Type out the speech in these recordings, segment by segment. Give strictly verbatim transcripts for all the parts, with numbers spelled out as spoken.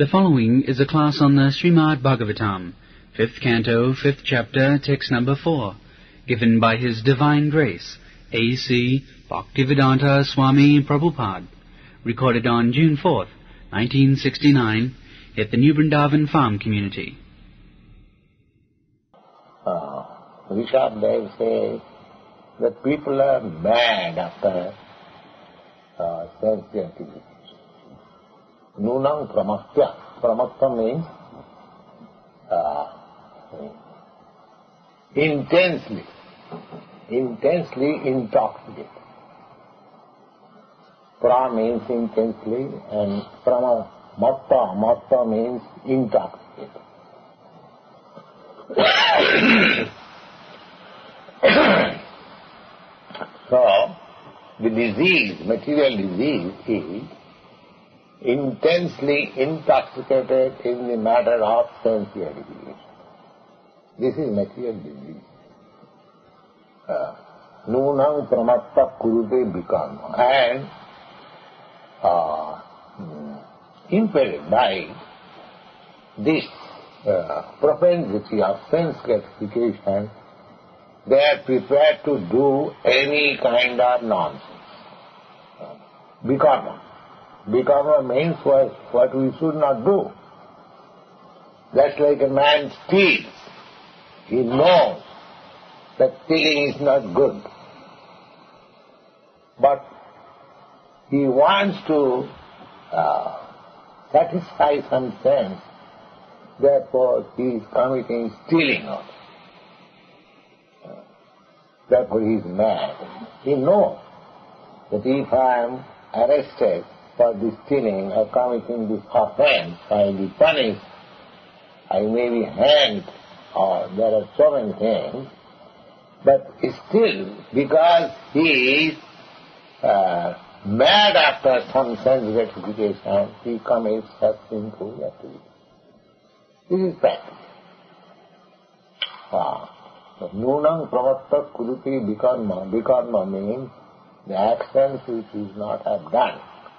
The following is a class on the Srimad Bhagavatam, fifth canto, fifth chapter, text number four, given by His Divine Grace, A C Bhaktivedanta Swami Prabhupada, recorded on June fourth, nineteen sixty-nine, at the New Vrindavan Farm Community. Uh, Rishabh Dev says that people are mad after uh, sense gratification. Nunam pramatya. Pramatya means uh, intensely, intensely intoxicated. Pra means intensely and pramatta, matta means intoxicated. So, the disease, material disease is intensely intoxicated in the matter of sense gratification. This is material disease. Nunam pramatta kurute bhikarma. And uh, impelled by this uh, propensity of sense gratification, they are prepared to do any kind of nonsense. Bhikarma. Bhikarma means what, what we should not do. That's like a man steals. He knows that stealing is not good. But he wants to uh, satisfy some sense, therefore he is committing stealing also. Therefore he is mad. He knows that if I am arrested for this stealing or committing this offense, I will be punished, I may be hanged, or there are so many things, but still, because he is uh, mad after some sense gratification, he commits such sinful activity. This is practice. Ah. So, Nunam pramatta kuruti bhikarma. Bhikarma means the actions which he is not have done.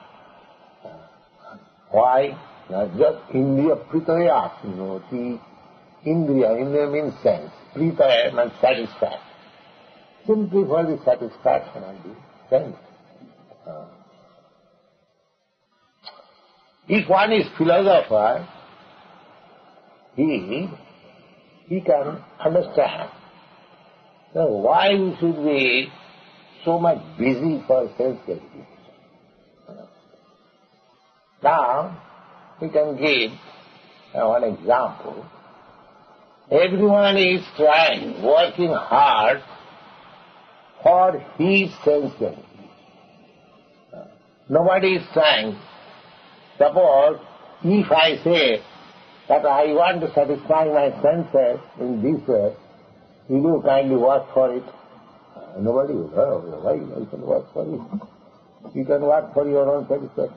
Why? Not just Indriya pritaya, you know, the Indriya, Indriya means sense, pritaya means satisfaction. Simply for the satisfaction of the sense. Uh, if one is philosopher, he, he can understand that why we should be so much busy for sense gratification. Now, we can give uh, one example. Everyone is trying, working hard for his sense gratification. Uh, nobody is trying. Suppose, if I say that I want to satisfy my senses in this way, will you kindly work for it? Uh, nobody will. Oh, why you can work for it? You can work for your own satisfaction.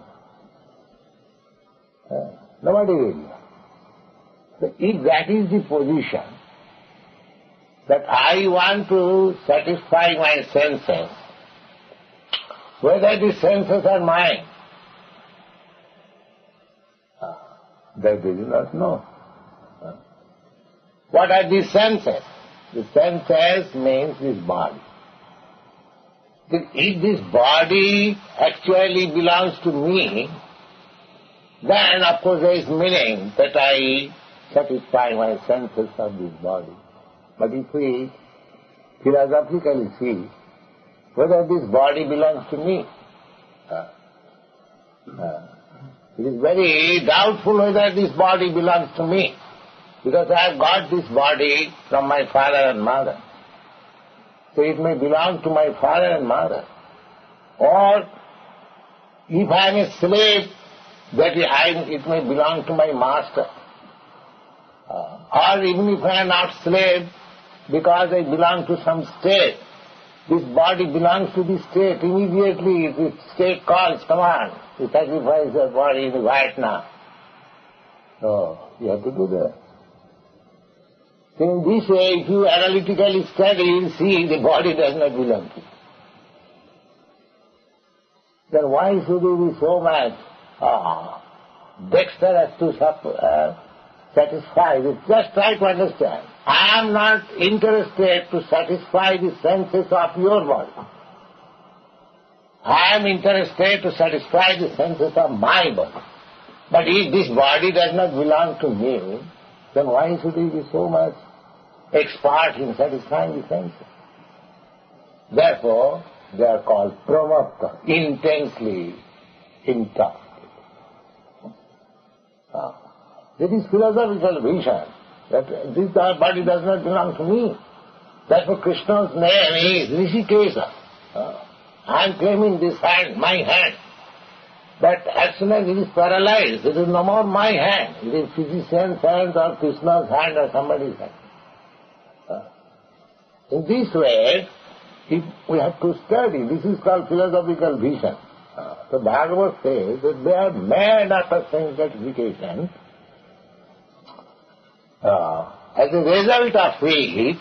Uh, nobody will. So if that is the position, that I want to satisfy my senses, whether the senses are mine, uh, that they do not know. Uh, what are these senses? The senses means this body. If this body actually belongs to me, then of course there is meaning that I satisfy my senses of this body. But if we philosophically see whether this body belongs to me, uh, uh, it is very doubtful whether this body belongs to me, because I have got this body from my father and mother. So it may belong to my father and mother. Or if I am a slave, that I, it may belong to my master. Uh, or even if I am not slave, because I belong to some state, this body belongs to the state. Immediately if the state calls, come on, you sacrifice your body in Vietnam. So you have to do that. So in this way, if you analytically study, you will see the body does not belong to you. Then why should you be so much ah, Dexter has to uh, satisfy this. Just try to understand. I am not interested to satisfy the senses of your body. I am interested to satisfy the senses of my body. But if this body does not belong to me, then why should he be so much expert in satisfying the senses? Therefore, they are called pramukta, intensely intoxicated. Ah. That is philosophical vision, that this body does not belong to me. Therefore Krishna's name is Rishikesha. Ah. I am claiming this hand, my hand. But as soon as it is paralyzed, it is no more my hand. It is physician's hand or Krishna's hand or somebody's hand. Ah. In this way, if we have to study. This is called philosophical vision. Uh, so Bhagavad says that they are mad after sense gratification. Uh, as a result of which,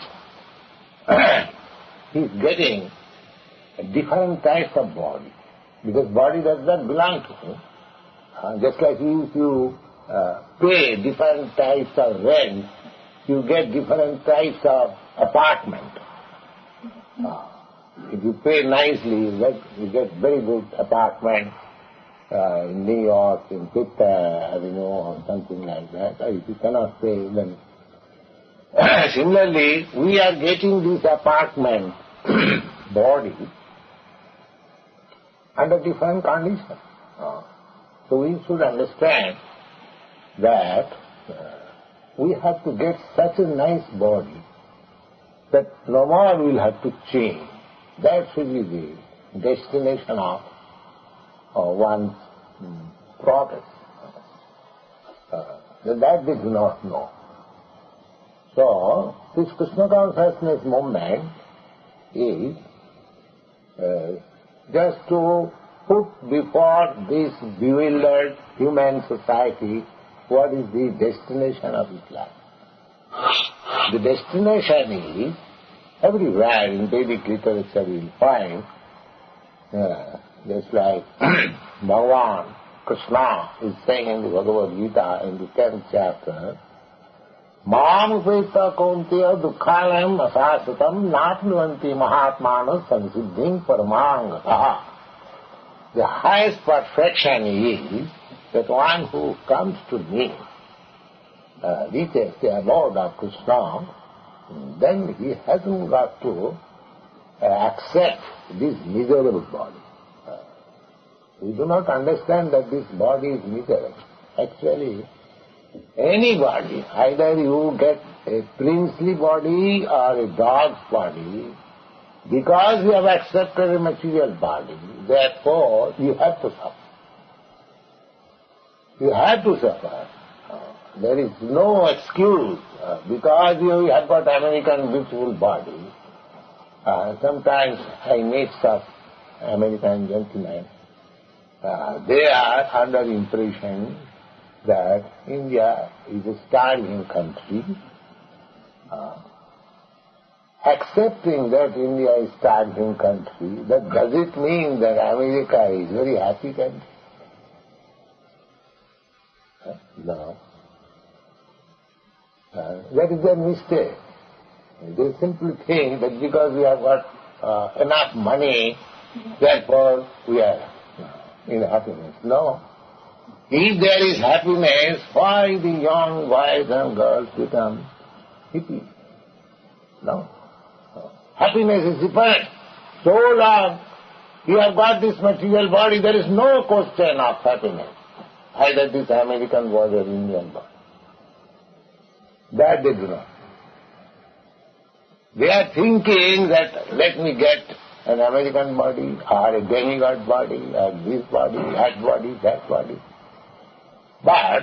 he is getting different types of body. Because body does not belong to him. Uh, just like if you uh, pay different types of rent, you get different types of apartment. Uh, If you pay nicely, you get, you get very good apartment uh, in New York, in Fifth Avenue or something like that. Or if you cannot pay, then... Similarly, we are getting this apartment body under different conditions. Uh, so we should understand that uh, we have to get such a nice body that no more we will have to change. That should be the destination of uh, one's um, progress. Uh, that they do not know. So, this Krishna consciousness movement is uh, just to put before this bewildered human society what is the destination of its life. The destination is everywhere in Vedic literature you will find, uh, just like Bhagavan Krishna is saying in the Bhagavad Gita in the tenth chapter, Mam upeta kaunteya dukkhalayam asasatam natnuvanti mahatmana sansiddhim paramangata. The highest perfection is that one who comes to me, uh, reaches the abode of Krishna, then he hasn't got to uh, accept this miserable body. Uh, we do not understand that this body is miserable. Actually, any body, either you get a princely body or a dog's body, because you have accepted a material body, therefore you have to suffer. You have to suffer. There is no excuse, uh, because you have got American beautiful body. Uh, sometimes I meet some American gentlemen. Uh, they are under impression that India is a starving country. Uh, accepting that India is a starving country, that does it mean that America is a very happy country? Uh, no. Uh, that is their mistake. They simply think that because we have got uh, enough money, therefore we are in happiness. No. If there is happiness, why the young boys and girls become hippies? No. no. Happiness is different. So long you have got this material body, there is no question of happiness, either this American body or Indian body. That they do not. They are thinking that let me get an American body or a demigod body or this body, that body, that body. But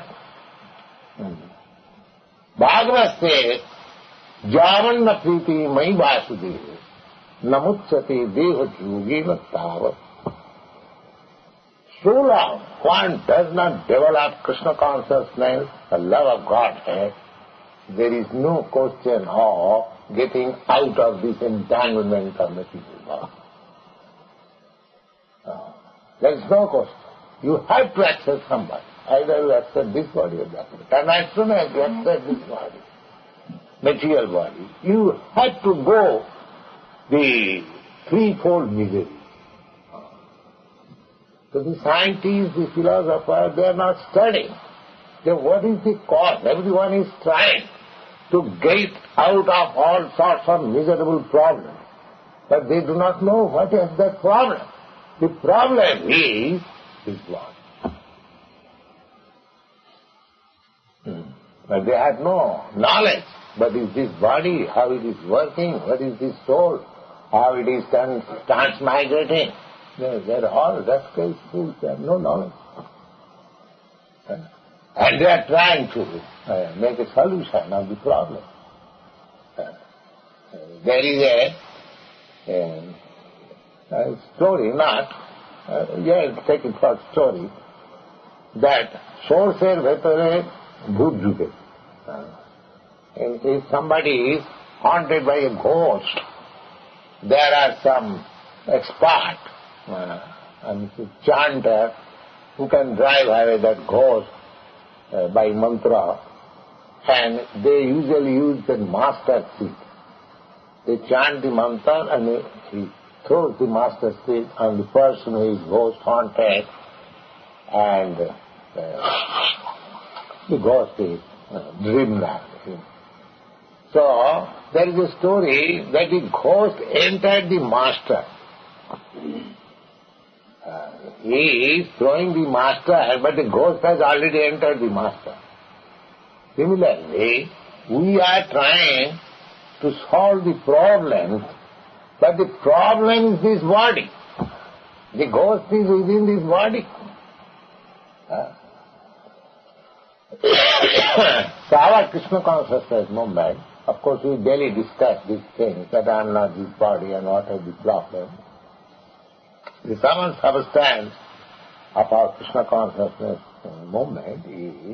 Bhagavad says, Javanna priti mai vasudeva namutsate deva yogena tavat. So long one does not develop Krishna consciousness, the love of Godhead, there is no question of getting out of this entanglement of material body. Uh, there is no question. You have to accept somebody. either you accept this body or that body. And as soon as you accept this body, material body, you have to go the threefold misery. So the scientists, the philosophers, they are not studying. Then what is the cause? Everyone is trying to get out of all sorts of miserable problems. But they do not know what is the problem. The problem is this body. Hmm. But they have no knowledge. But is this body, how it is working, what is this soul, how it is trans- transmigrating. They, they're all rascals, fools, they have no knowledge. And they are trying to uh, make a solution of the problem. Uh, there is a, a, a story, not, uh, yeah, take it for story, that Sorcer Vetore Bhoot Juke. And if somebody is haunted by a ghost, there are some expert, uh, and chanter who can drive away that ghost uh, by mantra, and they usually use the master seed. They chant the mantra and he throws the master seed on the person who is ghost haunted, and uh, the ghost is uh, dreamland. So, there is a story that the ghost entered the master. Uh, he is throwing the master, but the ghost has already entered the master. Similarly, we are trying to solve the problem, but the problem is this body. The ghost is within this body. Uh, so our Krishna consciousness movement, of course we daily discuss these things, that I am not this body and what are the problems. The sum substance of our Krishna consciousness movement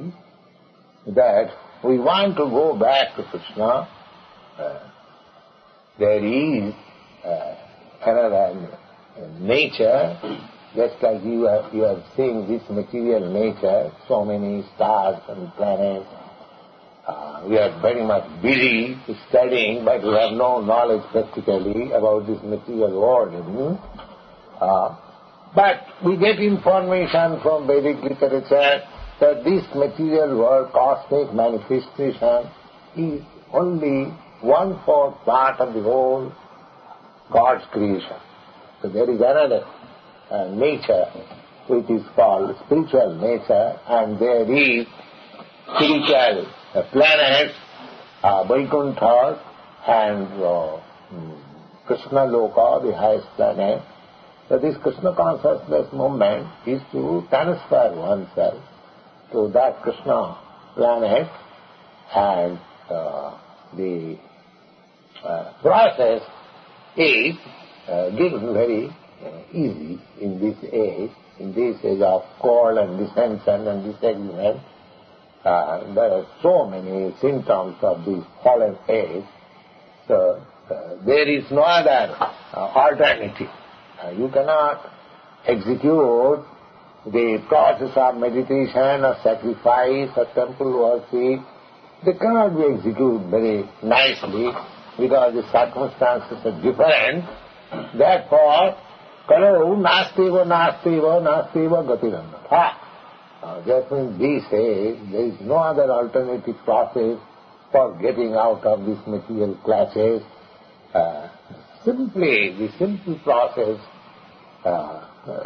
is that we want to go back to Krishna. Uh, there is uh, another nature, just like you have, you have seen this material nature, so many stars and planets. Uh, we are very much busy studying, but we have no knowledge practically about this material world. Uh, but we get information from Vedic literature that this material world, cosmic manifestation, is only one-fourth part of the whole God's creation. So there is another uh, nature which is called spiritual nature, and there is spiritual uh, planets, uh, Vaikuntha and uh, Krishna Loka, the highest planet. So this Krishna consciousness movement is to transfer oneself to that Krishna planet, and uh, the uh, process is uh, given very uh, easy in this age, in this age of cold and dissension and disagreement. Uh, there are so many symptoms of this fallen age. So uh, there is no other uh, alternative. Uh, you cannot execute the process of meditation or sacrifice or temple worship. They cannot be executed very nicely because the circumstances are different. Therefore, kalau nastiva nastiva nastiva gatirannatha. Uh, therefore, in this age, there is no other alternative process for getting out of these material clashes. Uh, simply, the simple process uh,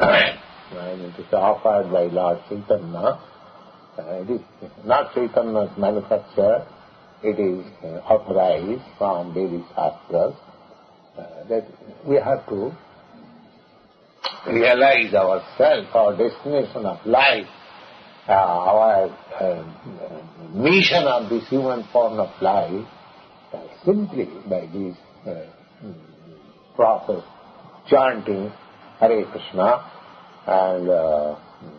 I mean to say offered by Lord Chaitanya, uh, it is not Chaitanya's manufacture, it is uh, authorized from Vedic Shastras, uh, that we have to realize ourselves, our destination of life, uh, our uh, mission of this human form of life, uh, simply by this uh, process, chanting Hare Krishna, and uh,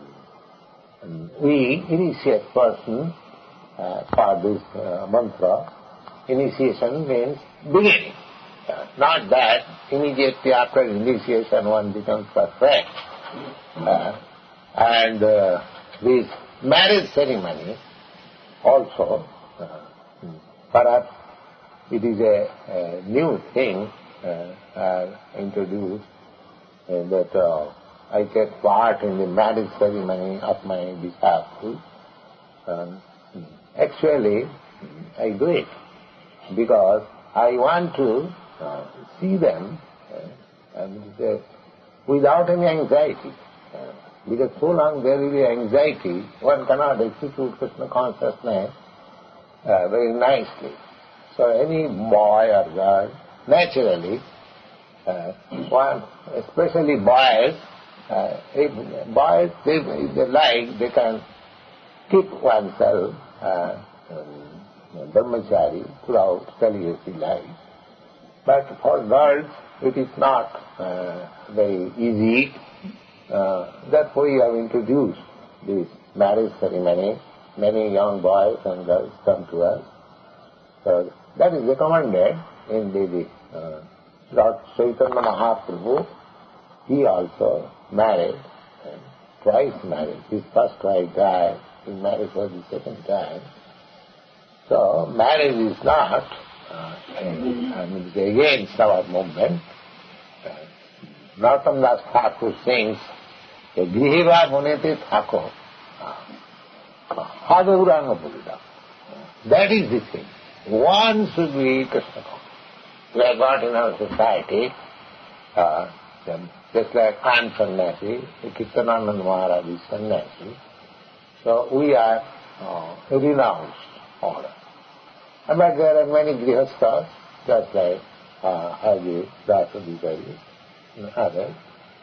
we initiate person uh, for this uh, mantra. Initiation means beginning. Uh, not that immediately after initiation one becomes perfect. Uh, and uh, this marriage ceremony also, uh, perhaps it is a, a new thing uh, uh, introduced uh, that uh, I take part in the marriage ceremony of my disciples. Um, actually, I do it because I want to uh, see them uh, and uh, without any anxiety. Uh, because so long there will be anxiety, one cannot execute Krishna consciousness uh, very nicely. So any boy or girl, naturally, uh, one, especially boys, uh, if boys, they, if they like, they can keep oneself uh, um, brahmachari throughout celibacy life. But for girls, it is not uh, very easy. Uh, therefore, we have introduced this marriage ceremony. Many young boys and girls come to us. So that is recommended in the uh, Lord Chaitanya Mahaprabhu. He also married, uh, twice married. His first wife died. He married for the second time. So marriage is not, uh, I mean, against our movement. Uh, Narottam Das Thakur sings, Griheva Munete Thakur, Haduranga Buddha. That is the thing. One should be Krishna conscious. We have got in our society, uh, just like I'm sannyasi, Kirtanananda Maharaj is sannyasi. So we are uh, renounced order. But there are many grihasthas, just like uh, Haji, Dasadikari, and others.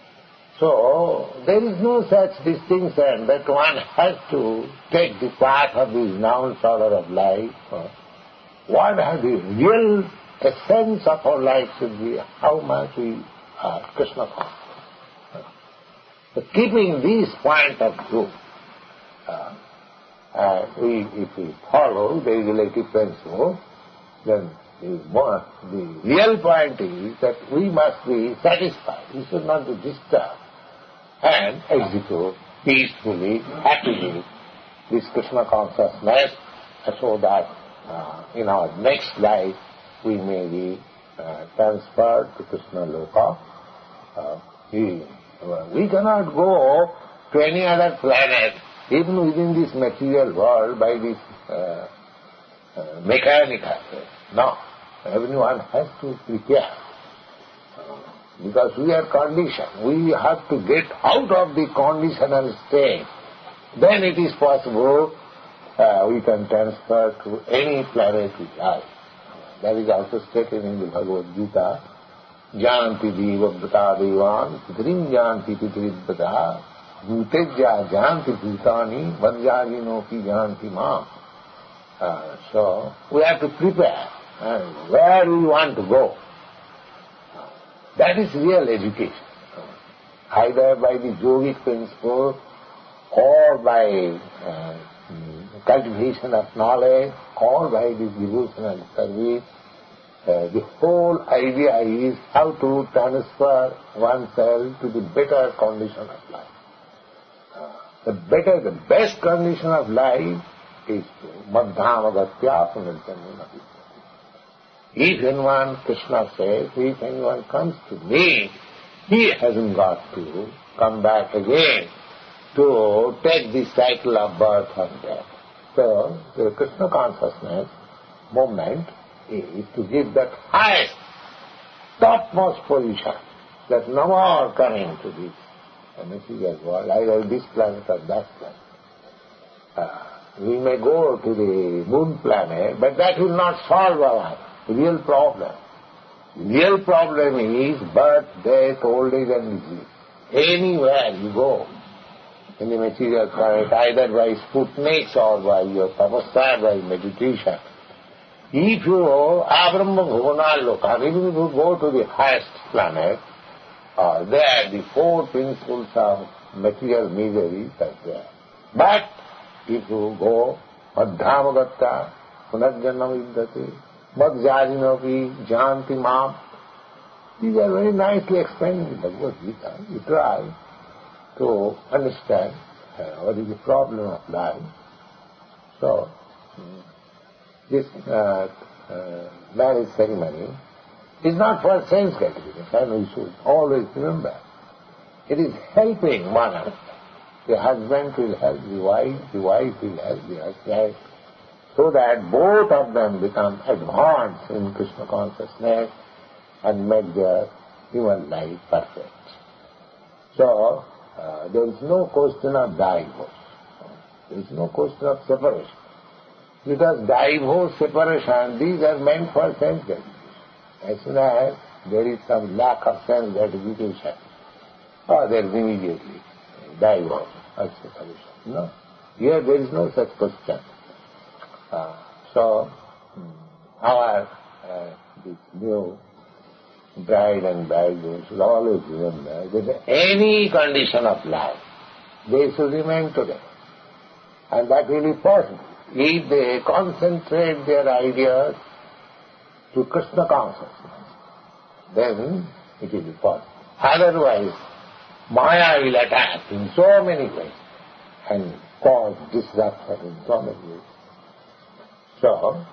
So there is no such distinction that one has to take the path of the renounced order of life. What has the real essence of our life should be how much we are Krishna conscious. So keeping this point of view, uh, uh, we, if we follow the relative principle, then the, more, the real point is that we must be satisfied. We should not be disturbed and execute peacefully, happily this Krishna consciousness so that uh, in our next life we may be uh, transferred to Krishna Loka. Uh, we, we cannot go to any other planet even within this material world by this uh, uh, mechanical. No, everyone has to prepare. Because we are conditioned. We have to get out of the conditional state. Then it is possible uh, we can transfer to any planet we like. That is also stated in the Bhagavad Gita. Janti divabrata devan, pitrim janti pitribrata, bhutejya janti bhutani, vadjaginopi janti mam. Uh, so we have to prepare and where we want to go. That is real education. Either by the yogic principle or by uh, cultivation of knowledge or by the devotional service. Uh, the whole idea is how to transfer oneself to the better condition of life. Uh, the better, the best condition of life is to madhyamagatya punarjanma. If anyone, Krishna says, if anyone comes to me, he hasn't got to come back again to take the cycle of birth and death. So, the Krishna consciousness movement is to give that highest, topmost position, that no more coming to this material world, either this planet or that planet. Uh, we may go to the moon planet, but that will not solve our real problem. Real problem is birth, death, old age and disease. Anywhere you go in the material planet, either by Sputniks or by your tapasya, by meditation, if you abrahma bhuvana loka, even if you go to the highest planet, uh, there the four principles of material misery are there. But if you go madhyamagatta, punarjanma vidyate, madhyajinopi janti mam, these are very nicely explained in the Bhagavad Gita. You try to understand uh, what is the problem of life. So, this uh, uh, marriage ceremony is not for sense gratification, we should always remember. It is helping one another. The husband will help the wife, the wife will help the husband, so that both of them become advanced in Krishna consciousness and make their human life perfect. So, uh, there is no question of divorce. There is no question of separation. Because divorce, separation, these are meant for sense gratification. As soon as there is some lack of sense gratification, oh, there is immediately divorce or separation. No. Here there is no such question. Uh, so, our uh, this new bride and bridegroom should always remember that any condition of life, they should remain together. And that will be possible if they concentrate their ideas to Krishna consciousness. Then it will be possible. Otherwise, Maya will attack in so many ways and cause disruption in so many ways. So,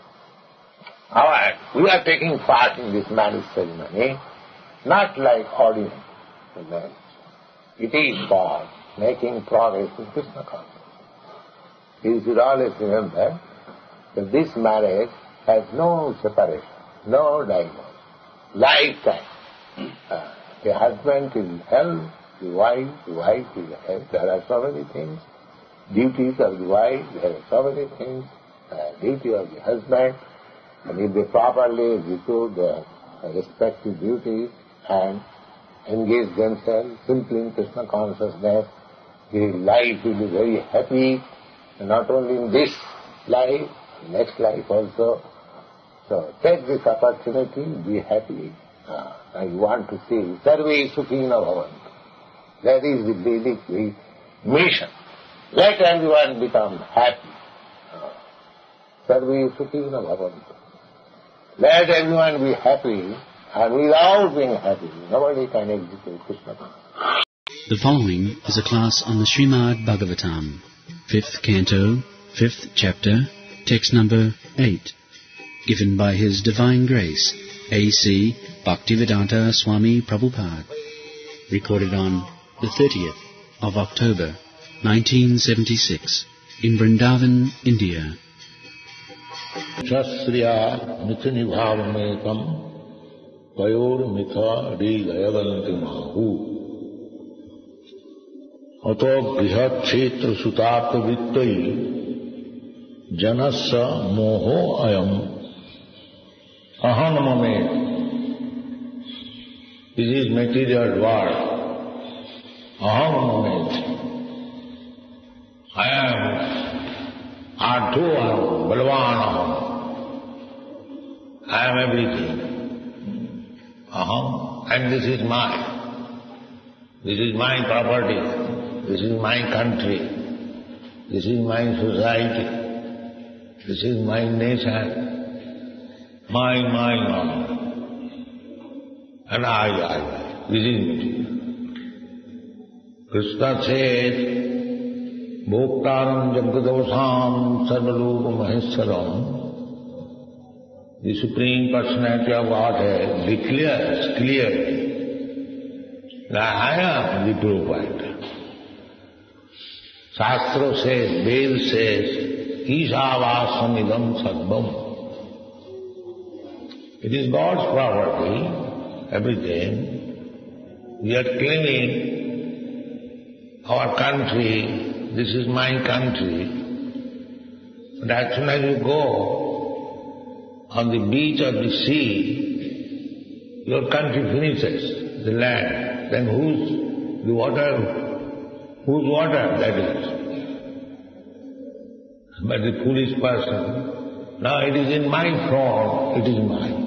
our, we are taking part in this marriage ceremony not like ordinary marriage. It is for making progress in Krishna consciousness. You should always remember that this marriage has no separation, no divorce, lifetime. Uh, the husband will help the wife, the wife will help. There are so many things. Duties of the wife, there are so many things. Uh, duty of the husband. And if they properly execute their respective duties and engage themselves simply in Krishna consciousness, their life will be very happy, and not only in this life, next life also. So take this opportunity, be happy. Uh, I want to see Sarve Sukhina Bhavantu. That is the basic mission. Let everyone become happy. Uh, Sarve Sukhina Bhavantu. Let everyone be happy, and without being happy, nobody can execute Krishna consciousness. The following is a class on the Srimad Bhagavatam, fifth canto, fifth chapter, text number eight, given by His Divine Grace, A C Bhaktivedanta Swami Prabhupada, recorded on the thirtieth of October, nineteen seventy-six, in Vrindavan, India. Shasriya mithini bhavamekam payor mitha di gayavanti mahu ato grihat kshetra sutapta vittai janassa moho ayam ahanamamet. This is material world. Ahanamamet. I am Artho aham, Balvan aham. I am everything. Aham, and this is mine. This is my property. This is my country. This is my society. This is my nation. My, my, my. And I, I, I. This is material. Krishna said, Bhoktaram Jagadosam Sarvaloka Maheswaram. The Supreme Personality of Godhead declares clearly that I am the provider. Shastra says, Ved says, Isavasamidam Sarvam. It is God's property, everything. We are claiming our country. This is my country. But as soon as you go on the beach or the sea, your country finishes, the land. Then whose the water, whose water that is? But the foolish person, now it is in my front, it is mine.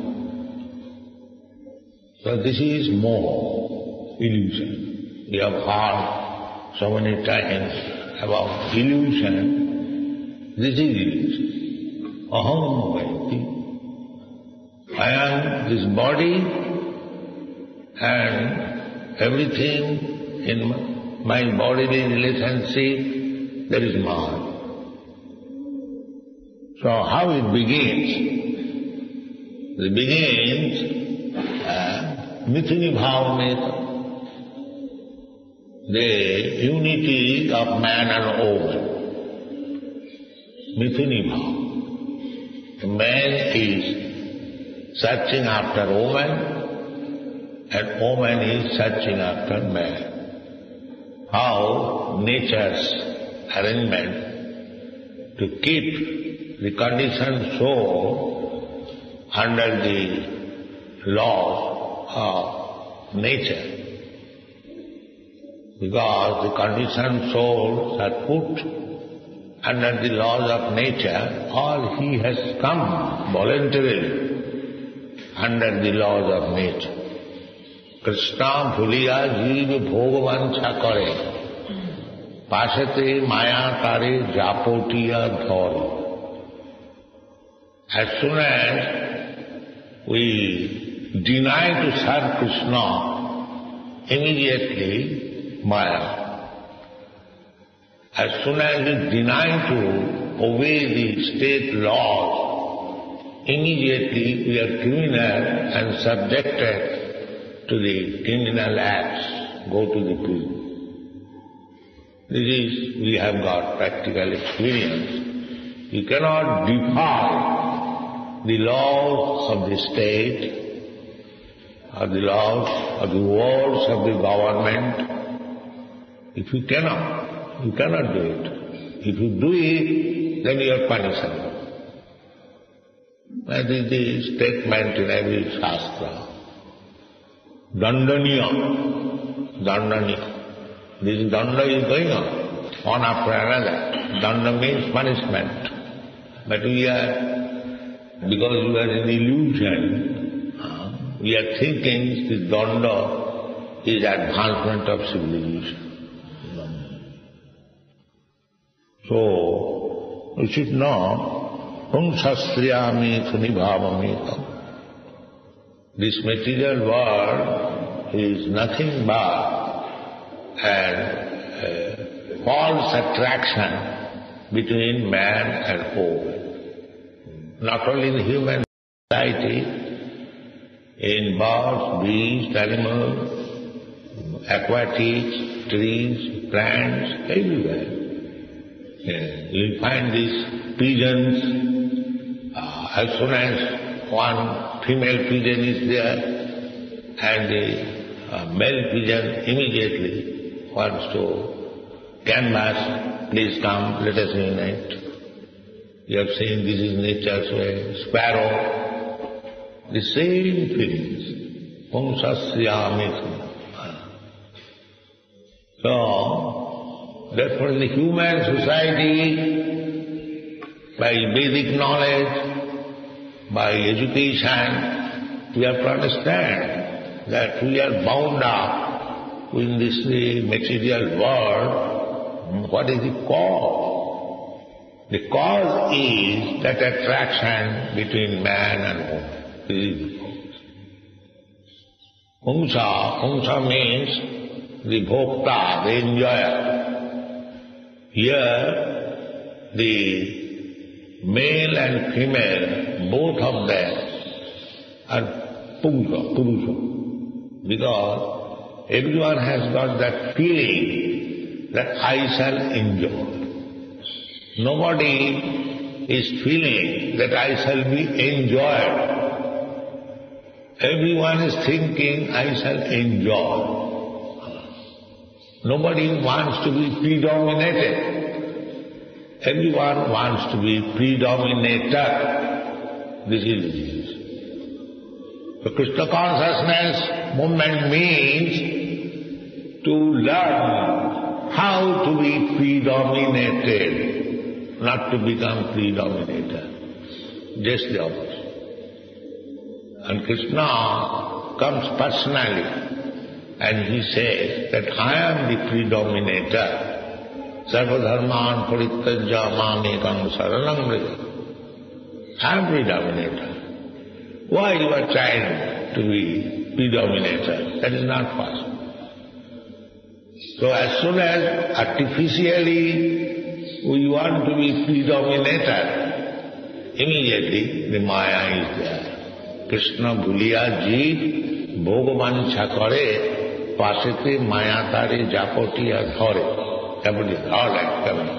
So this is more illusion. We have heard so many times about illusion. This is illusion. Aham Vaiti. I am this body and everything in my bodily relationship, there is Maya. So how it begins? It begins uh, Mithuni Bhava Meta, the unity of man and woman. Mithuni Bhava. The man is searching after woman and woman is searching after man. How nature's arrangement to keep the conditioned soul under the law of nature. Because the conditioned souls are put under the laws of nature, or he has come voluntarily under the laws of nature. Krishna bhuliya jeev bhogvancha kare, pasate maya tare japotiya dhore. As soon as we deny to serve Krishna, immediately Maya. As soon as we deny to obey the state laws, immediately we are criminal and subjected to the criminal acts, go to the prison. This is, we have got practical experience. You cannot defy the laws of the state, or the laws of the words of the government. If you cannot, you cannot do it. If you do it, then you are punishable. That is the statement in every Shastra. Dandaniya, Dandaniya. This danda is going on, one after another. Danda means punishment. But we are, because we are in illusion, uh, we are thinking this danda is advancement of civilization. So, we should know, hum sastriyami sunibhavamita. This material world is nothing but an uh, false attraction between man and woman. Not only in human society, in birds, beasts, animals, aquatics, trees, plants, everywhere. Yeah, you'll find these pigeons, uh, as soon as one female pigeon is there, and the uh, male pigeon immediately wants to canvass, please come, let us unite. You have seen this is nature's way, sparrow, the same feelings. Pumsasyami. So, therefore, in the human society, by Vedic knowledge, by education, we have to understand that we are bound up in this material world. What is the cause? The cause is that attraction between man and woman. This is the cause. Pumsa, pumsa means the bhokta, the enjoyer. Here, the male and female, both of them are pumsa, purusha, because everyone has got that feeling that I shall enjoy. Nobody is feeling that I shall be enjoyed. Everyone is thinking I shall enjoy. Nobody wants to be predominated. Everyone wants to be predominator. This is the Jesus. The Krishna consciousness movement means to learn how to be predominated, not to become predominator. Just the opposite. And Krishna comes personally. And he says that I am the predominator. Sarvadharman parittajya mamekam saranam vraja. I am predominator. Why you are trying to be predominator? That is not possible. So as soon as artificially we want to be predominator, immediately the Maya is there. Krishna bhuliya jeev bhogamancha kare pasete maya tare japotiya dhare. Japoti dhare coming.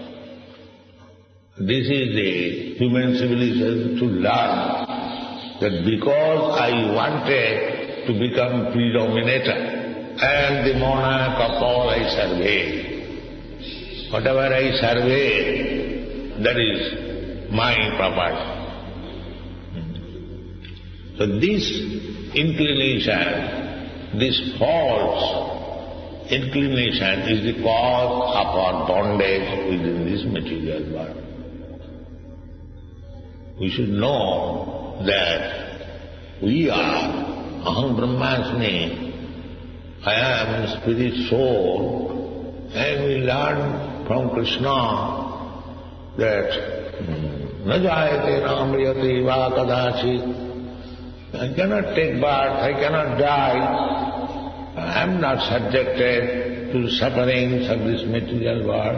This is the human civilization to learn that because I wanted to become predominator, I am the monarch of all I survey. Whatever I survey, that is my property. So this inclination, this false inclination is the cause of our bondage within this material world. We should know that we are Aham Brahmasmi, I am spirit soul, and we learn from Krishna that na jayate na amriyate va kadachit. I cannot take birth, I cannot die. I am not subjected to sufferings of this material world.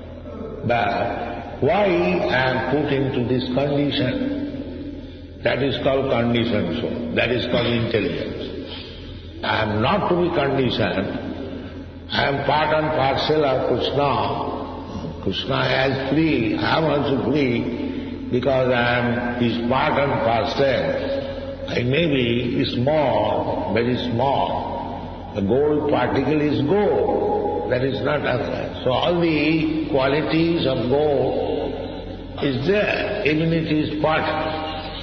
But why I am put into this condition? That is called conditioned soul. That is called intelligence. I am not to be conditioned. I am part and parcel of Krishna. Krishna is free. I am also free because I am his part and parcel. I may be small, very small. The gold particle is gold. That is not other. So all the qualities of gold is there, even it is particle.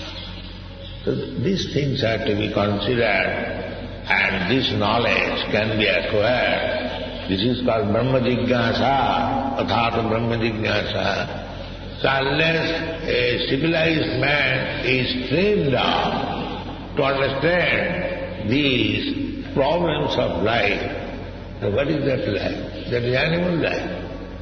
So these things are to be considered, and this knowledge can be acquired. This is called Brahma Jignasa, Athata Brahma Jignasa. So unless a civilized man is trained up to understand these problems of life, so what is that life? That is animal life.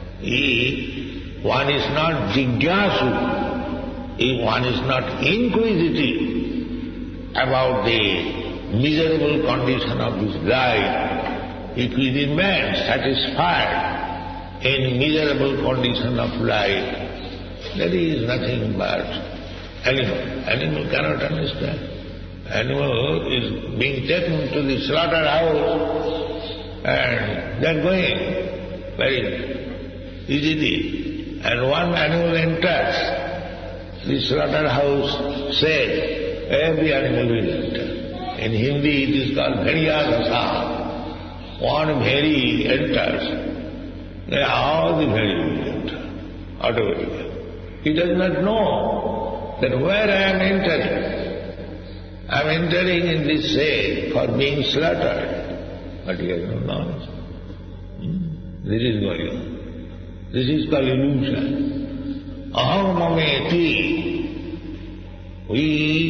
If one is not jigyasu, if one is not inquisitive about the miserable condition of his life, if he remains satisfied in miserable condition of life, that is nothing but animal. Animal cannot understand. Animal is being taken to the slaughterhouse and they are going very easily. And one animal enters, the slaughterhouse says, every animal will enter. In Hindi it is called bhediyadasa. One bhedi enters, then all the bhedi will enter automatically. He does not know that where I am entering. I am entering in this state for being slaughtered, but he has no knowledge. Hmm? This is going on. This is called illusion. Aham mameti. We,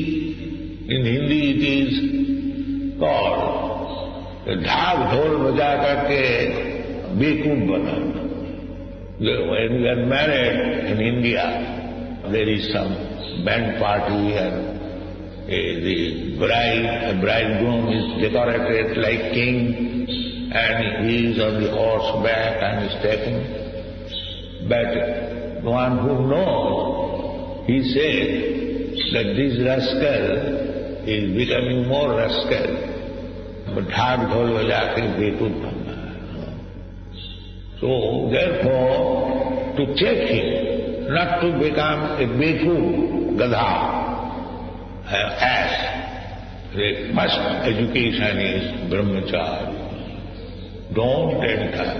in Hindi it is called dhak dhol baja karke bekoof banana. When we are married in India, there is some band party and Uh, the bride, the bridegroom is decorated like king, and he is on the horseback and is taken. But the one who knows, he says that this rascal is becoming more rascal. But dhak dhol baja ke bekoof banna. So therefore, to check him, not to become a bekoof gadha, Uh, as the first education is brahmacharya. Don't enter.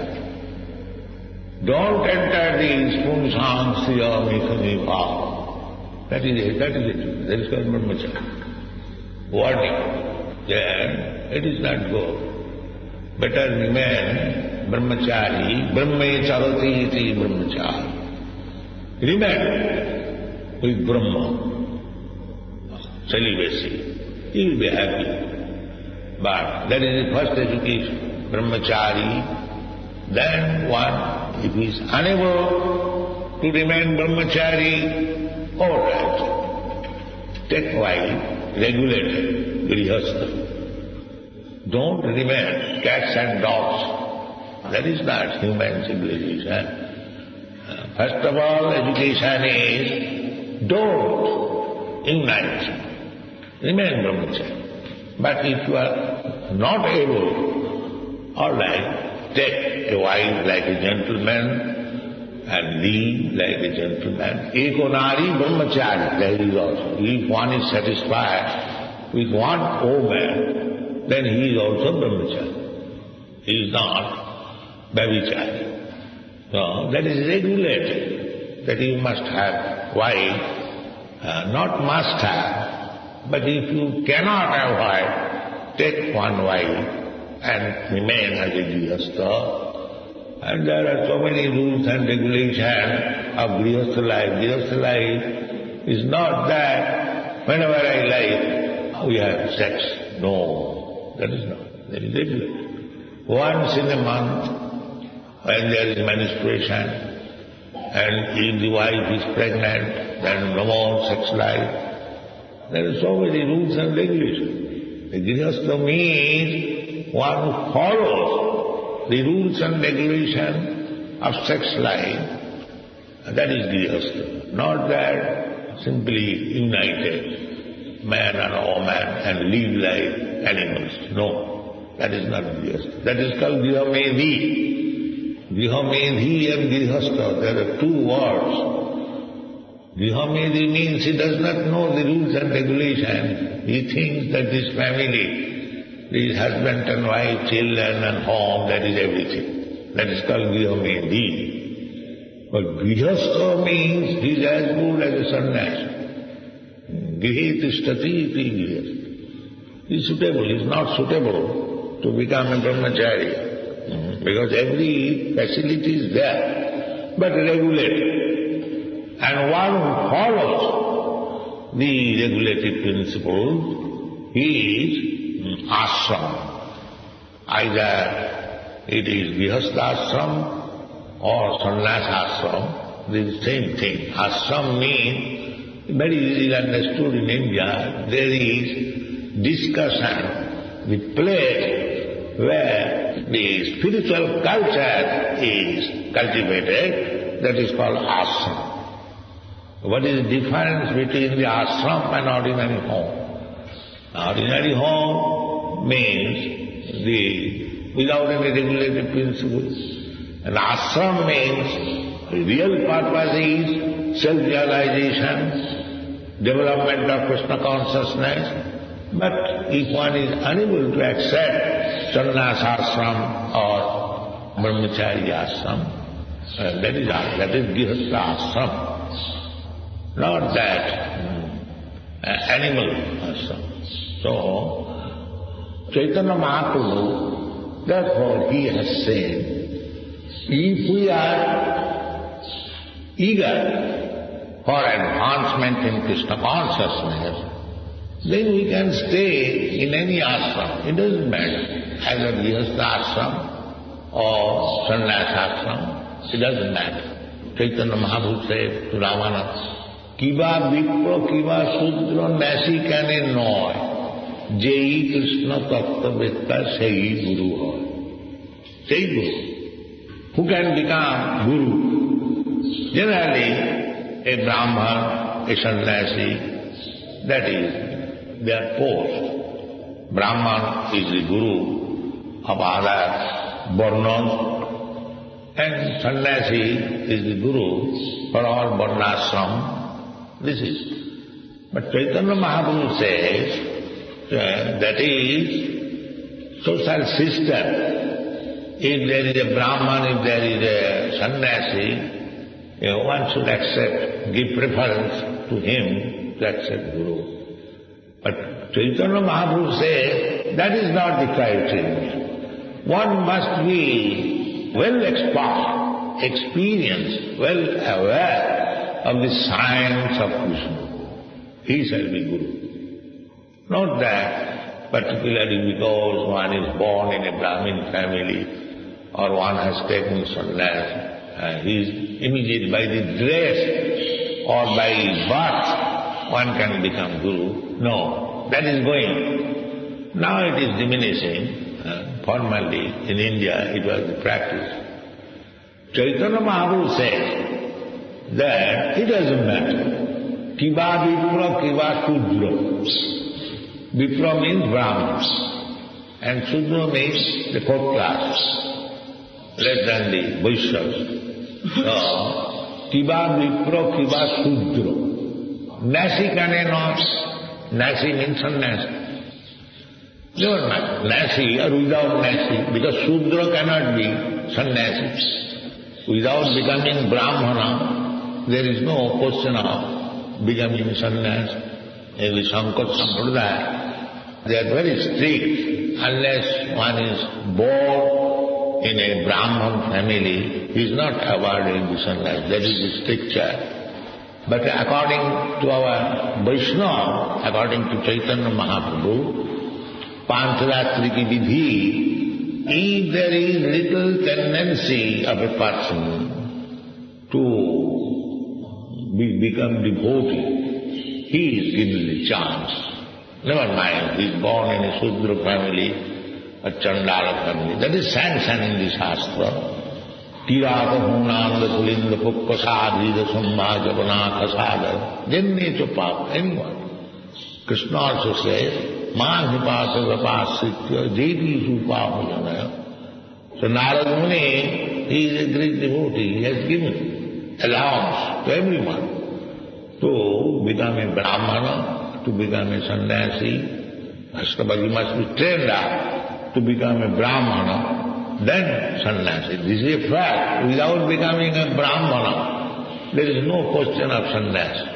Don't enter these punsang siya mikanipa. That is it, that is it. That is called brahmacharya. Warning. Then it is not good. Better remain brahmachari, brahme charati iti brahmachari. Remain with Brahma. Celibacy. He will be happy. But that is the first education, brahmachari. Then one, if he is unable to remain brahmachari, all right. Take while, regulated, grihastha. Don't remain cats and dogs. That is not human civilization. Uh, first of all, education is don't ignite, remain brahmachari. But if you are not able, all right, take a wife like a gentleman and live like a gentleman. Ekonari brahmachari, there is also. If one is satisfied with one woman, then he is also brahmachari. He is not Bhavichari. So that is regulated, that you must have wife, uh, not must have, but if you cannot have wife, take one wife and remain as a grihastha. And there are so many rules and regulations of grihastha life. Grihastha life is not that whenever I like, we have sex. No, that is not. That is regulated. Once in a month, when there is menstruation, and if the wife is pregnant, then no more sex life. There are so many rules and regulations. The grihastha means one who follows the rules and regulations of sex life. That is grihastha. Not that simply united, man and woman, and live like animals. No, that is not grihastha. That is called grihamedhi. Grihamedhi and grihastha, there are two words. Grihamedhi means he does not know the rules and regulations. He thinks that this family, this husband and wife, children and home, that is everything. That is called grihamedhi. But grihastha means he is as good as a sannyasi. Grihetistati iti grihastha. He is suitable, he is not suitable to become a brahmachari. Because every facility is there, but regulated. And one who follows the regulated principles, he is ashram. Either it is grihastha ashram or sannyas ashram, this is the same thing. Ashram means, very easily understood in India, there is discussion, the place where the spiritual culture is cultivated, that is called ashram. What is the difference between the ashram and ordinary home? Ordinary home means the without any regulated principles. And ashram means the real purpose is self-realization, development of Krishna consciousness. But if one is unable to accept sannyas ashram or brahmachari ashram, uh, that is that is grihastha ashram, not that um, uh, animal ashram. So, Chaitanya Mahaprabhu, therefore he has said, if we are eager for advancement in Krishna consciousness, then we can stay in any ashram. It doesn't matter, either grihastha ashram or sannyas ashram. It doesn't matter. Chaitanya Mahaprabhu said to Ramananda, Kiva vipra kiva sudra nasikane noy, jai Krishna tattva sei guru hoy. Sei guru. Who can become guru? Generally, a brahman, a sannyasi, that is their post. Brahman is the guru of other varnas, and sannyasi is the guru for all varnashram. This is. But Chaitanya Mahaprabhu says uh, that is social system. If there is a Brahman, if there is a sannyasi, you know, one should accept, give preference to him to accept guru. But Chaitanya Mahaprabhu says, that is not the criteria. One must be well exposed, experienced, well aware of the science of Krishna. He shall be Guru. Not that particularly because one is born in a Brahmin family or one has taken sannyas, uh, he is immediate by the dress or by birth, one can become Guru. No, that is going. Now it is diminishing. Uh, Formerly, in India, it was the practice. Chaitanya Mahaprabhu said that it doesn't matter. Kiva Vipra, Kiva Sudra. Vipra means Brahmins, and Sudra means the fourth class, less than the Vaishyas. So, Kiva Vipra, Kiva Sudra. Nasi kane not. Nasi means sannyasi. Never mind, Nasi or without Nasi, because Sudra cannot be sannyasi. Without becoming Brahmana, there is no question of becoming sannyasi. In the Sankara Sampradaya, they are very strict. Unless one is born in a Brahman family, he is not awarded the sannyasi. That is the stricture. But according to our Vaishnava, according to Chaitanya Mahaprabhu, Panchratri ki vidhi, if there is little tendency of a person to be, become devotee, he is given the chance. Never mind, he is born in a Sudra family, a Chandala family. That is sanctioned in the Shastra. Tiraka hunanda kulinda pukkasadhida sambha javanaka sadhar. Jenne chopap, anyone. Krishna also says, Mahipasa vapasritya jeti supamujanaya. So Narada Muni, he is a great devotee. He has given allowance to everyone to become a Brahmana, to become a sannyasi. Ashtabagi must be trained up to become a Brahmana, then sannyasi. This is a fact. Without becoming a Brahmana, there is no question of sannyasi.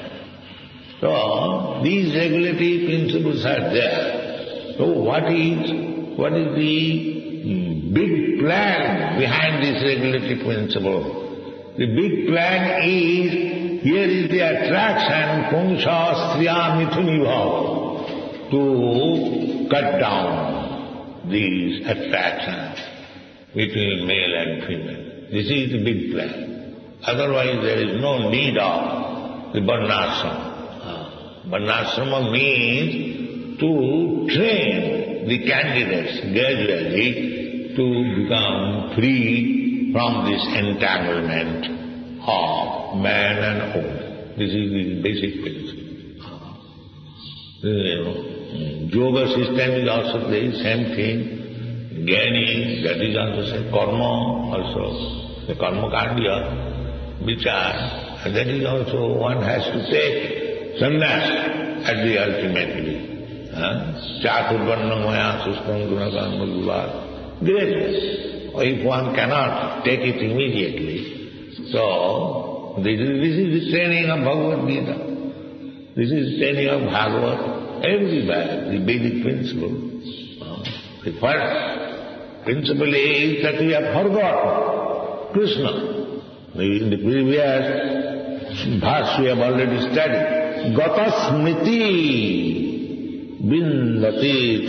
So, these regulative principles are there. So, what is, what is the big plan behind this regulative principle? The big plan is, here is the attraction, Pungsha Striya Mithuni Bhava, to cut down these attractions between male and female. This is the big plan. Otherwise, there is no need of the Varnashrama. Varnashrama means to train the candidates gradually to become free from this entanglement of man and woman. This is the basic principle. You know, yoga system is also the same thing. Jnani, that is also same. Karma also, the karma kandya, vichar, and that is also one has to take sannyas at the ultimately. Chaturvarnam maya sustam gunakan madhuvar. Great. If one cannot take it immediately, so this is, this is the training of Bhagavad Gita. This is the training of Bhagavad. Everywhere, the basic principle. The first principle is that we have forgotten Krishna. In the previous verse we have already studied. Gata smriti bindati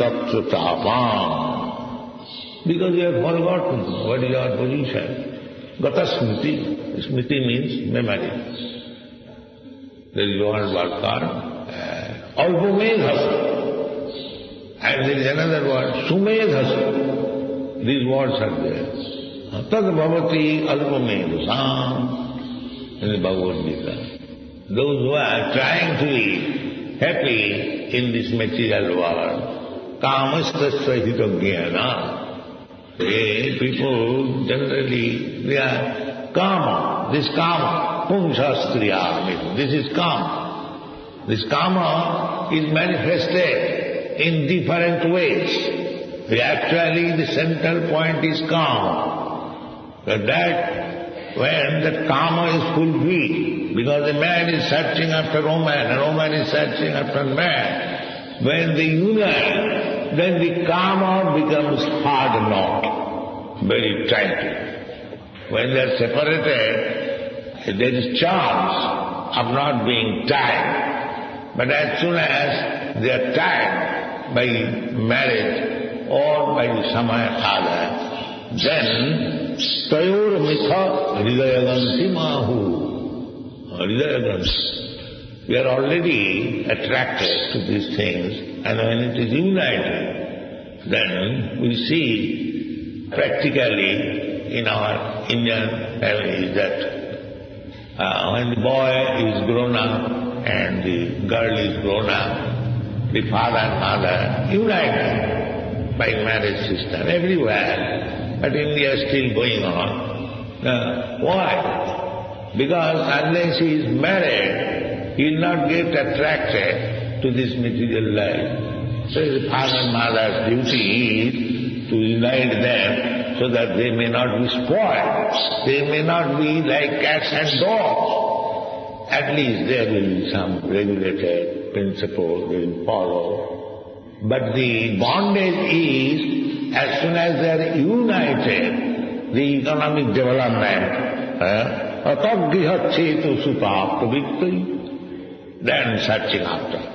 tatratapam. Because we have forgotten what is our position. Gata smriti. Smriti means memory. There is one word called uh, alpamedhasa. And there is another word, sumedhasa. These words are there. Tad bhavati alpamedhasam in the Bhagavad Gita. Those who are trying to be happy in this material world, kamastasya hitognyana. They, people generally, they are kama. This kama, pungshastriya, this is kama. This kama is manifested in different ways. Actually, the central point is kama. But that when that kama is fulfilled, because a man is searching after woman, and woman is searching after man, when they unite, then the kama becomes hard knot, very tight. When they are separated, there is chance of not being tied. But as soon as they are tied by marriage or by some other, then Tayor mitha hridayaganti mahu. Hridayaganti. We are already attracted to these things, and when it is united, then we see practically in our Indian families that uh, when the boy is grown up and the girl is grown up, the father and mother unite by marriage system everywhere, but India is still going on. Uh, why? Because unless he is married, he will not get attracted to this material life. So the father and mother's duty is to unite them so that they may not be spoiled. They may not be like cats and dogs. At least there will be some regulated principle they will follow. But the bondage is, as soon as they are united, the economic development, atagrihachetu sutapta victory, then searching after.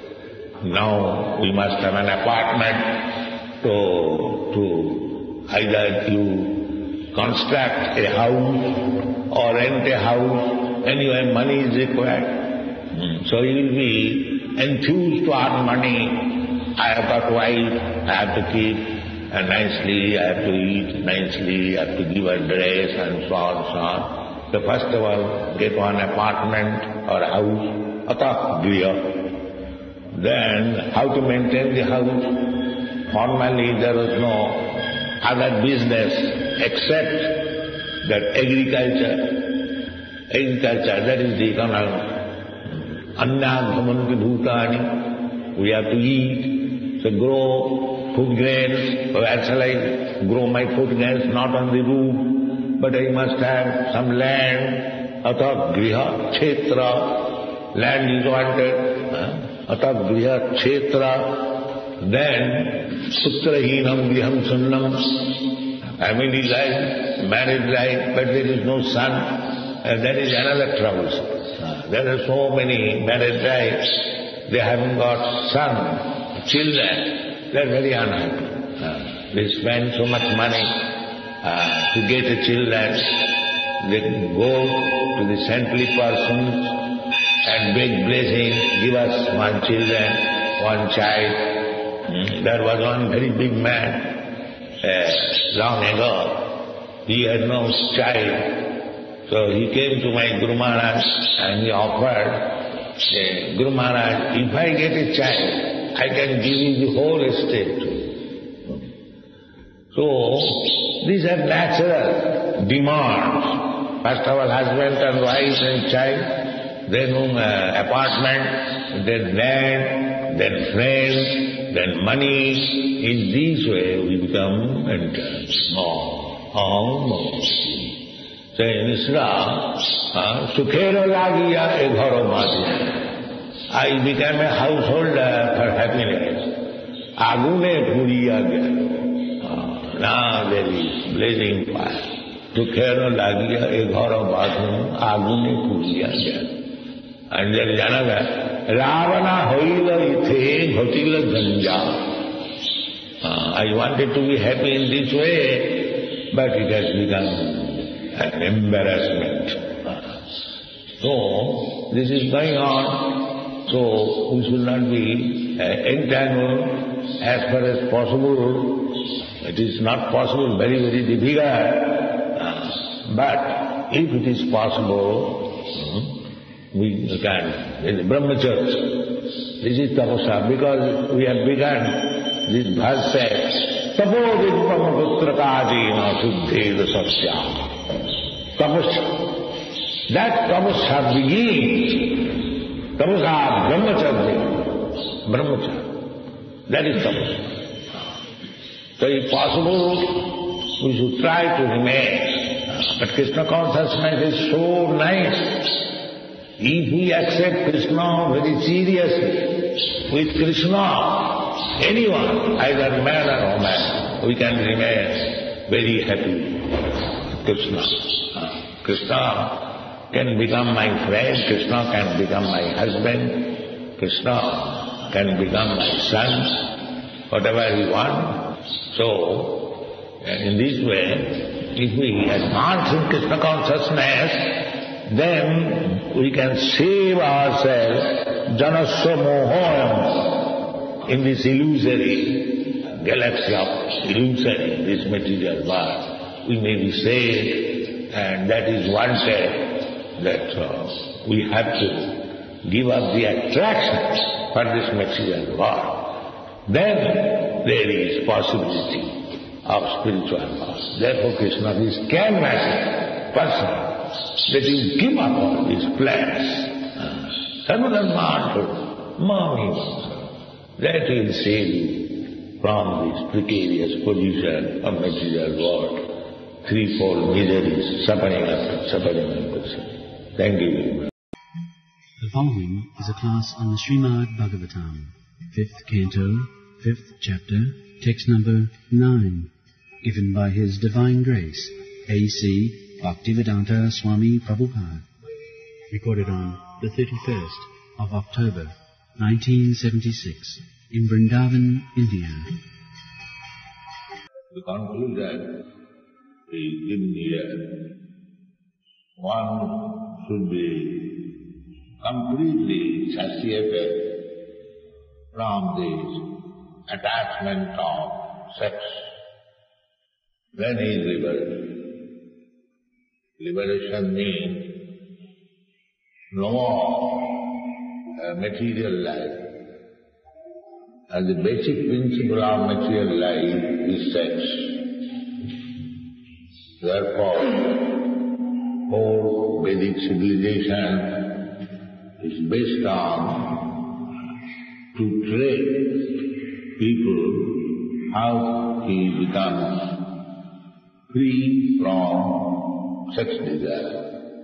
Now we must have an apartment to, to either you construct a house or rent a house, anyway money is required. Mm. So you will be enthused to earn money. I have got wife, I have to keep uh, nicely, I have to eat nicely, I have to give a dress and so on, so on. So first of all, get one apartment or house, atah griha. Then how to maintain the house? Formerly there was no other business except that agriculture. Agriculture, that is the economy. Annādhamanti bhūtāni, we have to eat, so grow food grains. Where shall I grow my food grains? Not on the roof, but I must have some land. Atah griha kshetra, land is wanted. Atah griha kshetra, then putrahinam griham sunnam, family life, married life, but there is no son. And that is another trouble. Uh, there are so many married lives, they haven't got son, children, they are very unhappy. Uh, they spend so much money uh, to get a children, they go to the saintly persons and beg blessing, give us one children, one child. Mm. There was one very big man, uh, long ago, he had no child. So he came to my Guru Maharaj and he offered, say, Guru Maharaj, if I get a child, I can give you the whole estate. So these are natural demands. First of all, husband and wife and child, then uh, apartment, then land, then friends, then money. In this way we become entered. More, more, more. So in Islam, sukhera lagiya e gharo madhya. I became a householder for happiness. Agune puriya gaya. Now there is blazing fire. Sukhera lagiya e gharo madhya. Agune puriya gaya. And there is another. Ravana hoila ithe ghotila ganja. I wanted to be happy in this way, but it has become an embarrassment. So, this is going on, so we should not be uh, entangled as far as possible. It is not possible, very, very difficult. Uh, but if it is possible, hmm, we can. In the Brahmacharya, this is tapasya, because we have begun, this verse says, tapo vidvam putrakājina suddheda sasyā. Tapasya. That tapasya begins. Tapasya, brahmacharya. Brahmacharya. That is tapasya. So if possible, we should try to remain. But Krishna consciousness is so nice. If we accept Krishna very seriously, with Krishna, anyone, either man or woman, we can remain very happy. Krishna. Krishna can become my friend, Krishna can become my husband, Krishna can become my son, whatever we want. So, in this way, if we advance in Krishna consciousness, then we can save ourselves janasya mohoyam in this illusory galaxy of illusion, this material world. We may be saved, and that is wanted, that uh, we have to give up the attractions for this material world. Then there is possibility of spiritual birth. Therefore Krishna is canvassing person that you give up all these plans. Sarvadharma Mami, that will save you from this precarious position of material world, threefold miseries, suffering after suffering after suffering. Thank you very much. The following is a class on the Srimad Bhagavatam, fifth canto, fifth chapter, text number nine, given by His Divine Grace, A C Bhaktivedanta Swami Prabhupada, recorded on the thirty-first of October, nineteen seventy-six, in Vrindavan, India. The conclusion is given here. One should be completely satiated from this attachment of sex. Then he is liberated. Liberation means no more uh, material life. And the basic principle of material life is sex. Therefore, whole Vedic civilization is based on to train people how he becomes free from sex desire.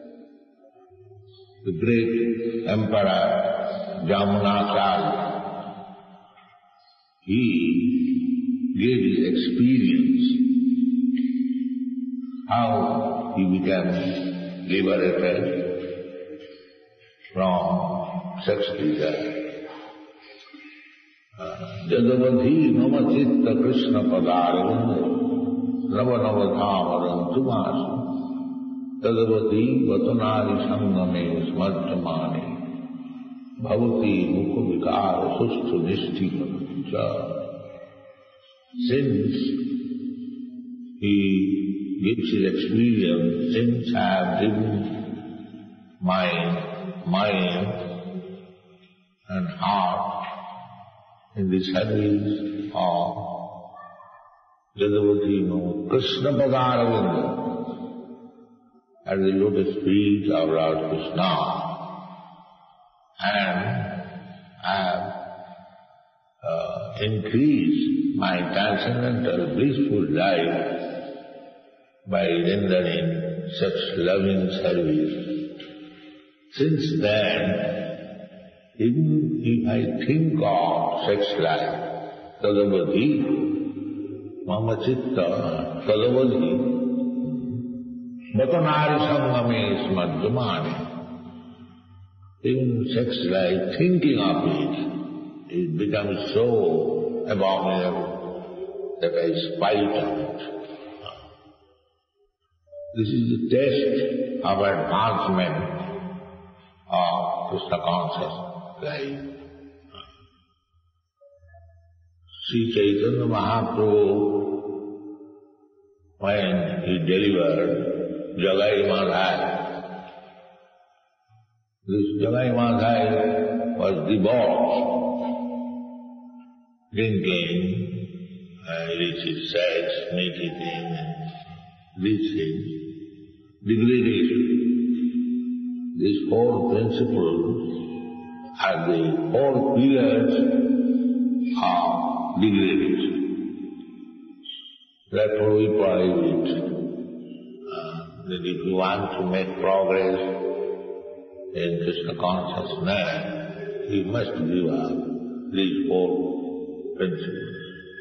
The great Emperor Jamunacharya, he gave his experience how he became liberated from sex desire. Jadavadhi namachitta Krishna padaravinda nava nava dhamaram tumasi tadavati vatanari sangame smartamani bhavati mukha vikara sustu nishtika. Since he gives his experience, since I have given my mind and heart in the service of Jadavati no Krishna Padaravinda, at the lotus feet of Lord Krishna, and I have uh, increased my transcendental blissful life by rendering such loving service. Since then, even if I think of sex life, tadavadhi, mama chitta, tadavadhi, Matanari sangame smadhamani. Even sex life, thinking of it, it becomes so abominable that I spite of it. This is the test of advancement of Krishna consciousness life. Sri Chaitanya Mahaprabhu, when he delivered Jagai Madhai, this Jagai Madhai was debauched, drinking, uh, illicit sex, meat eating, and these things. Degradation. These four principles are the four pillars of degradation. Therefore we prohibit uh, that if you want to make progress in Krishna consciousness, you must give up these four principles.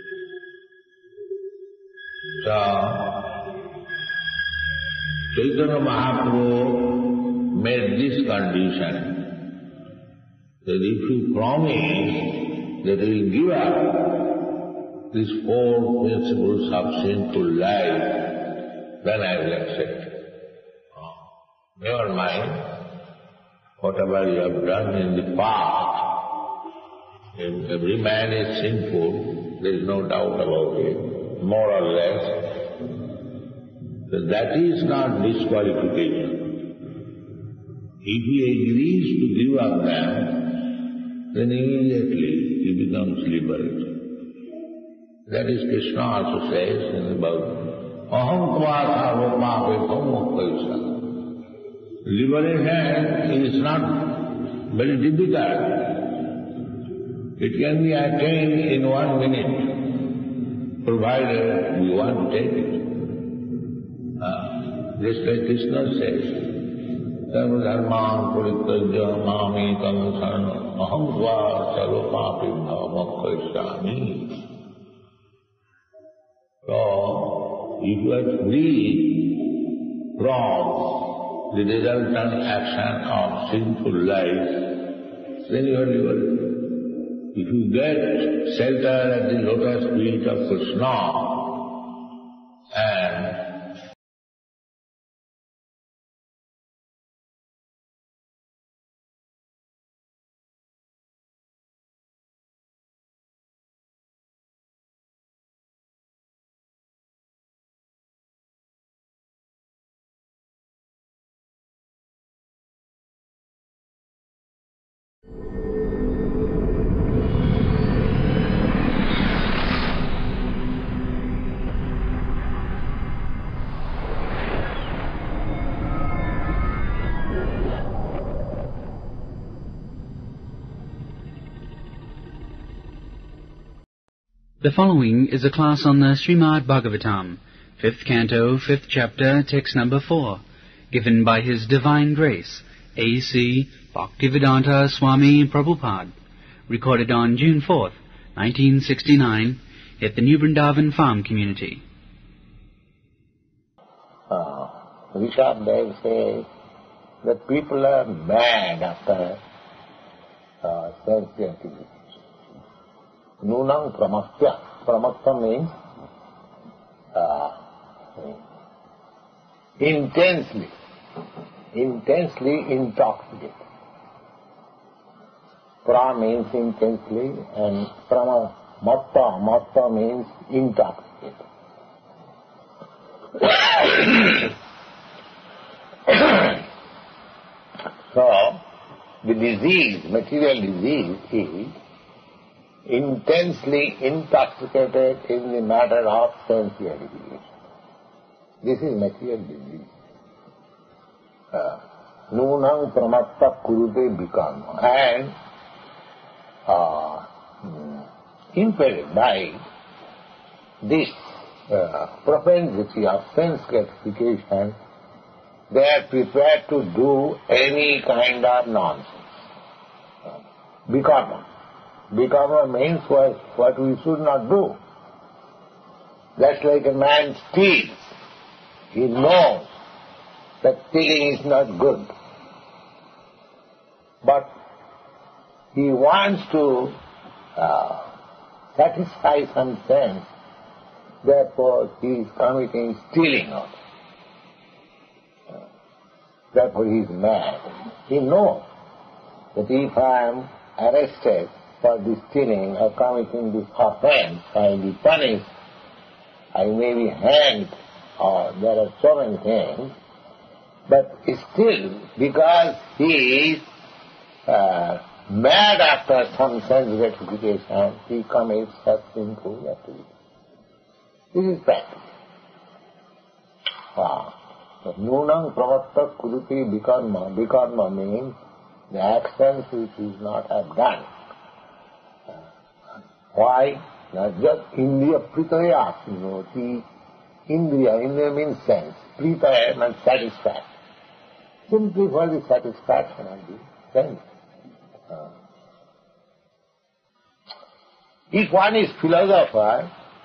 So, Chaitanya Mahaprabhu made this condition that if you promise that you will give up these four principles of sinful life, then I will accept. Never mind whatever you have done in the past. If every man is sinful, there is no doubt about it, more or less. So that is not disqualification. If he agrees to give up them, then immediately he becomes liberated. That is Krishna also says in the Bhagavad, Aham kvasa vopāpe bhaumukhaisa. Liberation is not very difficult. It can be attained in one minute, provided you want to take it. Uh, just like Krishna says, Sarva dharman parityajya mami tam aham sva sarva papibha mokkhaisami. So, if you are free from the resultant action of sinful life, then you are liberated. If you get shelter at the lotus feet of Krishna and The following is a class on the Srimad Bhagavatam, fifth canto, fifth chapter, text number four, given by His Divine Grace, A C Bhaktivedanta Swami Prabhupada, recorded on June fourth, nineteen sixty-nine, at the New Vrindavan Farm Community. Uh, Rishabh Dev says that people are mad after uh, sense gratification. Nunam pramatya. Pramatya means uh, intensely, intensely intoxicated. Pra means intensely and prama, matta, matta means intoxicated. So, the disease, material disease is intensely intoxicated in the matter of sense gratification. This is material disease. Nunam pramatta kurute bikama. And uh, impelled by this uh, propensity of sense gratification, they are prepared to do any kind of nonsense. Bikama. Bikama means what, what we should not do. That's like a man steals. He knows that stealing is not good. But he wants to uh, satisfy some sense, therefore he is committing stealing also. Therefore he is mad. He knows that if I am arrested for this stealing or committing this offense, I will be punished, I may be hanged, or there are so many things, but still, because he is uh, mad after some sense gratification, he commits such sinful activity. This is practice. Ah. Nunam pravatta kuruti bikarma. Bikarma means the actions which he is not have done. Why? Not just Indriya pritaya sinoti. Indriya, Indriya means sense. Pritaya means satisfaction. Simply for the satisfaction of the sense. Uh, if one is philosopher,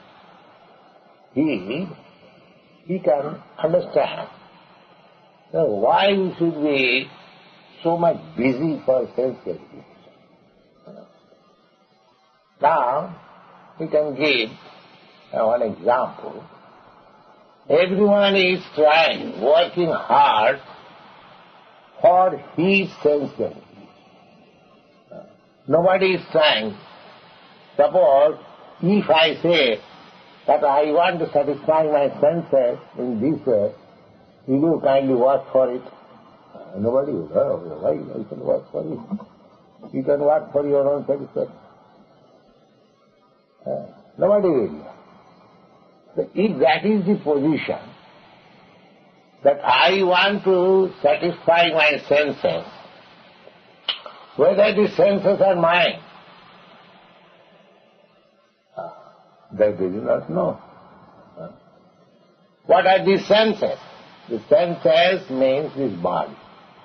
he, he can understand that why we should be so much busy for sense gratification. Now, we can give uh, one example. Everyone is trying, working hard for his sense gratification. Nobody is trying. Suppose if I say that I want to satisfy my senses in this way, will you kindly work for it? Uh, nobody will. Oh, why I can work for it? You can work for your own satisfaction. Uh, nobody will. So if that is the position, that I want to satisfy my senses, whether the senses are mine, uh, that they do not know. Uh, what are these senses? The senses means this body.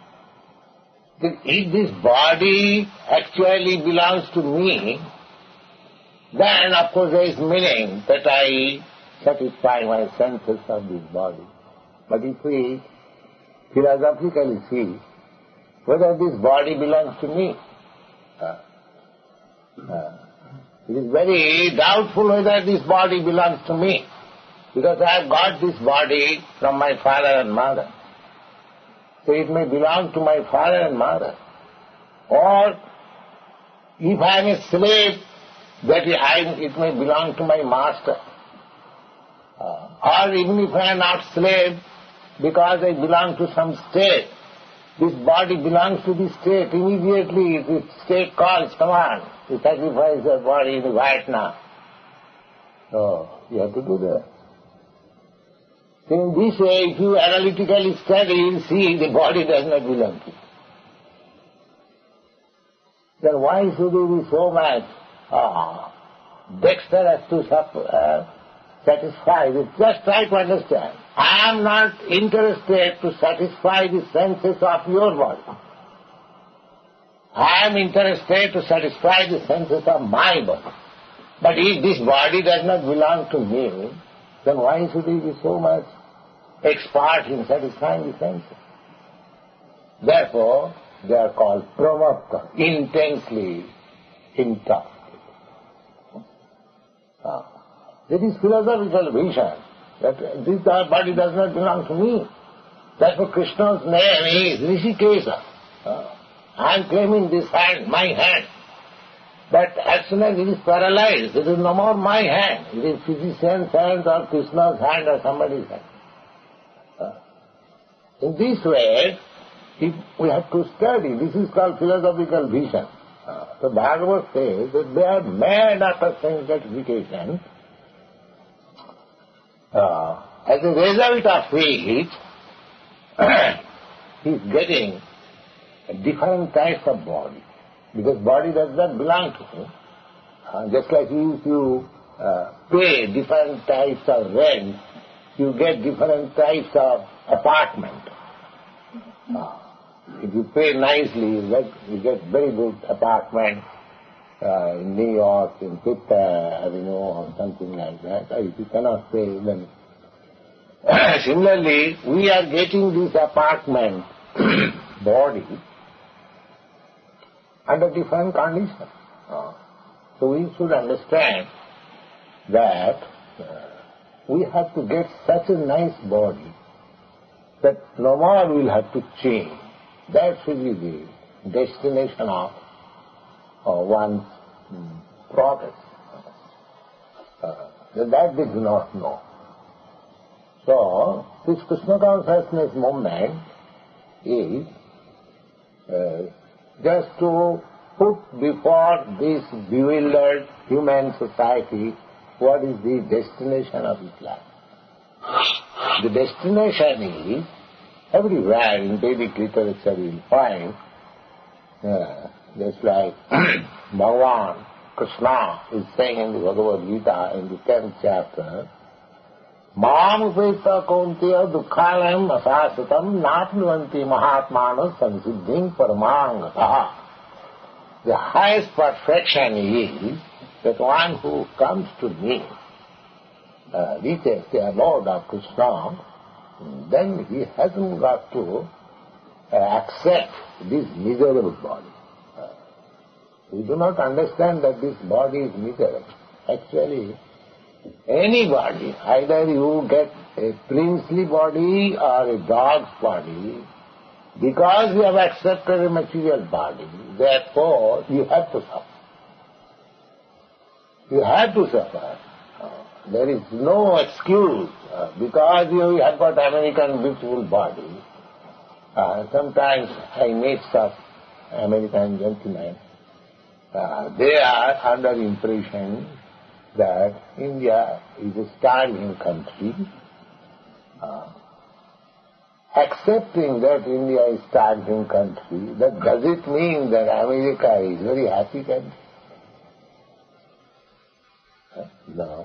If this body actually belongs to me, then of course there is meaning that I satisfy my senses of this body. But if we philosophically see whether this body belongs to me, uh, uh, it is very doubtful whether this body belongs to me, because I have got this body from my father and mother. So it may belong to my father and mother. Or if I am a slave, that I, it may belong to my master. Uh, or even if I am not slave, because I belong to some state, this body belongs to the state. Immediately the state calls, come on, you sacrifice your body in Vietnam. So you have to do that. So in this way, if you analytically study, you will see the body does not belong to you. Then why should you be so much ah, dexterous to uh, satisfy this? Just try to understand. I am not interested to satisfy the senses of your body. I am interested to satisfy the senses of my body. But if this body does not belong to me, then why should he be so much expert in satisfying the senses? Therefore, they are called pramukta, intensely intoxicated. Ah. That is philosophical vision, that this body does not belong to me. Therefore Krishna's name is Rishikesha. Ah. I am claiming this hand, my hand. But as soon as it is paralyzed, it is no more my hand. It is physician's hand or Krishna's hand or somebody's hand. Uh, in this way, if we have to study. This is called philosophical vision. Uh, so Bhagavad says that they are mad after sense gratification. Uh, as a result of which, he is getting different types of body. Because body does not belong to him. Uh, just like if you uh, pay different types of rent, you get different types of apartment. Uh, if you pay nicely, you get, you get very good apartment uh, in New York, in Fifth Avenue or something like that. Or if you cannot pay, then... Similarly, we are getting this apartment body under different conditions. Uh, so we should understand that uh, we have to get such a nice body that no more will have to change. That should be the destination of uh, one's um, progress. Uh, that they do not know. So, this Krishna consciousness movement is uh, just to put before this bewildered human society what is the destination of its life. The destination is, everywhere in Vedic literature you will find, uh, just like Bhagavan Krishna is saying in the Bhagavad Gita in the tenth chapter, Mam upeta kaunteya dukkhalayam asasatam napnuvanti mahatmana sansiddhim paramangataha. The highest perfection is that one who comes to me, uh, reaches the abode of Krishna, then he hasn't got to uh, accept this miserable body. Uh, we do not understand that this body is miserable. Actually, any body, either you get a princely body or a dog's body, because you have accepted a material body, therefore you have to suffer. You have to suffer. Uh, there is no excuse. Uh, because you have got American beautiful body. Uh, sometimes I meet some American gentlemen. Uh, they are under the impression that India is a starving country. Uh, accepting that India is a starving country, that does it mean that America is a very happy country? Uh, no.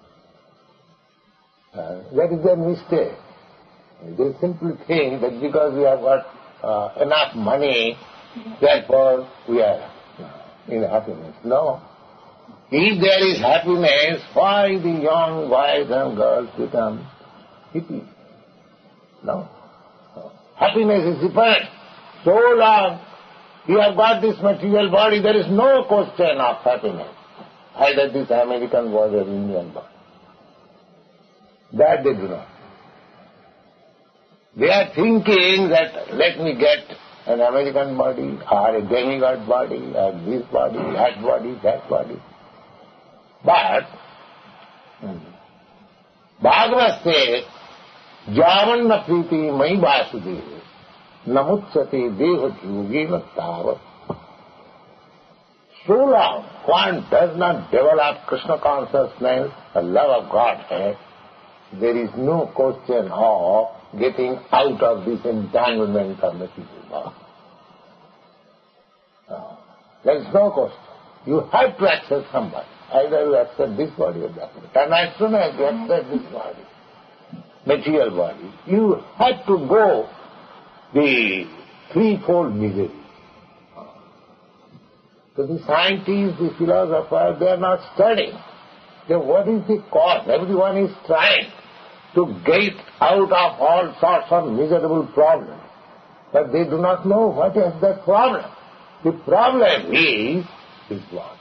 Uh, that is their mistake. They simply think that because we have got uh, enough money, therefore we are in happiness. No. If there is happiness, why the young boys and girls become hippies? No. Happiness is different. So long you have got this material body, there is no question of happiness. Either this American body or Indian body. That they do not. They are thinking that let me get an American body or a demigod body or this body, that body, that body. But Bhagavad says, Javanna priti mai vasudeva namutsate deha yogena tavat. So long one does not develop Krishna consciousness, the love of Godhead, there is no question of getting out of this entanglement of material body. No. There is no question. You have to accept somebody. Either you accept this body or that body. And as soon as you accept this body, material body, you have to go the threefold misery. So the scientists, the philosophers, they are not studying. So what is the cause? Everyone is trying to get out of all sorts of miserable problems. But they do not know what is that problem. The problem is this body.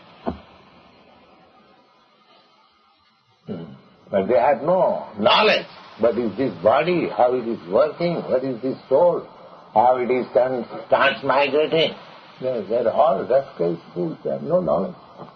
Hmm. But they have no knowledge. What is this body, how it is working, what is this soul, how it is trans- transmigrating. They they are all rascals, fools, they have no knowledge.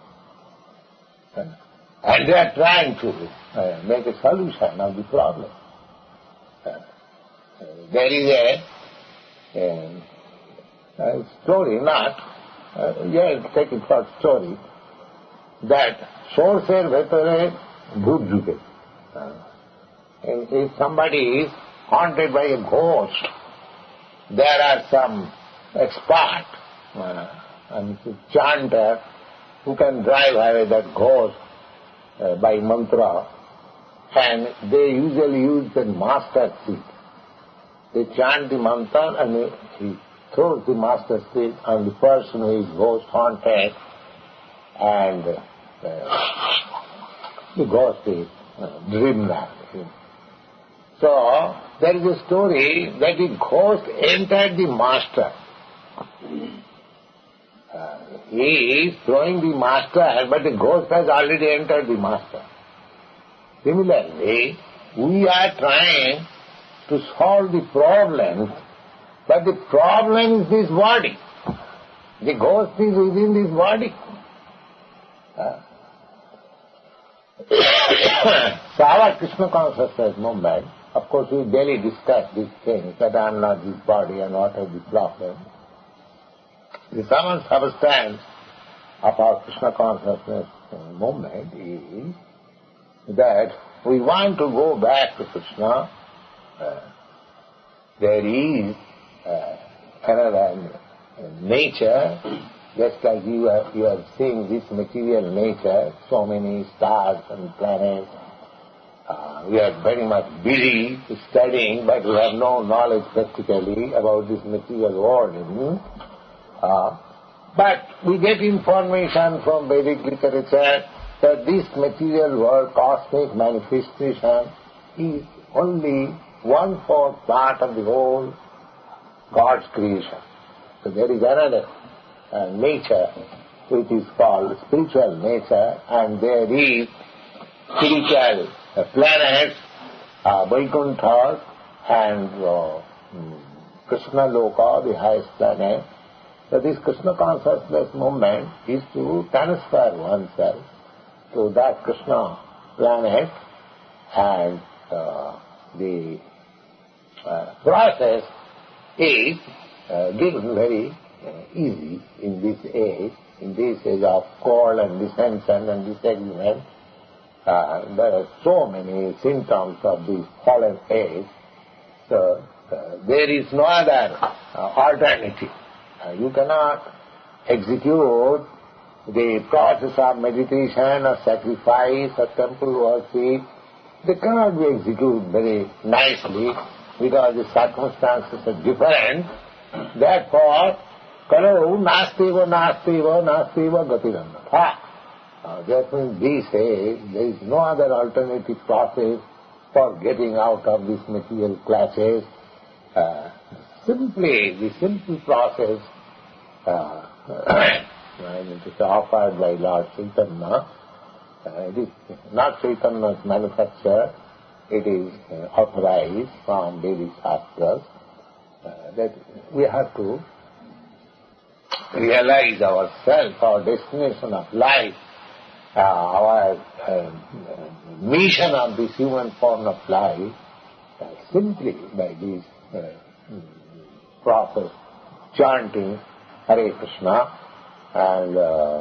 And they are trying to uh, make a solution of the problem. Uh, uh, there is a, a, a story, not, uh, yeah, take it for story, that Sorcer Vetare Bhut Juke. And if somebody is haunted by a ghost, there are some expert, uh, and chanter who can drive away that ghost uh, by mantra, and they usually use the master seed. They chant the mantra and he throws the master seed on the person who is ghost haunted, and uh, the ghost is uh, dreamland. So, there is a story that the ghost entered the master. Uh, he is throwing the master, but the ghost has already entered the master. Similarly, we are trying to solve the problem, but the problem is this body. The ghost is within this body. Uh, so our Krishna consciousness movement, of course we daily discuss these things, that I am not this body and what are the problems. The sum and substance of our Krishna consciousness movement is that we want to go back to Krishna. Uh, there is uh, another nature, just like you are, you are seeing this material nature, so many stars and planets. Uh, we are very much busy studying, but we have no knowledge practically about this material world. Uh, but we get information from Vedic literature that this material world, cosmic manifestation, is only one-fourth part of the whole God's creation. So there is another uh, nature which is called spiritual nature, and there is spiritual uh, planets, uh, Vaikuntha and uh, Krishna Loka, the highest planet. So this Krishna consciousness movement is to transfer oneself to that Krishna planet, and uh, the uh, process is uh, given very uh, easy in this age, in this age of cold and dissension and disagreement. Uh, there are so many symptoms of this fallen age, so uh, there is no other uh, alternative. Uh, you cannot execute the process of meditation or sacrifice or temple worship. They cannot be executed very nicely because the circumstances are different. Therefore, kalu nastiva nastiva nastiva gatiranatha. Uh, that means they say there is no other alternative process for getting out of this material clashes. Uh, simply, the simple process uh, I mean, it is offered by Lord Chaitanya. Uh, it is not Chaitanya's manufacture, it is uh, authorized from Vedic Shastras, uh, that we have to realize ourselves, our destination of life, uh, our uh, mission of this human form of life, uh, simply by this uh, process, chanting Hare Krishna, and uh,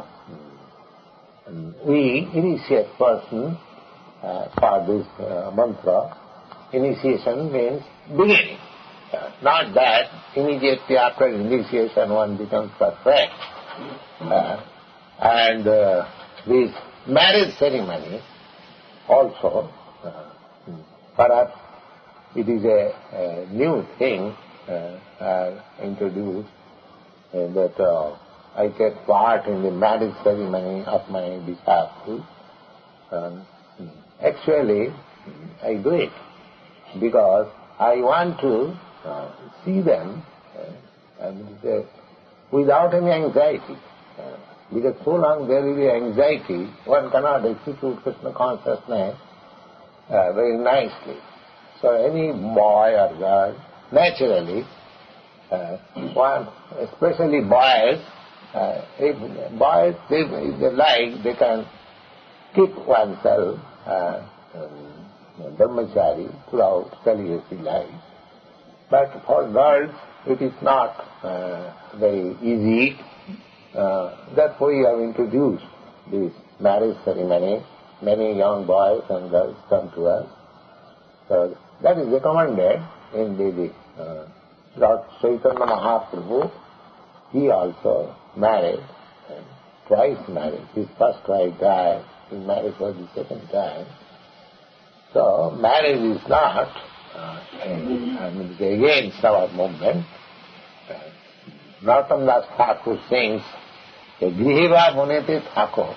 we initiate person uh, for this uh, mantra. Initiation means beginning. Uh, not that immediately after initiation one becomes perfect. Uh, and uh, this marriage ceremony also, uh, perhaps it is a, a new thing uh, uh, introduced uh, that uh, I take part in the marriage ceremony of my disciples. Um, actually, I do it because I want to uh, see them uh, and, uh, without any anxiety. Uh, because so long there will be anxiety, one cannot execute Krishna consciousness uh, very nicely. So any boy or girl, naturally, uh, one, especially boys, Uh, if boys, if, if they like, they can keep oneself uh, um, brahmachari throughout celibacy life. But for girls, it is not uh, very easy. Uh, therefore, we have introduced this marriage ceremony. Many young boys and girls come to us. So that is recommended in the uh, Lord Chaitanya Mahaprabhu. He also married, uh, twice married. His first wife died, he married for the second time. So marriage is not, uh, a, I mean, against our movement. Uh, Narottam Das Thakur sings, Griheva Munete Thakur,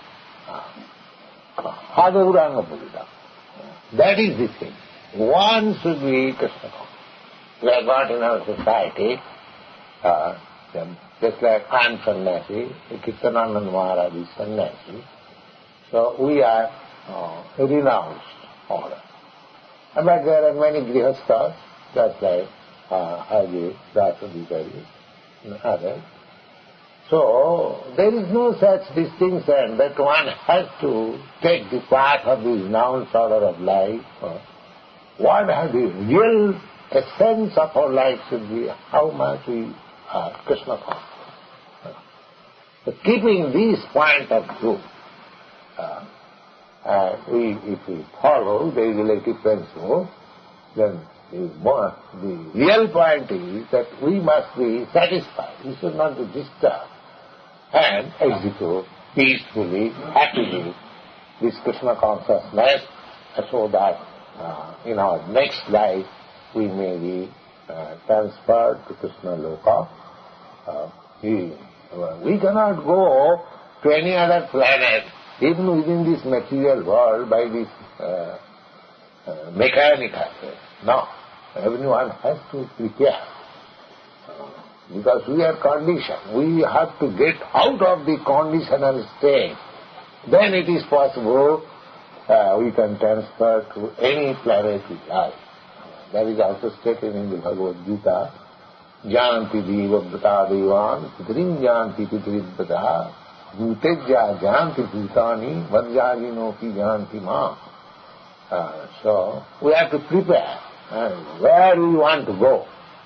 Hadauranga Purita. That is the thing. One should be Krishna conscious. We have got in our society, uh, just like I am sannyasi, Kirtanananda Maharaj is sannyasi, so we are uh, a renounced order. But there are many grihasthas, just like uh, Haji, Rasadikari, and others. So there is no such distinction that one has to take the path of the renounced order of life. What has the real essence of our life should be how much we are Krishna conscious. So keeping this point of view, uh, uh, we, if we follow the relative principle, then the, more, the real point is that we must be satisfied. We should not be disturbed and execute peacefully, happily this Krishna consciousness, so that uh, in our next life we may be uh, transferred to Krishna Loka. Uh, we, uh, we cannot go to any other planet, even within this material world, by this uh, uh, mechanical way. No, everyone has to prepare. Uh, because we are conditioned. We have to get out of the conditional state. Then it is possible uh, we can transfer to any planet we like. That is also stated in the Bhagavad Gita. Janti diva brata devan, pitrim janti pitrim brata, Bhutejya janti bhutani vadjajinopi janti ma. Uh, so, we have to prepare. And where we want to go.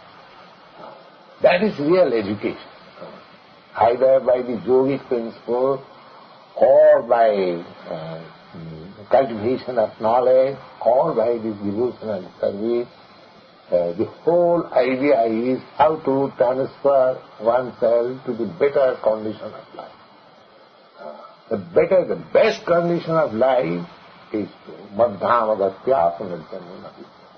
That is real education. Either by the yogic principle or by uh, cultivation of knowledge or by the devotional service. Uh, the whole idea is how to transfer oneself to the better condition of life. Uh, the better, the best condition of life is to madhyam agatya punarjanma.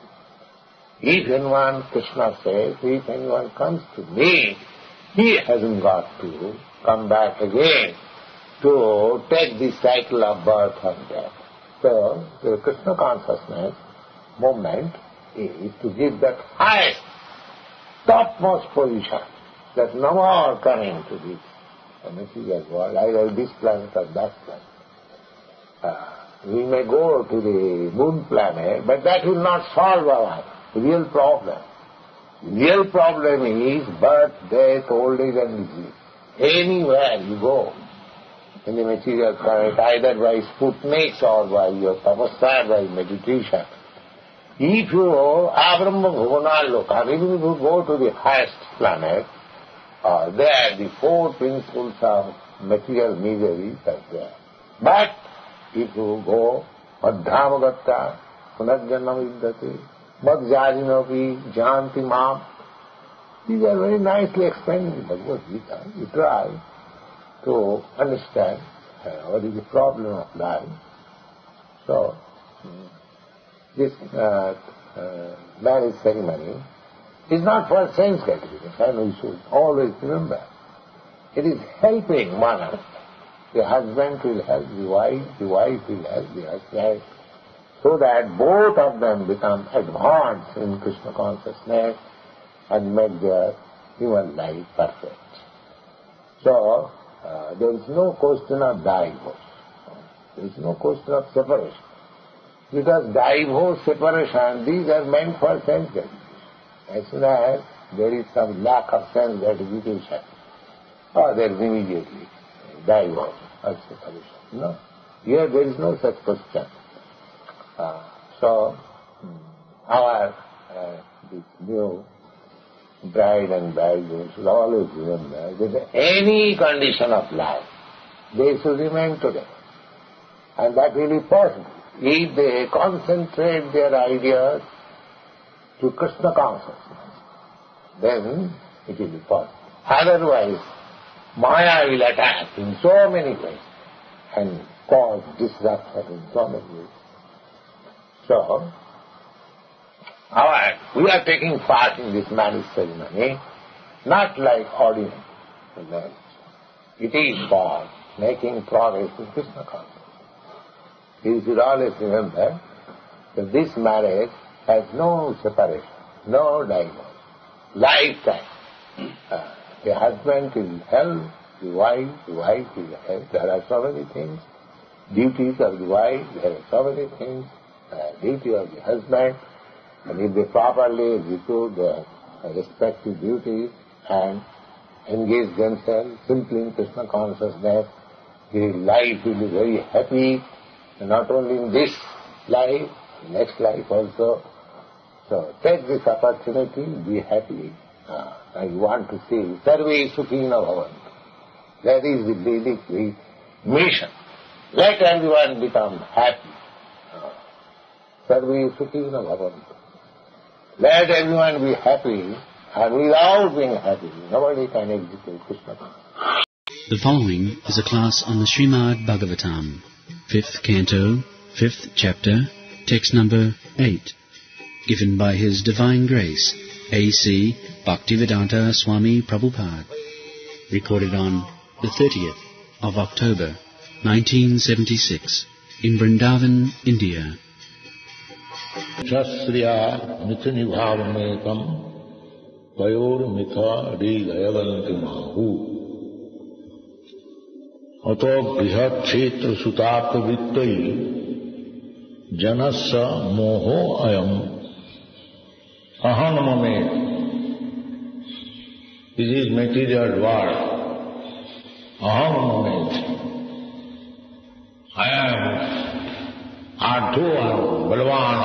If anyone, Krishna says, if anyone comes to me, he hasn't got to come back again to take the cycle of birth and death. So, the Krishna consciousness movement is to give that highest, topmost position, that no more coming to this material world, either this planet or that planet. Uh, we may go to the moon planet, but that will not solve our real problem. Real problem is birth, death, old age and disease. Anywhere you go in the material planet, either by Sputniks or by your tapasya, by meditation, if you abrahma bhuvana loka, even if you go to the highest planet, uh, there the four principles of material misery are there. But if you go madhyamagatta, punarjanma vidyate, madhyajinopi janti mam, these are very nicely explained in Bhagavad Gita. You try to understand uh, what is the problem of life. So, this uh, uh, marriage ceremony is not for sense gratification, we should always remember. It is helping one another. The husband will help the wife, the wife will help the husband, so that both of them become advanced in Krishna consciousness and make their human life perfect. So, uh, there is no question of divorce. There is no question of separation. Because divorce, separation, these are meant for sense gratification. As soon as there is some lack of sense gratification, oh, there is immediately divorce or separation. No. Here there is no such question. Uh, so, our uh, this new bride and bridegroom should always remember that any condition of life, they should remain together. And that will be possible if they concentrate their ideas to Krishna consciousness. Then it will be possible. Otherwise, Maya will attack in so many ways and cause disruption in so many ways. So, our, we are taking part in this marriage ceremony not like ordinary marriage. It is for making progress in Krishna consciousness. You should always remember that this marriage has no separation, no divorce, lifetime. Uh, the husband will help the wife, the wife will help. There are so many things, duties of the wife, there are so many things, uh, duty of the husband, and if they properly execute their respective duties and engage themselves simply in Krishna consciousness, their life will be very happy, and not only in this life, next life also. So take this opportunity, be happy. Uh, I want to see Sarve Sukhina Bhavantu. That is the basic mission. Let everyone become happy. Uh, Sarve Sukhina Bhavantu. Let everyone be happy, and without being happy, nobody can execute Krishna consciousness. The following is a class on the Srimad Bhagavatam, fifth canto, fifth chapter, text number eight, given by His Divine Grace, A C Bhaktivedanta Swami Prabhupada, recorded on the thirtieth of October, nineteen seventy-six, in Vrindavan, India. Shasriya mithani bhavamekam payor mitha ridayavanti mahu ato brihat kshetra sutapa vittai janassa moho ayam ahanamame. This is material world aham mameti. I am Artu aham, Balavan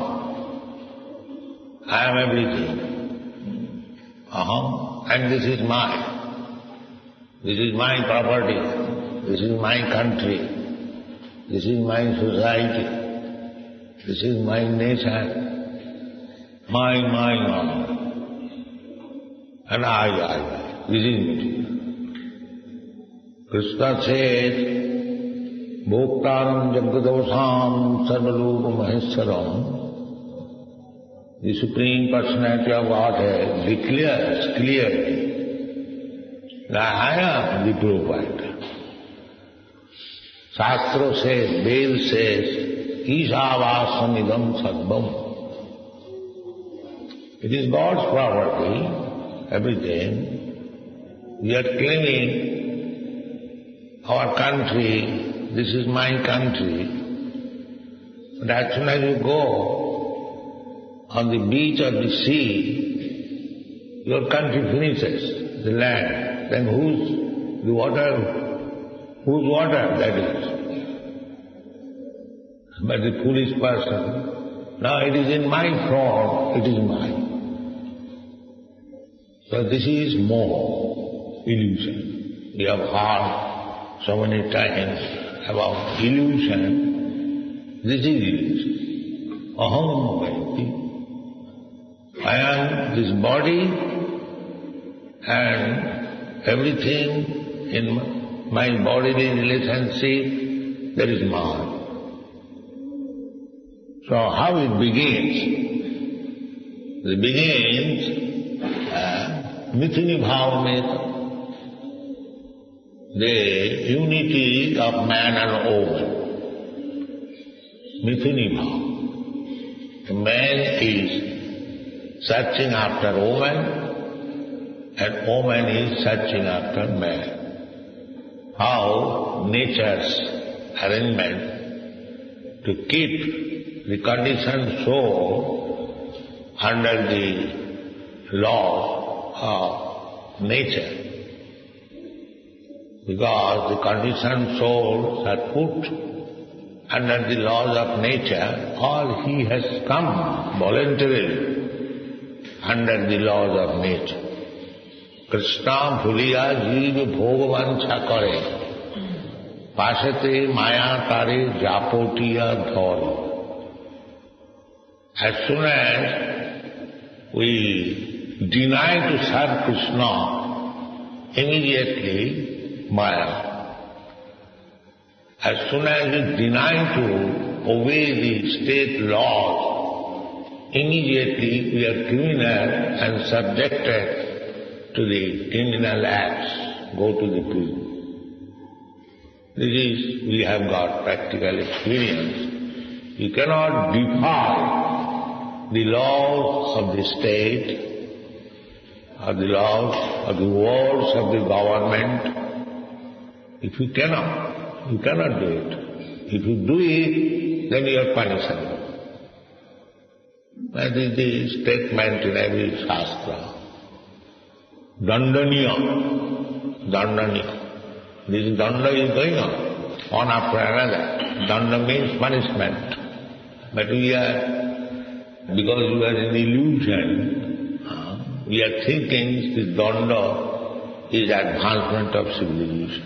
aham. I am everything. Aham, and this is mine. This is my property. This is my country. This is my society. This is my nature. My, my, my. And I, I, I. This is me. Krishna says, Bhoktaram Jagadosam Sarvalupa Maheswaram. The Supreme Personality of Godhead declares clearly that I am the provider. Shastra says, Ved says, Ishavasam Sarvam. It is God's property, everything. We are claiming our country. This is my country. But as soon as you go on the beach or the sea, your country finishes, the land. Then whose the water, whose water that is? But the foolish person, now it is in my form, it is mine. So this is more illusion. We have heard so many times about illusion. This is illusion. Aham Vaiti. I am this body and everything in my bodily relationship, that is mine. So how it begins? It begins uh, Mithuni Bhava. The unity of man and woman. Mithuni Bhava. The man is searching after woman and woman is searching after man. How nature's arrangement to keep the conditioned soul under the law of nature. Because the conditioned souls are put under the laws of nature, or he has come voluntarily under the laws of nature. Krishna bhuliya jeev bhogvancha kare, pasate maya tare japotiya dhori. As soon as we deny to serve Krishna, immediately Maya. As soon as we deny to obey the state laws, immediately we are criminal and subjected to the criminal acts, go to the prison. This is, we have got practical experience. You cannot defy the laws of the state, or the laws of the words of the government. If you cannot, you cannot do it. If you do it, then you are punishable. That is the statement in every Shastra. Dandaniya, Dandaniya. This danda is going on, one after another. Danda means punishment. But we are, because we are in illusion, we are thinking this danda is advancement of civilization.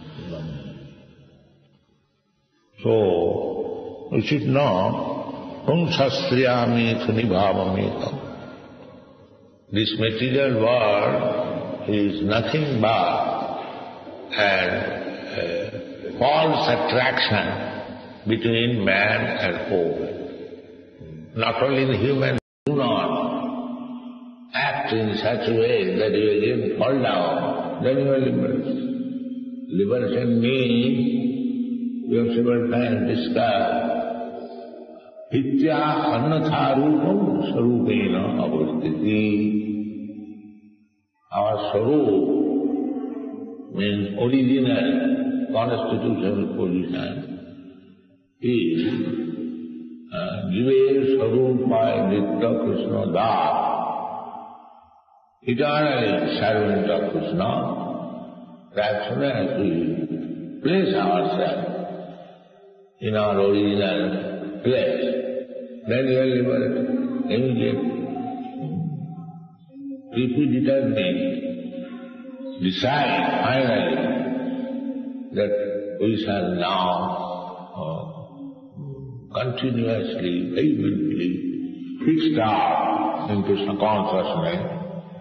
So, we should know, Punsastriyami Sunibhavamekam. This material world is nothing but an uh, false attraction between man and woman. Not only the human do not act in such a way that you again fall down, then you are liberated. Liberation means, we have several times discussed, Hitya annatha rupam sarupena avastiti. Our sarup means original constitutional position is Jive Sarupa Nitya Krishna Da, eternally servant of Krishna, As soon as we place ourselves in our original place, then we are liberated immediately. If we determine, decide finally that we shall now uh, continuously, vehemently fix out in Krishna consciousness.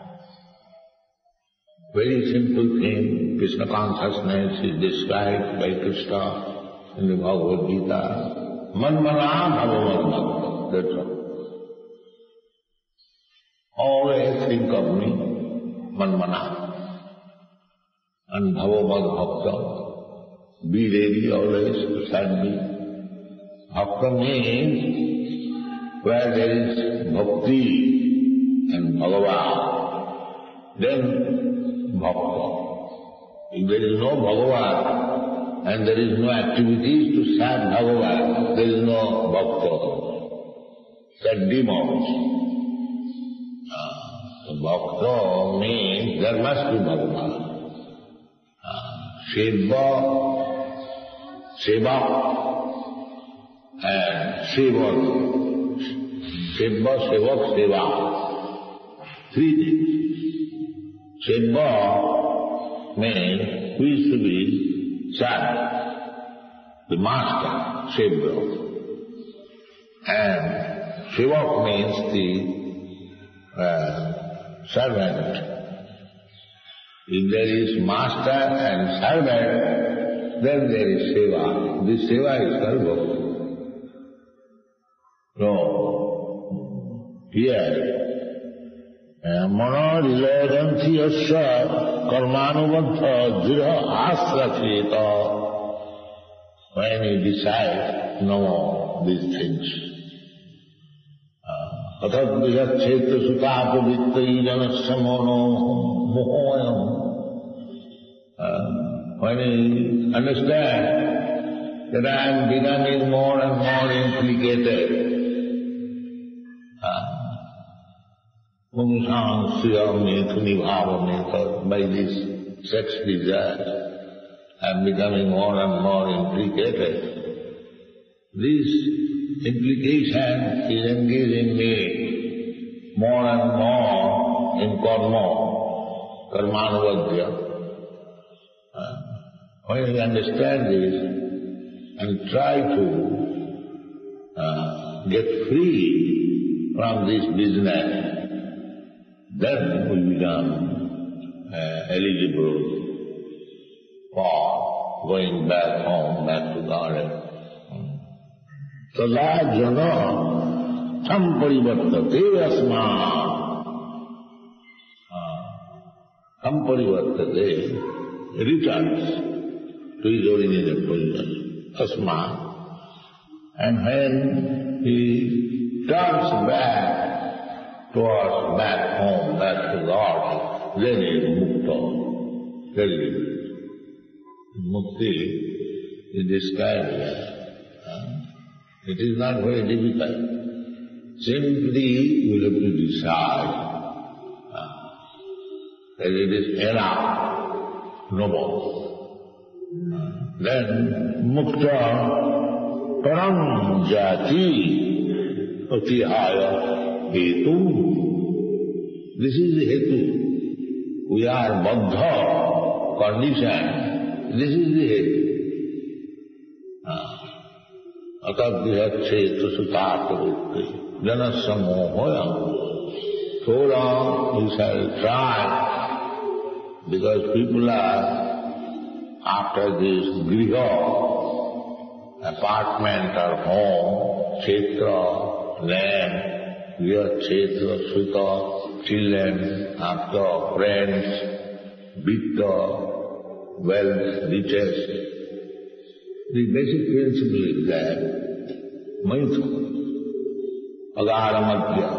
Very simple thing, Krishna consciousness is described by Krishna in the Bhagavad Gita. Manmana bhava madbhakta, that's all. Always think of me, manmana, and bhava madbhakta. Be ready always to serve me. Bhakta means where there is bhakti and Bhagavan, then bhakta. If there is no Bhagavan and there is no activities to serve Bhagavan, there is no bhakta. That demons. Uh, bhakta means there must be Bhagavan. Uh, Seva, Seva and Sevak. Seva, Sevak, Seva. Three things. Seva means who is to be served, the master, Seva. And Sevak means the uh, servant. If there is master and servant, then there is seva. This seva is called bhakti. So, here, mano rilayanti yasya karmanubandha dhira asracheta. When you decide, know these things. Atat vijaccheta sutapavittri janasya mono mohoyam. When you understand that I am becoming more and more implicated, pungsang suyam methuni bhava by this sex desire, I am becoming more and more implicated. This implication is engaging me more and more in karma, karmanuvadya. Uh, when you understand this and try to uh, get free from this business, then we become uh, eligible for going back home, back to Godhead. Tada jana tam parivartate asma. Tam parivartate returns to his original position, asma. And when he turns back towards back home, back to God, then he is mukta. Very good. Mukti is described here. It is not very difficult. Simply you have to decide uh, that it is enough, no more. Uh, then mukta param jati atihaya hetu. This is the hetu. We are baddha, conditioned. This is the hetu. Uh, Atat vijaccheta sutapavittri janasya mohoyam. So long you shall try, because people are after this griha, apartment or home, kshetra, land, griha, kshetra, suta, children, after friends, vitta, wealth, riches. The basic principle is that maitha, agara madhya,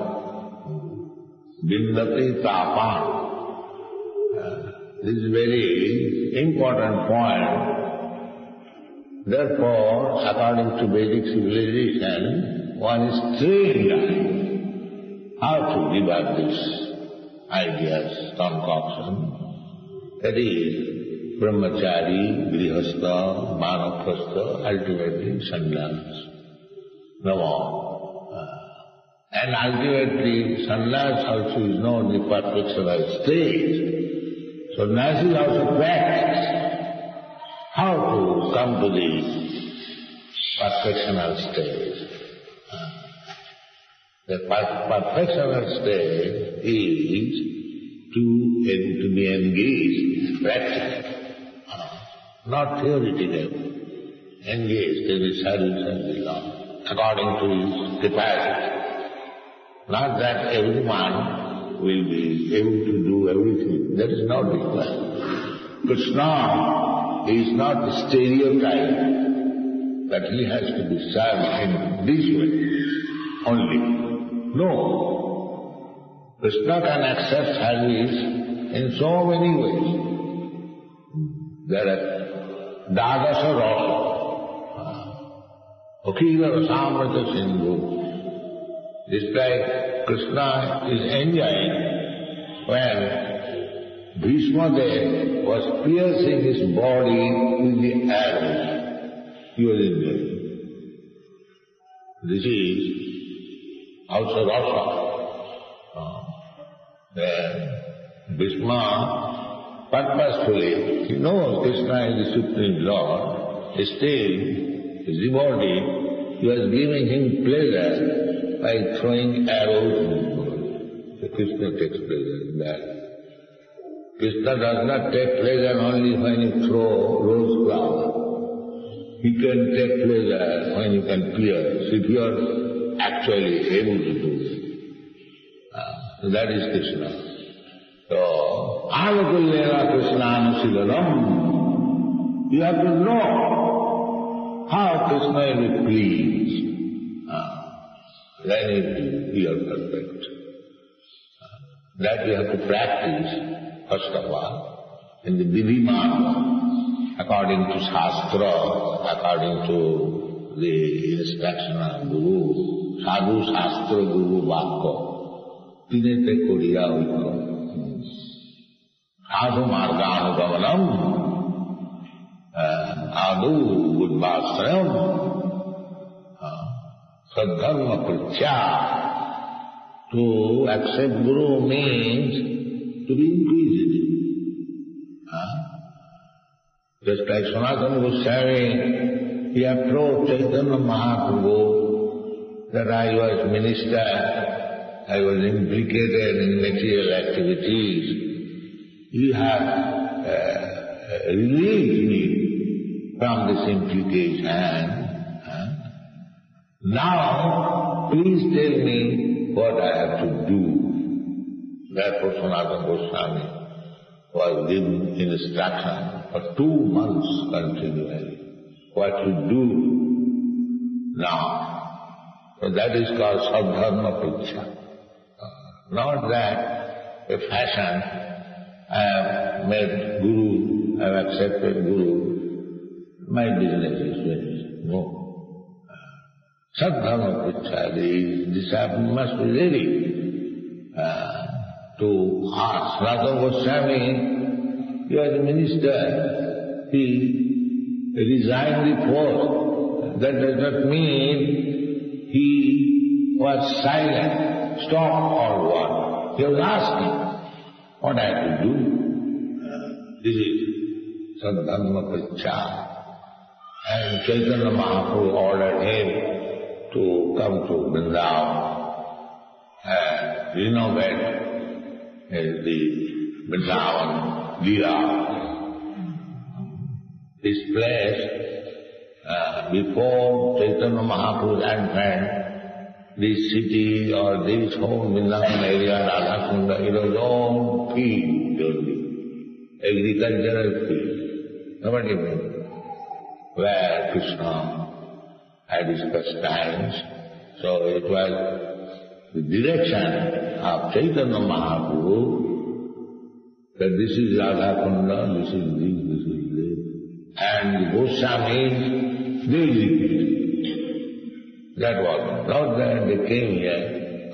bindati tapan. Uh, this is very important point. Therefore, according to Vedic civilization, one is trained how to give up these ideas, concoction. That is, brahmachari, grihastha, vanaprastha, ultimately sannyas. No more. Uh, and ultimately sannyas also is not the perfectional stage. So sannyas is also practice how to come to the perfectional stage. Uh, the per- perfectional stage is to, uh, to be engaged in practice, uh, not theoretical, engaged in the service of the Lord, according to his capacity. Not that everyone will be able to do everything, that is not required. Krishna is not the stereotype that he has to be served in this way only. No. Krishna can accept service in so many ways. There are Dadasa Rasa, Akila Rasamrita Sindhu. This like Krishna is enjoying when Bhishma Dev was piercing his body with the arrows. He was enjoying. This is also Rasa. Then Bhishma purposefully, he knows Krishna is the Supreme Lord, still his devotee, he was giving him pleasure by throwing arrows in his body. So Krishna takes pleasure in that. Krishna does not take pleasure only when you throw rose flower. He can take pleasure when you can pierce, if you are actually able to do it. So that is Krishna. So, Anukulyena Krishnanu you have to know how Krishna will be pleased. Uh, then it, you are perfect. Uh, that you have to practice, first of all, in the Vidhi Marga, according to Shastra, according to the instruction of Guru, Sadhu Shastra Guru Vakko. Tinete Koriya Vikko. Sadhu Marganugamanam, Adu Budvasrayam, Sadharma Pritya. To accept Guru means to be inquisitive. Just like Sanatana Goswami, he approached Chaitanya Mahaprabhu that I was minister, I was implicated in material activities. You have uh, relieved me from this implication. Huh? Now, please tell me what I have to do. Therefore, Sanatana Goswami was given instruction for two months continually what to do now. So that is called Sadharma Pritya. Not that a fashion, I have made Guru, I have accepted Guru, my business is finished. No. Sadharma Pritya, the disciple must be ready uh, to ask. Sanatana Goswami, he was a minister, he resigned the post. That does not mean he was silent. Stop or what? He was asking what I have to do. This is Sadharma Pritya. And Chaitanya Mahaprabhu ordered him to come to Vrindavan and renovate the Vrindavan Leela. This place, uh, before Chaitanya Mahaprabhu's advent, this city or this whole Vrindavan area, Radhakunda, it was all field only, agricultural field. Nobody knew where Krishna had his pastimes. So it was the direction of Chaitanya Mahaprabhu that this is Radhakunda, this is this, this is this. And the Goswamis, they repeated. That was not that they came here,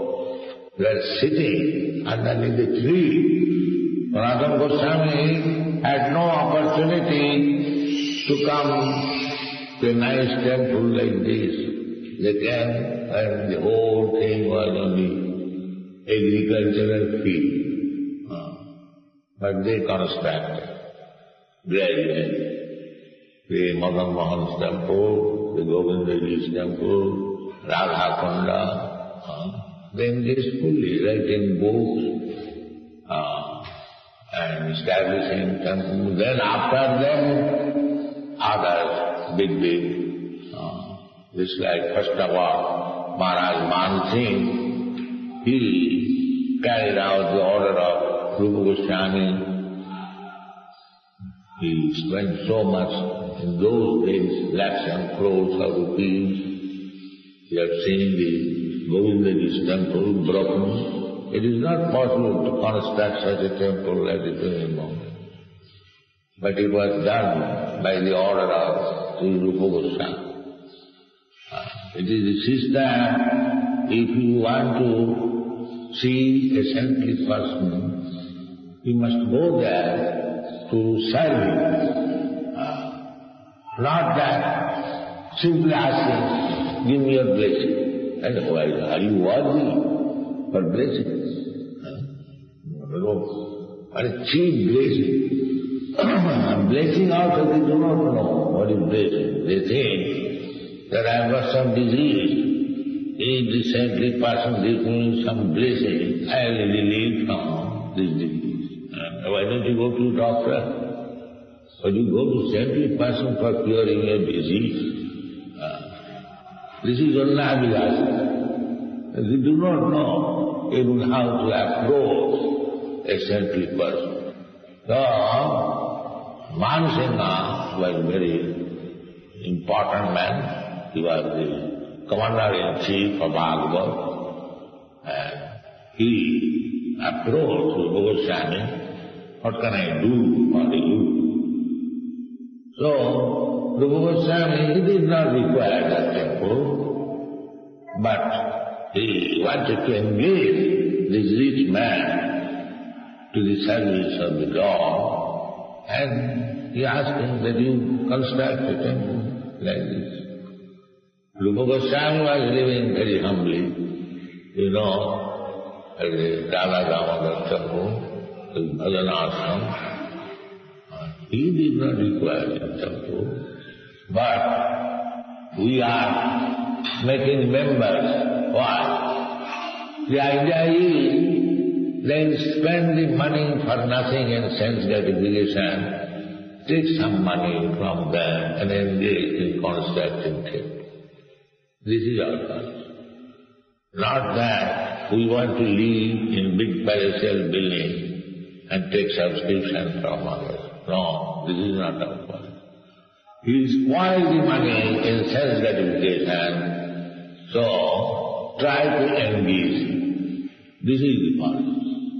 although they are sitting underneath the tree. Sanatana Goswami had no opportunity to come to a nice temple like this. They came and the whole thing was only agricultural field. Uh, but they constructed gradually the Madan Mohan's temple, the Govindaji's temple, Radha Kunda. Uh, they engaged fully, writing books uh, and establishing temples. Then after them, others, big, big, uh, this like first of all, Maharaj Man Singh, he carried out the order of Rupa Goswami. He spent so much in those days, lakhs and crores of rupees. You have seen the Govindaji's temple broken. It is not possible to construct such a temple at the present moment. But it was done by the order of Sri Rupa Goswami. It is the system, if you want to see a saintly person, you must go there to serve him. Uh, not that simply asking, give me your blessing. And why are you worthy for blessing? Uh, no, what a cheap blessing. Blessing also they do not know what is blessing. They think that I have got some disease. If the saintly person gives me some blessing, I will be relieved from this disease. Uh, why don't you go to a doctor? Or you go to saintly person for curing your disease? Uh, this is only abhilasa. They do not know even how to approach a saintly person. So, Manasingha was a very important man. He was the commander-in-chief of Bhagavad. And he approached Rupa Goswami, what can I do for you? So, Rupa Goswami, he did not require that temple, but he wanted to engage this rich man to the service of the Lord. And he asked him that you construct a temple like this. Rupa Goswami was living very humbly, you know, at the Radha Damodar temple, the Bhajan ashram. He did not require a temple, but we are making members. Why? The idea is, then spend the money for nothing in sense gratification, take some money from them and engage in constructing temple. This is our purpose. Not that we want to live in big palatial building and take subscription from others. No, this is not our purpose. He spoiled the money in sense gratification, so try to engage him. This is the purpose.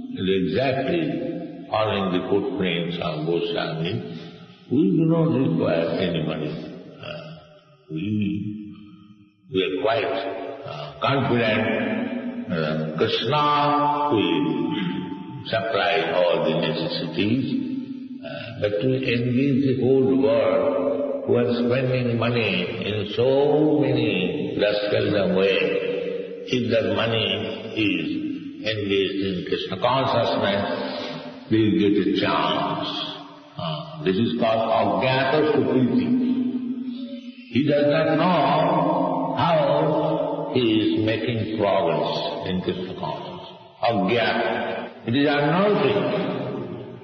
Exactly following the footprints of Goswami, we do not require any money. Uh, we, we are quite uh, confident uh, Krishna will supply all the necessities, uh, but to engage the whole world who are spending money in so many rascaldom ways, if that money is engaged in Krishna consciousness, we will get a chance. Uh, this is called Ajnata Sukriti. He does not know how he is making progress in Krishna consciousness. Ajnata. It is unknown.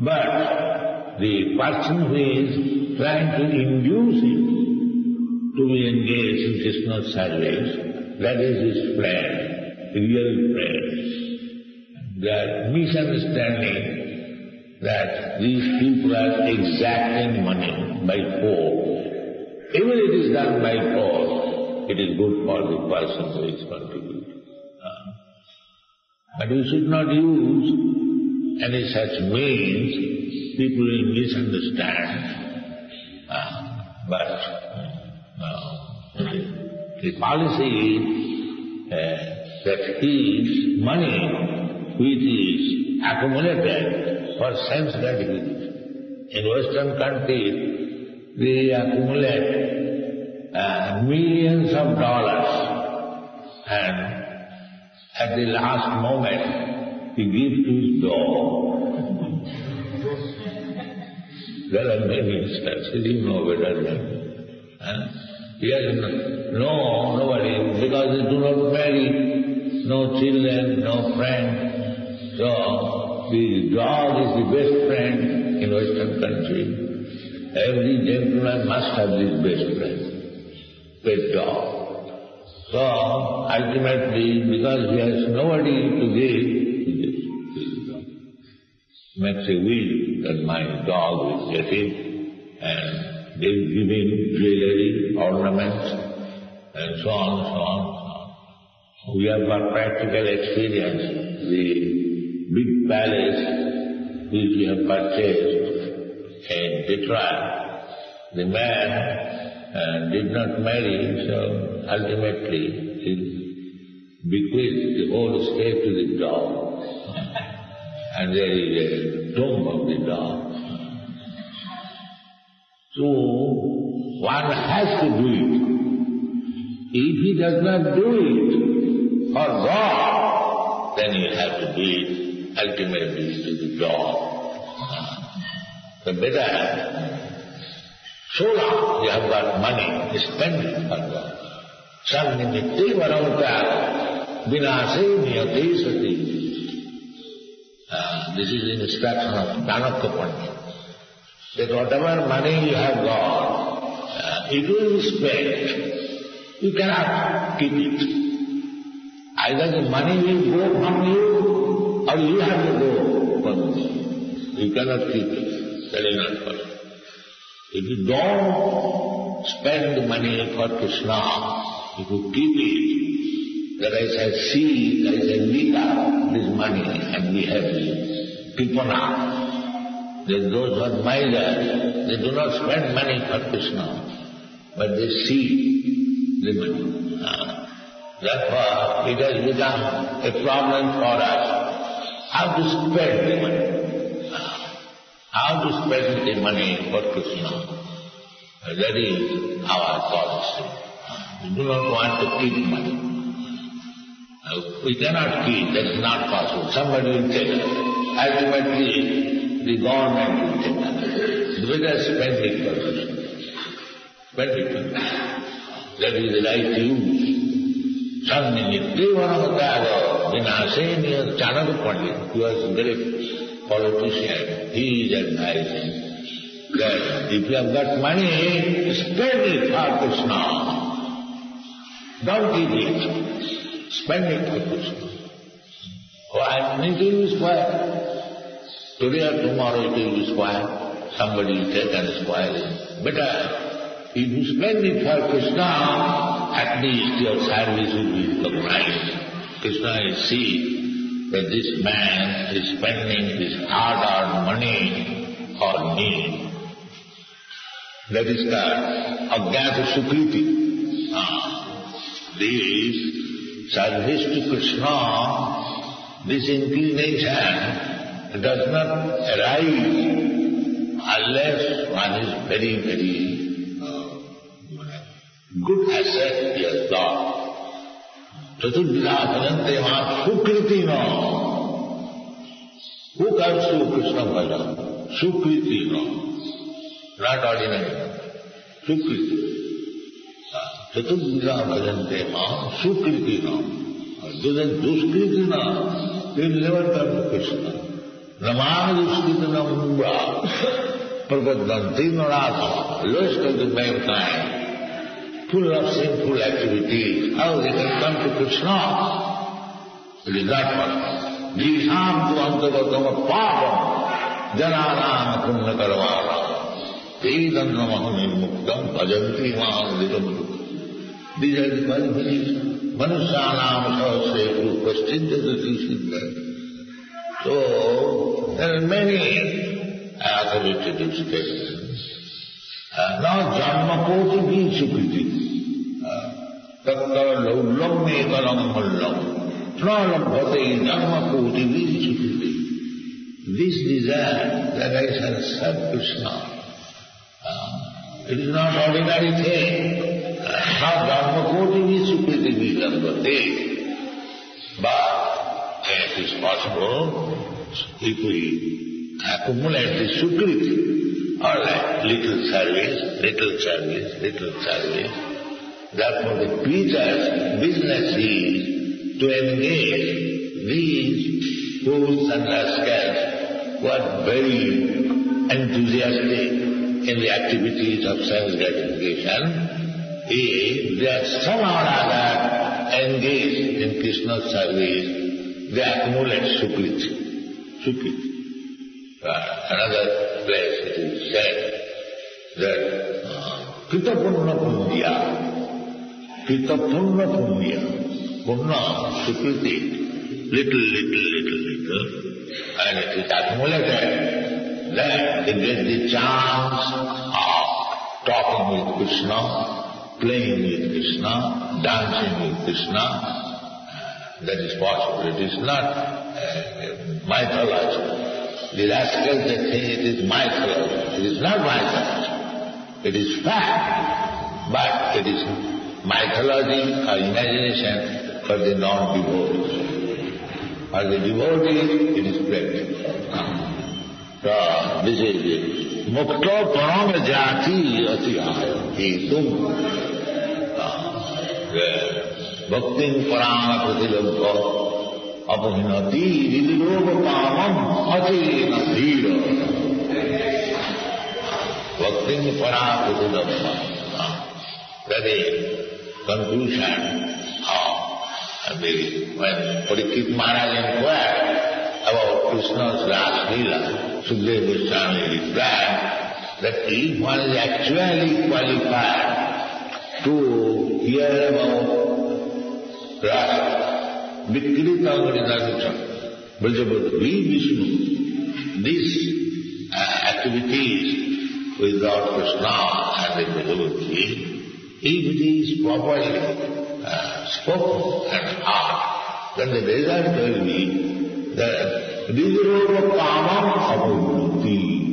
But the person who is trying to induce him to be engaged in Krishna's service, that is his friend. Real friends. They are misunderstanding that these people are exacting money by force. Even if it is done by force, it is good for the person who is contributing. Uh, but we should not use any such means. People will misunderstand. Uh, but uh, the, the policy is uh, that his money, which is accumulated for sense gratification, In Western countries, they accumulate uh, millions of dollars, and at the last moment, he gives to his dog. There are many instances, you know better than me. Huh? Yes, no, nobody, because they do not marry, no children, no friends. So, the dog is the best friend in Western country. Every gentleman must have this best friend, pet dog. So, ultimately, because he has nobody to give, he makes a will that my dog will get it, and they will give him jewelry, ornaments, and so on, so on, so on. We have got practical experience. The big palace which we have purchased in Detroit, the man uh, did not marry, so ultimately he bequeathed the whole estate to the dog. And there is a tomb of the dog. So one has to do it. If he does not do it for God, then you have to do it ultimately to the dog. So better, so long you have got money, spend it for God. Samnimitte varavata vinase niyate sati. This is the instruction of Chanakya Pandit. That whatever money you have got, uh, it will be spent. You cannot keep it. Either the money will go from you, or you have to go from you. You cannot keep it. That is not possible. If you don't spend the money for Krishna, if you keep it, that is a seed, that is a lita, this money, and we have the Pipana. Then those who are miser, they do not spend money for Krishna, but they see the money. Uh, therefore, it has become a problem for us how to spend the money. Uh, how to spend the money for Krishna. Uh, that is our policy. Uh, we do not want to keep money. Uh, we cannot keep, that is not possible. Somebody will take it. Ultimately, the government will take it. Better spend it for Krishna. Spend it for Krishna. That is the right use. Samnimitte varavata vinase niyate Chanakya Pandit, he was a great politician. He is advising that if you have got money, spend it for Krishna. Don't give it. Spend it for Krishna. Why? It will be spoiled. Today or tomorrow it will be spoiled. Somebody will take and spoil it. Better, if you spend it for Krishna, at least your service will be recognized. Krishna will see that this man is spending his hard-earned money for me. That is called Ajnata Sukriti. Ah, this service to Krishna, this inclination does not arise unless one is very, very uh, good asset he has got. Chaturvida bhajante ma sukriti no. Who comes to Krishna bhajan? Sukriti no. Not ordinary. Sukriti. Chaturvida bhajante ma sukriti no. Doesn't duskriti no. They will never come to Krishna. Namana duskriti no mubha. Pragadhanti narata. Lowest of the mankind. Full of sinful activities. How they can come to Krishna? It is not possible. Jisham tu antagatam papam. Jananam punya karvana. Tedan namah nirmuktam bhajanti mahamidam. These are the qualifications. Manusyanam sahasretu paschinjadati siddha. So, there are many authoritative statements. Uh, now, janma koti means sukriti. Tattara laulam mekalam mallam. Pralambhate janma koti means sukriti. this desire that I shall serve Krishna, uh, it is not ordinary thing. Uh, not dharmakoti sukriti vidambate. But it is possible if we accumulate the sukriti, or like little service, little service, little service. Therefore the preacher's business is to engage these fools and rascals who are very enthusiastic in the activities of sense gratification. If they are somehow or other engaged in Krishna's service, they accumulate sukriti. Sukriti. Uh, another place it is said that uh, Kritapunna Punya, Kritapunna Punya, Punna, sukriti, little, little, little, little, and it is accumulated. Then they get the chance of talking with Krishna, playing with Krishna, dancing with Krishna. That is possible. It is not uh, mythology. The rascals that say it is mythology. It is not mythology. It is fact. But it is mythology or imagination for the non-devotees. For the devotees, it is practical. So, this is it. Mukta parama jati atihaya hetum. Bhaktin parama pratilabha apahinati vidiloga kamam atina dhira. Bhaktin parama pratilabha. That is conclusion of the, when Parikshit Maharaj inquired about Krishna's Ras Leela, Sukadeva Goswami replied that if one is actually qualified to hear about Ras, Vikritam Vridanutam, Brajabodha, Vishnu, these uh, activities with Lord Krishna and the Bhagavad-gita, if it is properly uh, spoken and heard, then the result will be that Vidiroga Kamam Abhuti.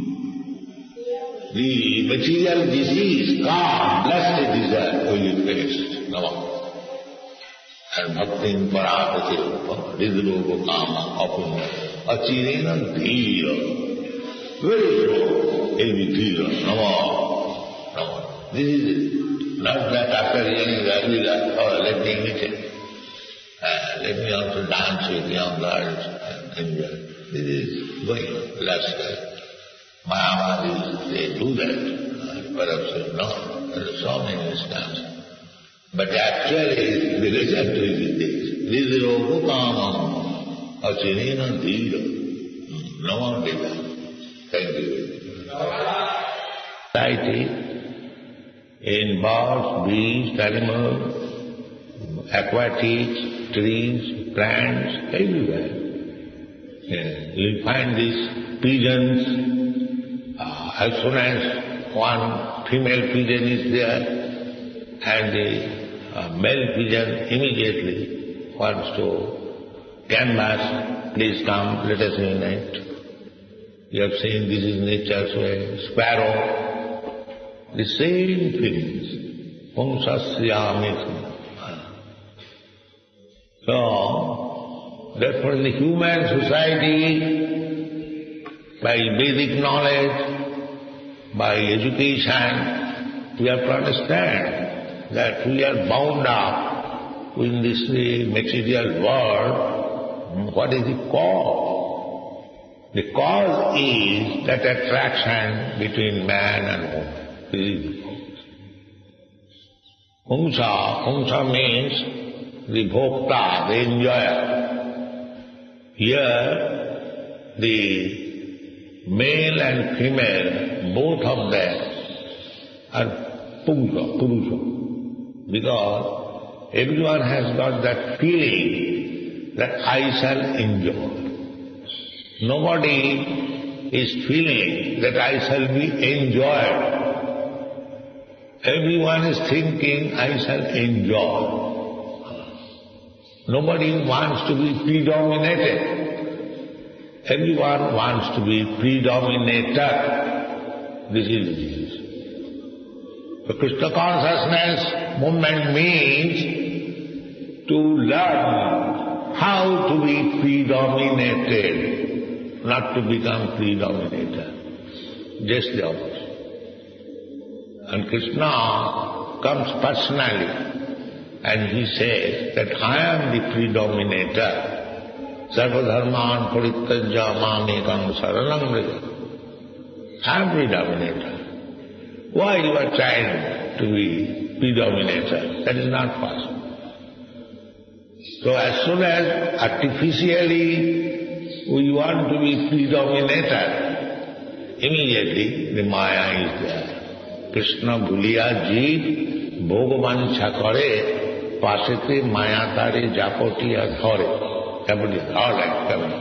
The material disease, calm, blessed desire will be faced. No. And Bhaktin Parapati Rupa, Vidiroga Kama Abhuti. Achirena Dhira. Very slow, it will be Dhira. No. No. This is it. Not that after hearing the Lila, oh, let me imitate. Uh, let me also dance with young girls and enjoy. This is going rascal. Mayavadis, they do that. Uh, perhaps you know, there are so many instances. But actually, the result is this. This is Opukamam, Achinina Dhira. No one did that. Thank you. Society in birds, beasts, animals, aquatics, trees, plants, everywhere. Yeah. You'll find these pigeons, uh, as soon as one female pigeon is there, and the uh, male pigeon immediately wants to canvass, please come, let us unite. You have seen this is nature's way, sparrow. The same feelings. Pumsasyamiti. So, therefore in the human society, by Vedic knowledge, by education, we have to understand that we are bound up in this material world. What is the cause? The cause is that attraction between man and woman. Pumsa, pumsa means the bhokta, the enjoyer. Here, the male and female, both of them are pumsa, purusha. Because everyone has got that feeling that I shall enjoy. Nobody is feeling that I shall be enjoyed. Everyone is thinking, I shall enjoy. Nobody wants to be predominated. Everyone wants to be predominator. This is the disease. The Krishna consciousness movement means to learn how to be predominated, not to become predominator. Just the opposite. And Krishna comes personally and he says that I am the predominator. Sarvadharman parittajya mamekam saranam vraja. I am predominator. Why you are trying to be predominator? That is not possible. So as soon as artificially we want to be predominator, immediately the Maya is there. Krishna bhuliya jeev bhogavancha kare pasete maya tare japotiya dhare. Japotiya dhare like coming.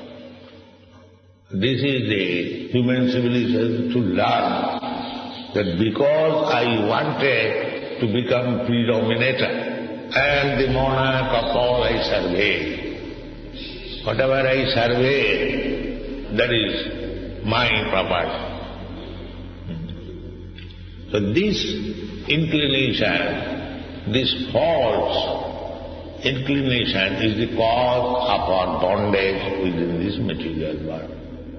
This is the human civilization to learn that because I wanted to become predominator, I am the monarch of all I survey. Whatever I survey, that is my property. So this inclination, this false inclination is the cause of our bondage within this material world.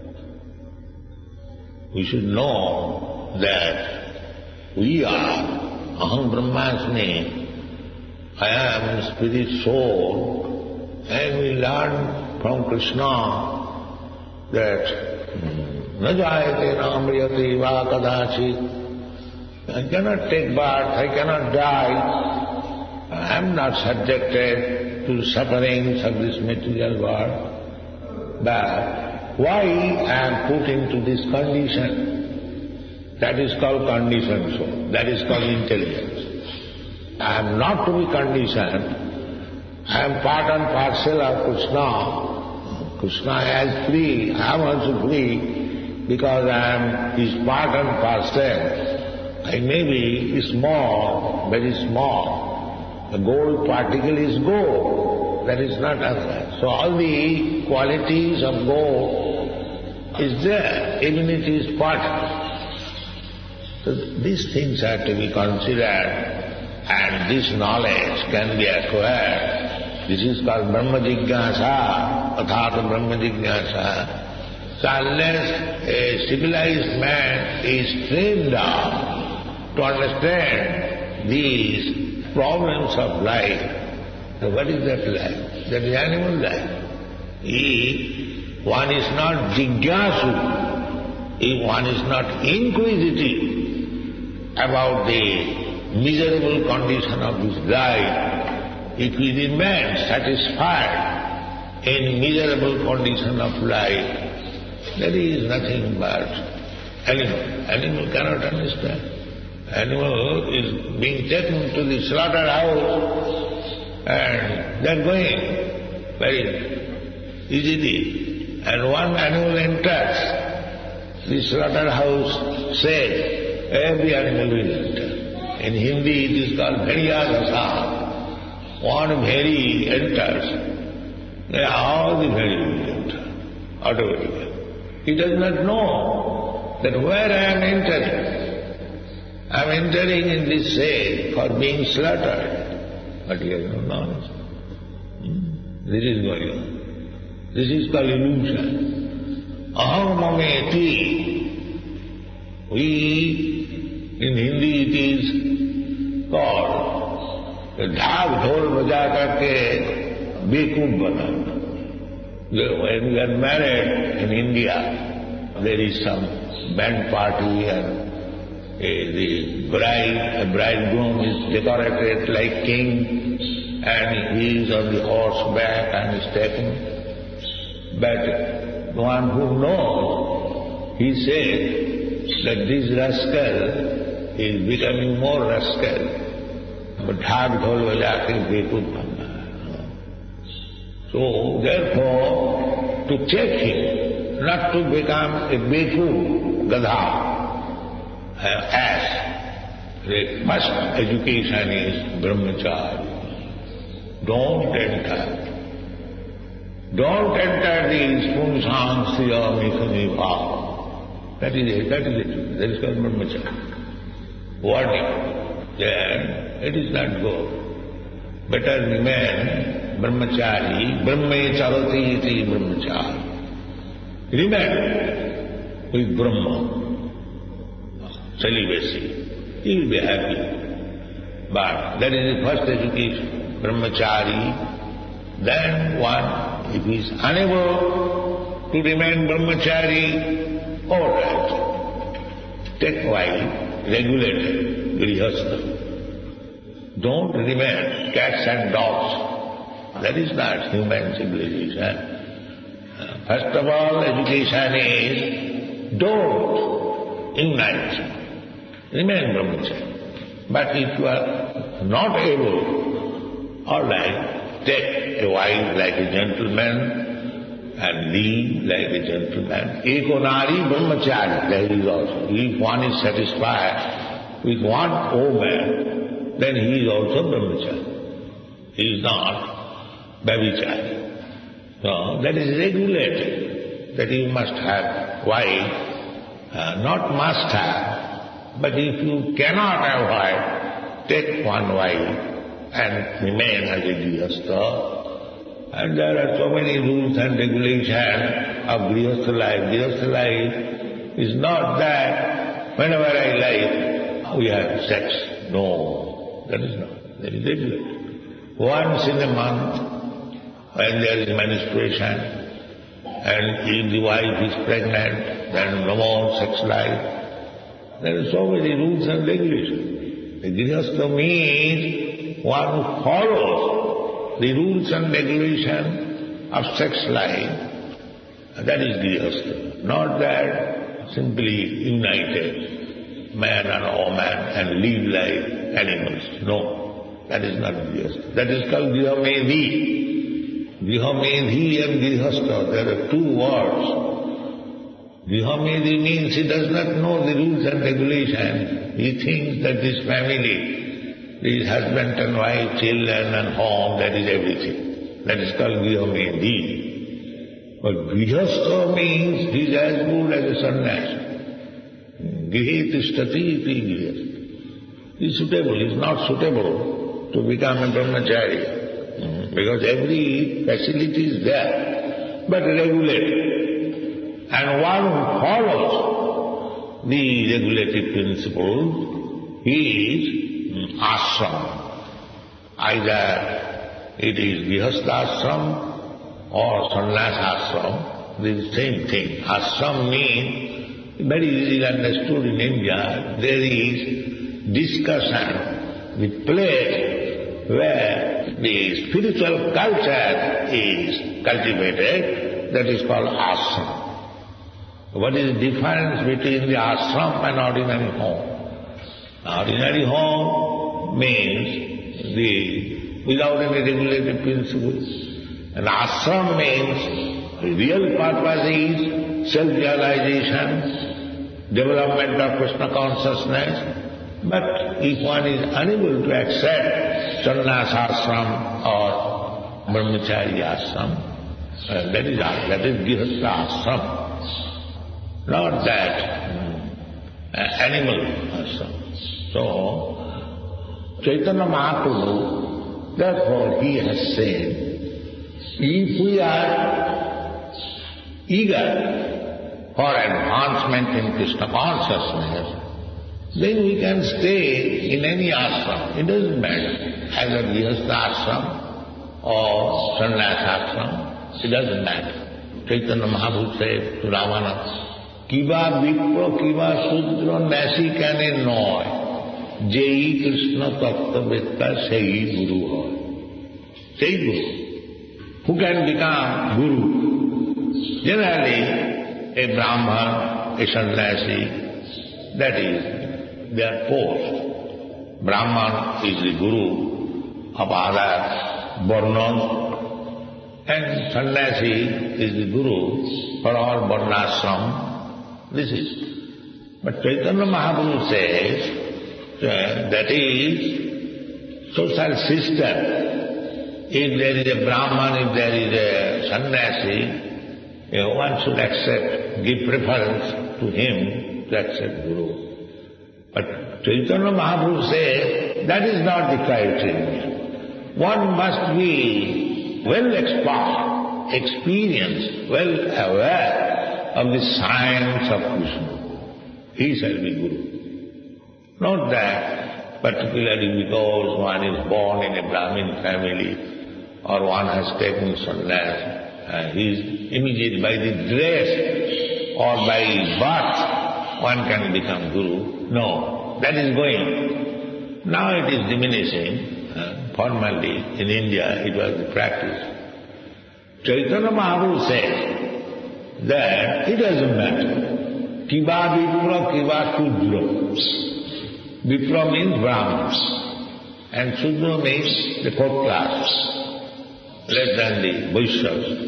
We should know that we are Aham Brahmasmi, I am spirit soul, and we learn from Krishna that na jayate na amriyate va kadachit. I cannot take birth, I cannot die. I am not subjected to sufferings of this material world. But why I am put into this condition? That is called conditioned soul. That is called intelligence. I am not to be conditioned. I am part and parcel of Krishna. Krishna is free. I am also free because I am his part and parcel. I may be small, very small. The gold particle is gold. That is not other. So all the qualities of gold is there, even it is particle. So these things are to be considered, and this knowledge can be acquired. This is called Brahma Jigyasa, Athata Brahma Jigyasa. So unless a civilized man is trained up to understand these problems of life, so what is that life? That is animal life. If one is not jigyasu, if one is not inquisitive about the miserable condition of his life, if he remains satisfied in miserable condition of life, that is nothing but animal. Animal cannot understand. Animal is being taken to the slaughterhouse and they are going very easily. And one animal enters, the slaughterhouse says, every animal will enter. In Hindi it is called bhediyadasa. One bhedi enters, then all the bhedi will enter automatically. He does not know that where I am entering. I am entering in this state for being slaughtered. But he has no knowledge. Hmm? This is going on. This is called illusion. Aham mameti. We, in Hindi it is called dhak dhol baja karke bekoof banana. When we are married in India, there is some band party and Uh, the bride, the bridegroom is decorated like king and he is on the horseback and is taken. But the one who knows, he says that this rascal is becoming more rascal. But dhak dhol baja ke bekoof banna. So therefore, to check him, not to become a bekoof, gadha, as the first education is brahmacharya. Don't enter Don't enter the Punsang Siya Mikami Bhav. That is it, that is it. That is called brahmacharya. Warning. Then it is not good. Better remain brahmachari, brahme charati iti brahmachari. Remain with Brahma, celibacy. He will be happy. But that is the first education, brahmachari. Then one, if he is unable to remain brahmachari, all right, take wife, regulate grihastha. Don't remain cats and dogs. That is not human civilization. First of all, education is don't ignite, remain brahmachari. But if you are not able, all right, take a wife like a gentleman and live like a gentleman. Ekonari brahmachari, that is also. If one is satisfied with one woman, then he is also brahmachari. He is not babichari. So that is regulated, that you must have wife, uh, not must have, but if you cannot have wife, take one wife and remain as a grihastha. And there are so many rules and regulations of grihastha life. Grihastha life is not that whenever I like, we have sex. No, that is not. That is regulated. Once in a month, when there is menstruation, and if the wife is pregnant, then no more sex life. There are so many rules and regulations. The grihastha means one who follows the rules and regulations of sex life. That is grihastha. Not that simply united, man and woman, and live like animals. No, that is not grihastha. That is called grihamedhi. Grihamedhi and grihastha, there are two words. Grihamedhi means he does not know the rules and regulations. He thinks that this family, this husband and wife, children and home, that is everything. That is called grihamedhi. But grihastha means he is as good as a sannyasi. Grihetistati iti grihastha. He is suitable, he is not suitable to become a brahmachari. Because every facility is there, but regulated. And one who follows the regulated principles is ashram. Either it is grihastha ashram or sannyas ashram, this is the same thing. Ashram means, very easily understood in India, there is discussion, the place where the spiritual culture is cultivated, that is called ashram. What is the difference between the ashram and ordinary home? Ordinary home means the without any regulated principles. And ashram means the real purpose is self-realization, development of Krishna consciousness. But if one is unable to accept sannyas ashram or brahmachari ashram, uh, that is that is grihastha ashram, not that um, uh, animal ashram. So, Chaitanya Mahaprabhu, therefore he has said, if we are eager for advancement in Krishna consciousness, then we can stay in any ashram. It doesn't matter, either grihastha ashram or sannyas ashram. It doesn't matter. Chaitanya Mahaprabhu said to Ravana, Kiva vipra kiva sudra nasikane noy, jai Krishna tattva sei guru hoy. Sei guru. Who can become guru? Generally, a Brahman, a sannyasi, that is their post. Brahman is the guru of other varnas, and sannyasi is the guru for all varnashram. This is. But Chaitanya Mahaprabhu says uh, that is social system if there is a Brahman, if there is a sannyasi, you know, one should accept, give preference to him to accept Guru. But Chaitanya Mahaprabhu says that is not the criteria. One must be well expert, experienced, well aware of the science of Krishna. He shall be Guru. Not that particularly because one is born in a Brahmin family or one has taken sannyas, uh, he is immediate by the dress or by birth, one can become Guru. No, that is going. Now it is diminishing. Uh, formerly in India it was the practice. Chaitanya Mahaprabhu said that it doesn't matter. Kiva Vipra, Kiva Sudra. Vipra means Brahmins and Sudra means the fourth class, less than the Vaishyas.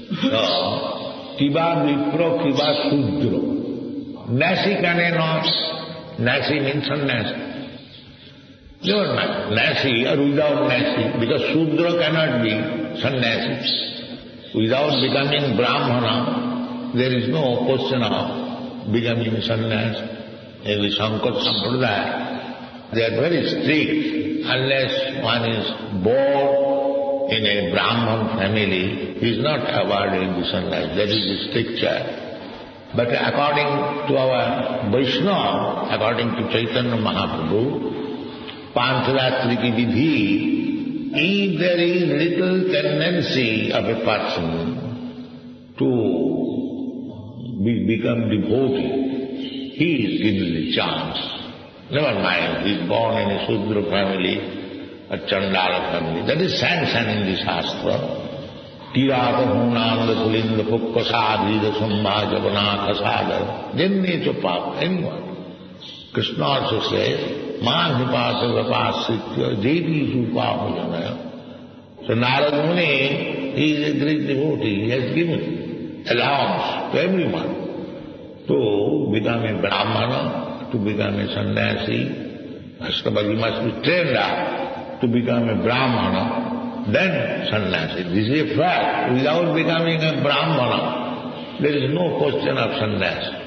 So, Kiva Vipra, Kiva Sudra. Nasi kane not. Nasi means sannyasi. Never mind, Nasi or without Nasi, because Sudra cannot be sannyasi. Without becoming Brahmana, there is no question of becoming sannyasi. In the Sankara Sampradaya, they are very strict. Unless one is born in a Brahman family, he is not awarded the sannyasi. That is the stricture. But according to our Vaishnava, according to Chaitanya Mahaprabhu, Pancharatriki Vidhi, if there is little tendency of a person to be, become devotee, he is given the chance. Never mind, he is born in a Sudra family, a Chandala family. That is sanctioned in the Shastra. Tiraka Hunanda Kulinda Pukkasadhida Sambha Jaganatha Sadhar. Jenne Chopapa, anyone. Krishna also says, Manhipasa Vapasitya Jeti Supahujanaya. So Narada Muni, he is a great devotee. He has given allowance to everyone to become a Brahmana, to become a sannyasi. Ashtabadi must be trained up to become a Brahmana, then sannyasi. This is a fact. Without becoming a Brahmana, there is no question of sannyasi.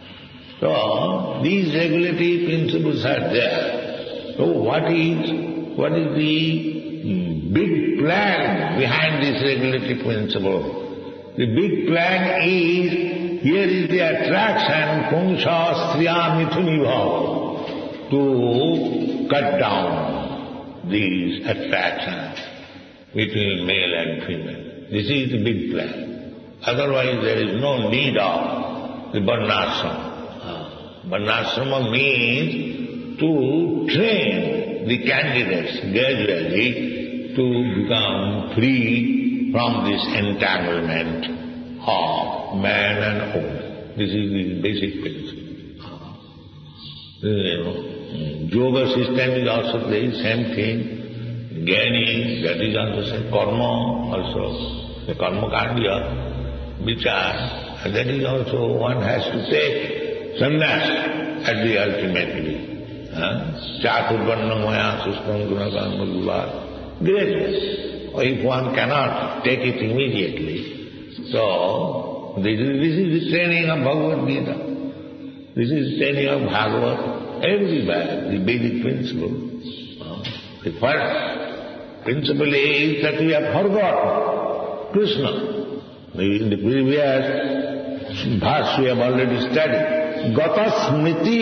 So, these regulative principles are there. So, what is, what is the big plan behind this regulative principle? The big plan is, here is the attraction, Pungsha Striya Mithuni Bhava, to cut down these attractions between male and female. This is the big plan. Otherwise there is no need of the Varnashrama. Varnashrama means to train the candidates gradually to become free from this entanglement of man and woman. This is the basic principle. You know, yoga system is also the same thing. Jnani, that is also same. Karma also, the karma kandya, vichar, and that is also one has to take sannyas at the ultimately. Chaturvarna maya sustam gunakarma vivar. Greatness. If one cannot take it immediately, so this is, this is the training of Bhagavad Gita. This is the training of Bhagavad. Everywhere, the basic principle. The first principle is that we have forgotten Krishna. In the previous verse we have already studied. Gata smriti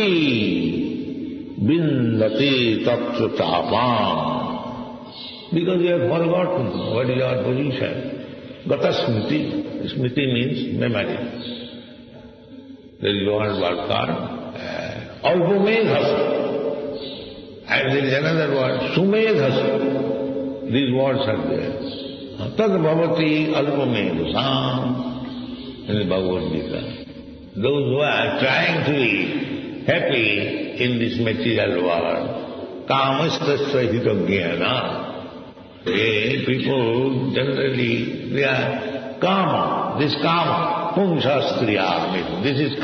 bindati tatratapam. Because we have forgotten what is our position. Gata smriti. Smriti means memory. There is one word called uh, alpamedhasa. And there is another word, sumedhasa. These words are there. Tad bhavati alpamedhasam in the Bhagavad Gita. Those who are trying to be happy in this material world, kamastasya hitagnyana. They, people generally, they are kama. This kama, pungshastriyam. This is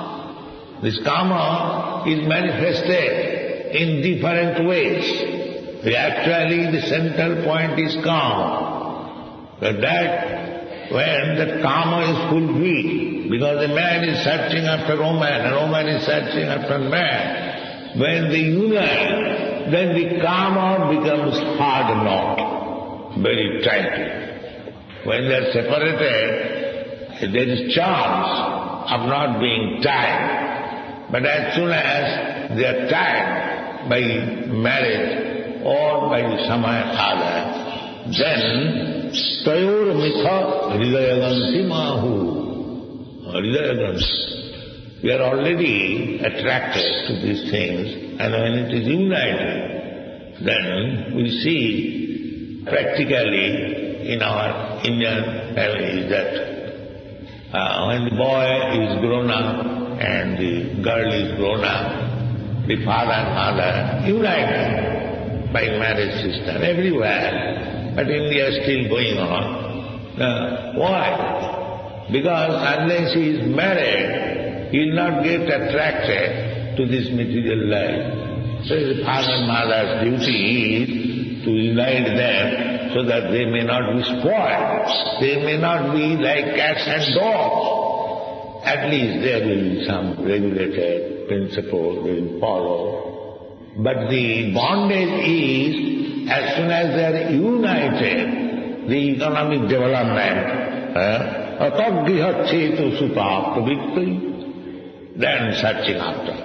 kama. This kama is manifested in different ways. Actually the central point is calm. But that when that karma is fulfilled, because a man is searching after woman, and woman is searching after man, when they unite, then the karma becomes hard knot, very tightly. When they are separated, there is chance of not being tied. But as soon as they are tied by marriage or by some other, then tayor mitha hridayaganti mahu. Hridayaganti. We are already attracted to these things, and when it is united, then we see practically in our Indian families that uh, when the boy is grown up and the girl is grown up, the father and mother united by marriage system everywhere, but India is still going on. Uh, why? Because unless he is married, he will not get attracted to this material life. So the father and mother's duty is to unite them so that they may not be spoiled. They may not be like cats and dogs. At least there will be some regulated principle they will follow. But the bondage is, as soon as they are united, the economic development, atagriha chetu sutapta victory, then searching after.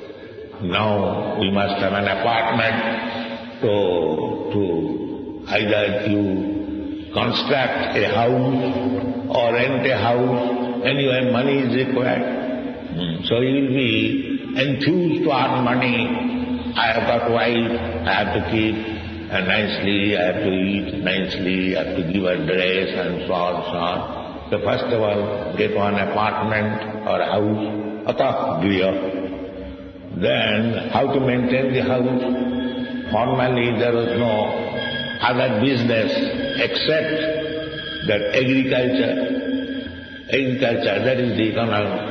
Now we must have an apartment to, to either you construct a house or rent a house, anyway money is required. So you will be enthused to earn money. I have got wife, I have to keep uh, nicely, I have to eat nicely, I have to give a dress and so on, so on. So first of all, get one apartment or house, atah griha. Then how to maintain the house? Formerly there was no other business except that agriculture. Agriculture, that is the economy.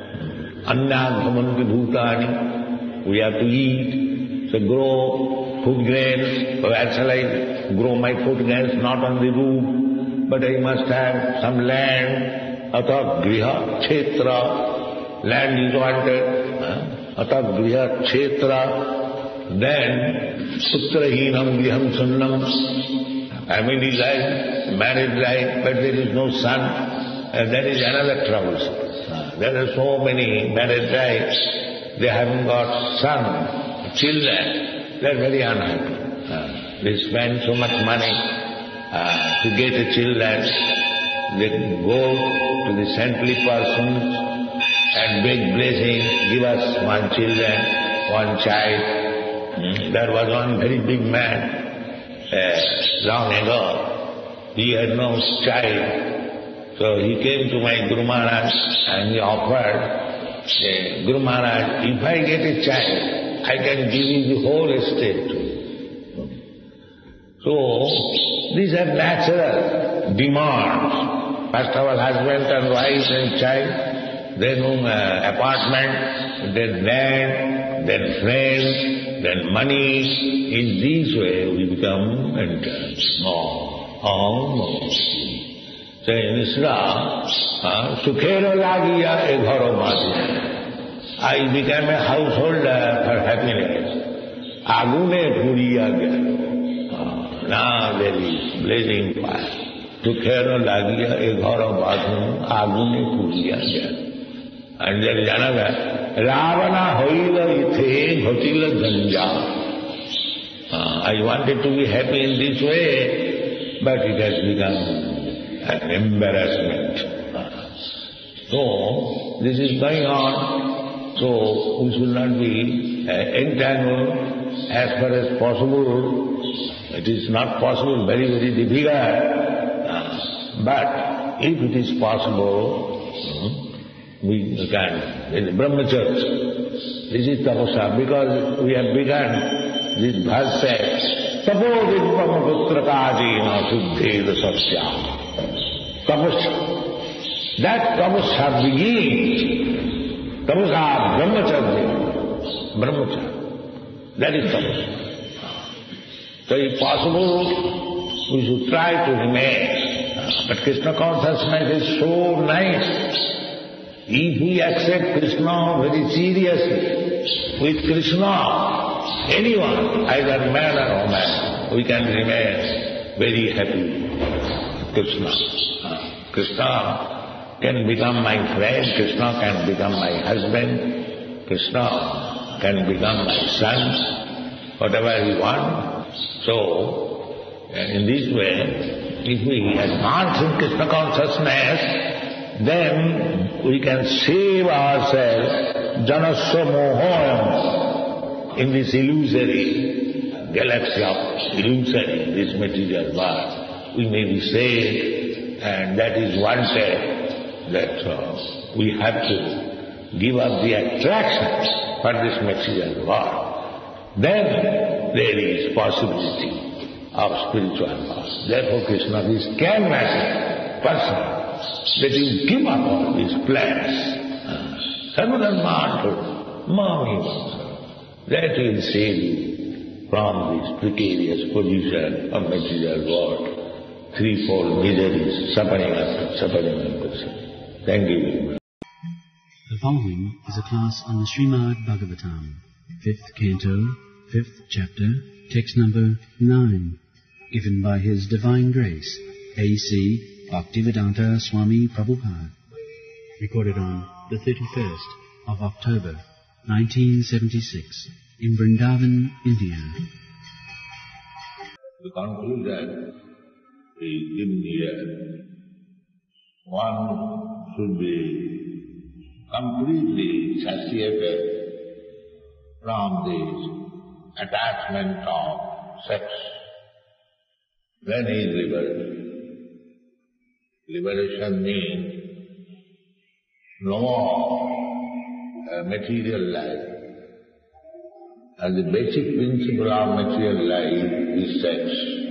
Annam bhutani, we have to eat, so grow food grains. Where shall I grow my food grains? Not on the roof, but I must have some land. Atha griha kshetra, land is wanted. Atha griha kshetra, then putrahinam griham sunnam. Family life, married life, but there is no son. And that is another trouble. There are so many married lives, they haven't got son, children, they are very unhappy. Uh, they spend so much money uh, to get a children. They go to the saintly persons and beg blessing, give us one children, one child. Mm. There was one very big man uh, long ago. He had no child. So he came to my Guru Maharaj and he offered, say, Guru Maharaj, if I get a child, I can give you the whole estate to you. So these are natural demands. First of all, husband and wife and child, then uh, apartment, then land, then friends, then money. In this way we become entered. No, almost. So instead of sukhera lagiya e gharo mati, I became a householder for happiness. Agune puriya gaya. Now there is blazing fire. Sukhera lagiya e gharo mati, agune puriya gaya. And there is another, Ravana hoila ithe ghotila ganja. I wanted to be happy in this way, but it has become an embarrassment. So, this is going on, so we should not be uh, entangled as far as possible. It is not possible, very, very difficult. Uh, but if it is possible, uh, we can. In Brahmacharya, this is tapasya, because we have begun this verse says, tapo vidvama putrakajina suddheda satsya. Tapasya. That tapasya begins. Tapasya, brahmacharya. Brahmacharya. That is tapasya. So if possible, we should try to remain. But Krishna consciousness is so nice. If we accept Krishna very seriously, with Krishna, anyone, either man or woman, we can remain very happy. Krishna. Krishna can become my friend, Krishna can become my husband, Krishna can become my son, whatever we want. So, in this way, if we advance in Krishna consciousness, then we can save ourselves janasya mohoyam in this illusory galaxy of illusory, this material world. We may be saved, and that is wanted, that uh, we have to give up the attraction for this material world. Then there is possibility of spiritual birth. Therefore Krishna is charismatic person. That you give up all these plans. Sarvadharma mami, that will save you from this precarious position of material world, threefold miseries, suffering after suffering after suffering. Thank you very much. The following is a class on the Srimad Bhagavatam, fifth canto, fifth chapter, text number nine, given by His Divine Grace, A C Bhaktivedanta Swami Prabhupada, recorded on the thirty-first of October, nineteen seventy-six, in Vrindavan, India. The conclusion is given here. One should be completely satiated from this attachment of sex. Then he is liberated. Liberation means no more uh, material life. And the basic principle of material life is sex.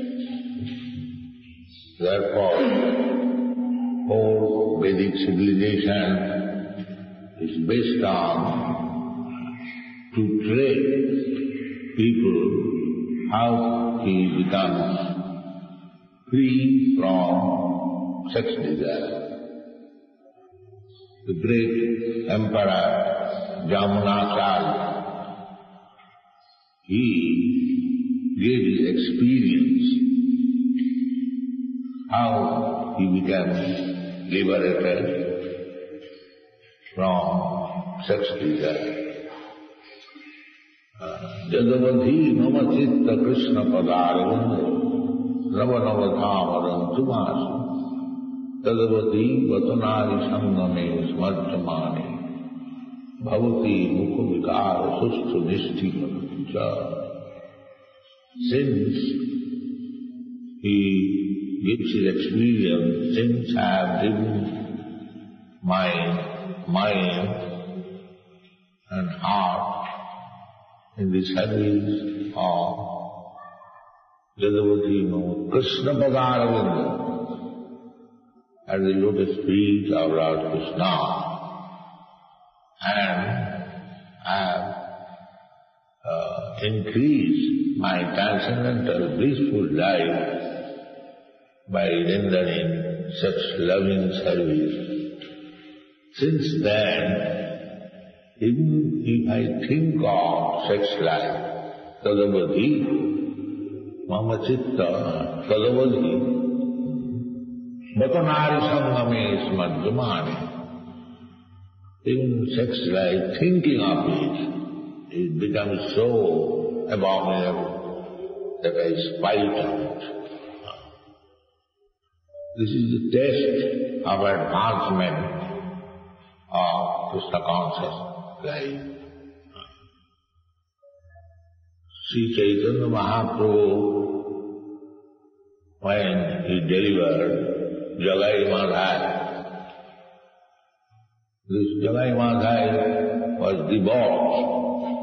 Therefore, whole Vedic civilization is based on to train people how he becomes free from sex desire. The great emperor Jamunacharya, he gave his experience how he became liberated from sex desire. Jadavadhi namachitta Krishna padarvande nava nava dhamaram tumasi Tadavati vatanari sangame smartamani bhavati mukha vikara sustu nishthika. Since he gives his experience, since I have given my mind and heart in the service of Jadavati no Krishna Padaravinda, at the lotus feet of Lord Krishna, and I have uh, increased my transcendental blissful life by rendering such loving service. Since then, even if I think of sex life, tadavadhi, mama chitta, tadavadhi, Bhatanari sangame smadhyamani. Even sex life, thinking of it, it becomes so abominable that I spite of it. This is the test of advancement of Krishna conscious life. Sri Chaitanya Mahaprabhu, when he delivered Jagai Madhai. This Jagai Madhai was debauched,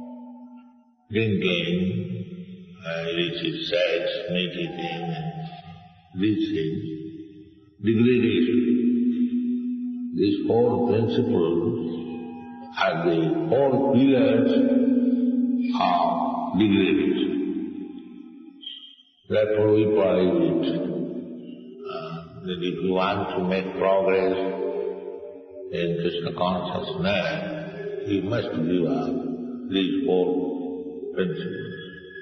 drinking, uh, illicit sex, meat eating, and these things, degradation. These four principles are the four pillars of degradation. Therefore we prohibit uh, that if you want to make progress in Krishna consciousness, you must give up these four principles.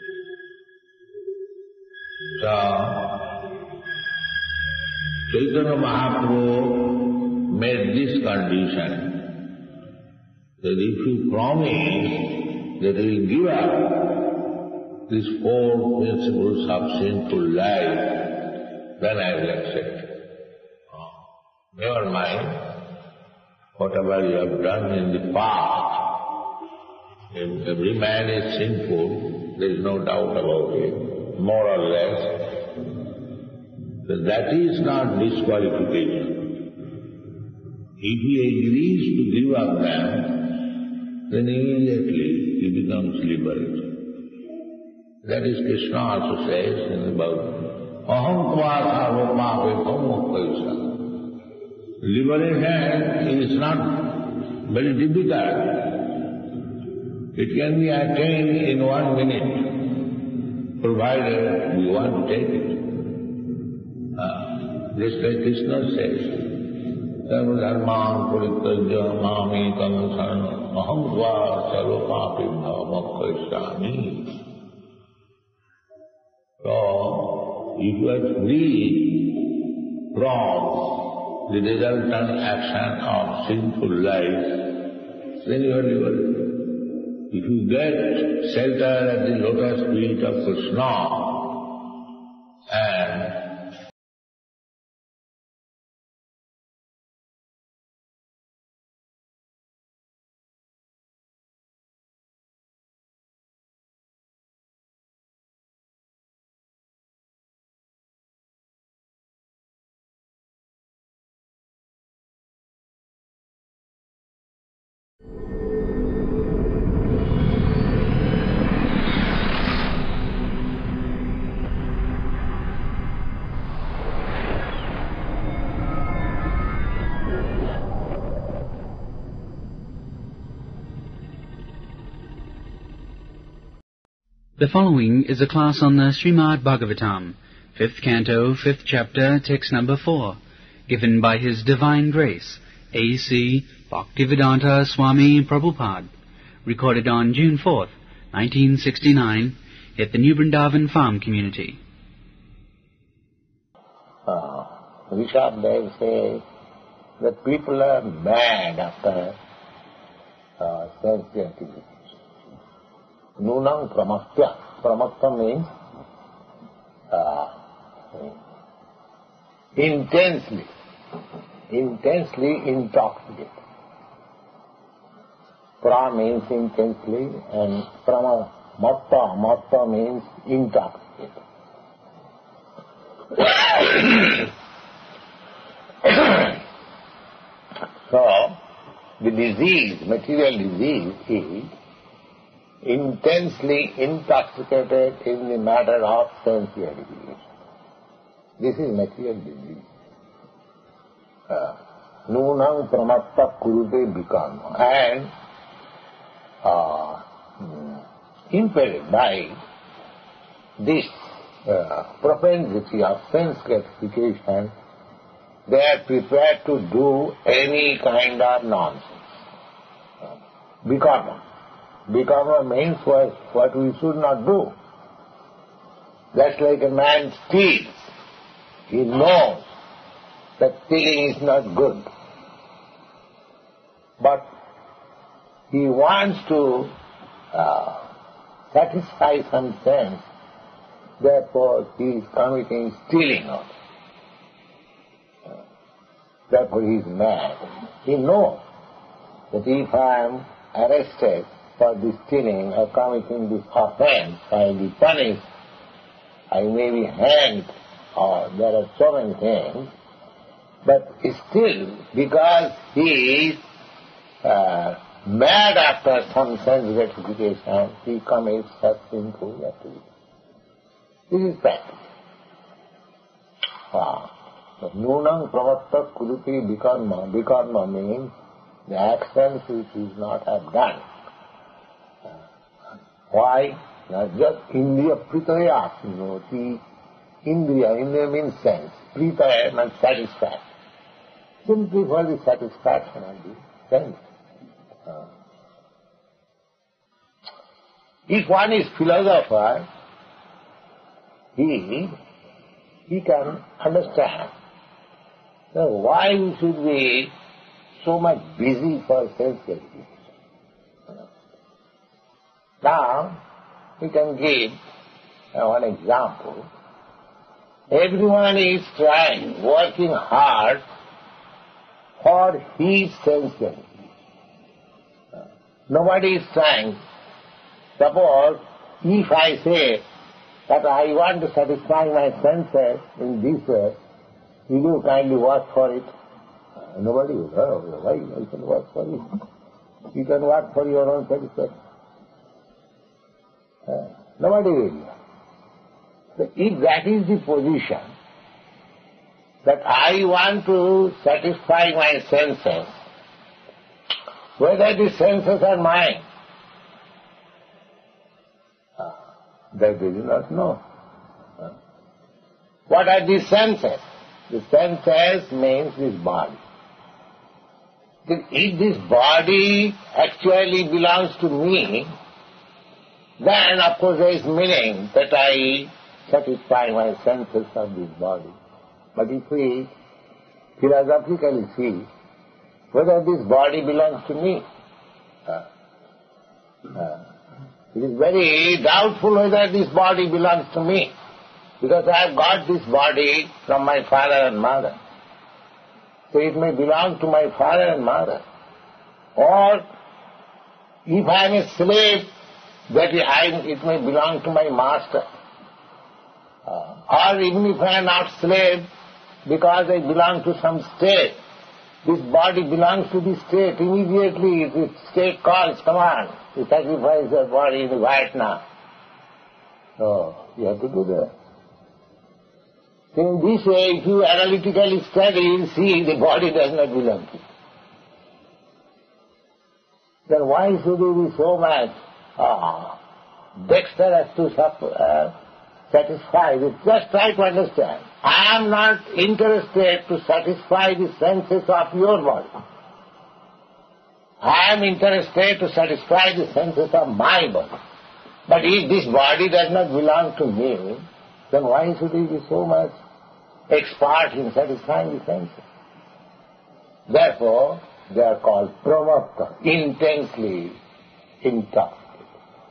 So, Chaitanya Mahaprabhu made this condition that if you promise that you will give up these four principles of sinful life, then I will accept. Never mind whatever you have done in the past. If every man is sinful, there is no doubt about it, more or less. But that is not disqualification. If he agrees to give up them, then immediately he becomes liberated. That is Krishna also says in the Bhagavad. Aham tva sarvapāpe pamukhaisa. Liberation is not very difficult. It can be attained in one minute, provided we want to take it. Uh, just like Krishna says, Sarva dharman parityajya mami saranam aham tva sarvapāpebhyo mokkhaisami. So, if you are free from the resultant action of sinful life, then you are liberated. If you get shelter at the lotus feet of Krishna and The following is a class on the Srimad Bhagavatam, fifth canto, fifth chapter, text number four, given by His Divine Grace, A C Bhaktivedanta Swami Prabhupada, recorded on June fourth, nineteen sixty-nine, at the New Vrindavan Farm Community. Uh, Rishabh says that people are mad after uh, sense gratification. Nunam pramatya. Pramatya means uh, intensely, intensely intoxicated. Pra means intensely and pramatta, matta means intoxicated. So, the disease, material disease is intensely intoxicated in the matter of sense gratification. This is material disease. Nunam pramatta kurute bhikarma. And uh, impelled by this uh, propensity of sense gratification, they are prepared to do any kind of nonsense. Bhikarma. Bhikarma means what, what we should not do. That's like a man steals. He knows that stealing is not good. But he wants to uh, satisfy some sense, therefore he is committing stealing also. Therefore he is mad. He knows that if I am arrested for this stealing or committing this offense, I will be punished, I may be hanged, or there are so many things, but still, because he is uh, mad after some sense gratification, he commits such sinful activity. This is practice. Ah. Nunam pravatta kuruti bhikarma. Bhikarma means the actions which he is not have done. Why? Not just Indriya pritaya asnoti Indriya, indriya means sense, prepare and satisfy. Simply for the satisfaction of the sense. Uh, if one is philosopher, he, he can understand that why we should be so much busy for sense gratification. Now, we can give uh, one example. Everyone is trying, working hard for his sense gratification. Uh, nobody is trying. Suppose, if I say that I want to satisfy my senses in this way, will you kindly work for it? Uh, nobody will. Oh, why you can work for it? You can work for your own satisfaction. Uh, nobody will. So if that is the position, that I want to satisfy my senses, whether the senses are mine, uh, that they do not know. Uh, what are the senses? The senses means this body. If this body actually belongs to me, then of course there is meaning that I satisfy my senses of this body. But if we philosophically see whether this body belongs to me, uh, uh, it is very doubtful whether this body belongs to me, because I have got this body from my father and mother. So it may belong to my father and mother. Or if I am a slave, that I, it may belong to my master. Uh, or even if I am not slave, because I belong to some state, this body belongs to the state. Immediately the state calls, come on, you sacrifice your body in the Vietnam. So you have to do that. So in this way, if you analytically study, you will see the body does not belong to you. Then why should you be so much ah, dexterous to uh, satisfy this? Just try to understand. I am not interested to satisfy the senses of your body. I am interested to satisfy the senses of my body. But if this body does not belong to me, then why should he be so much expert in satisfying the senses? Therefore, they are called pramukta, intensely intoxicated.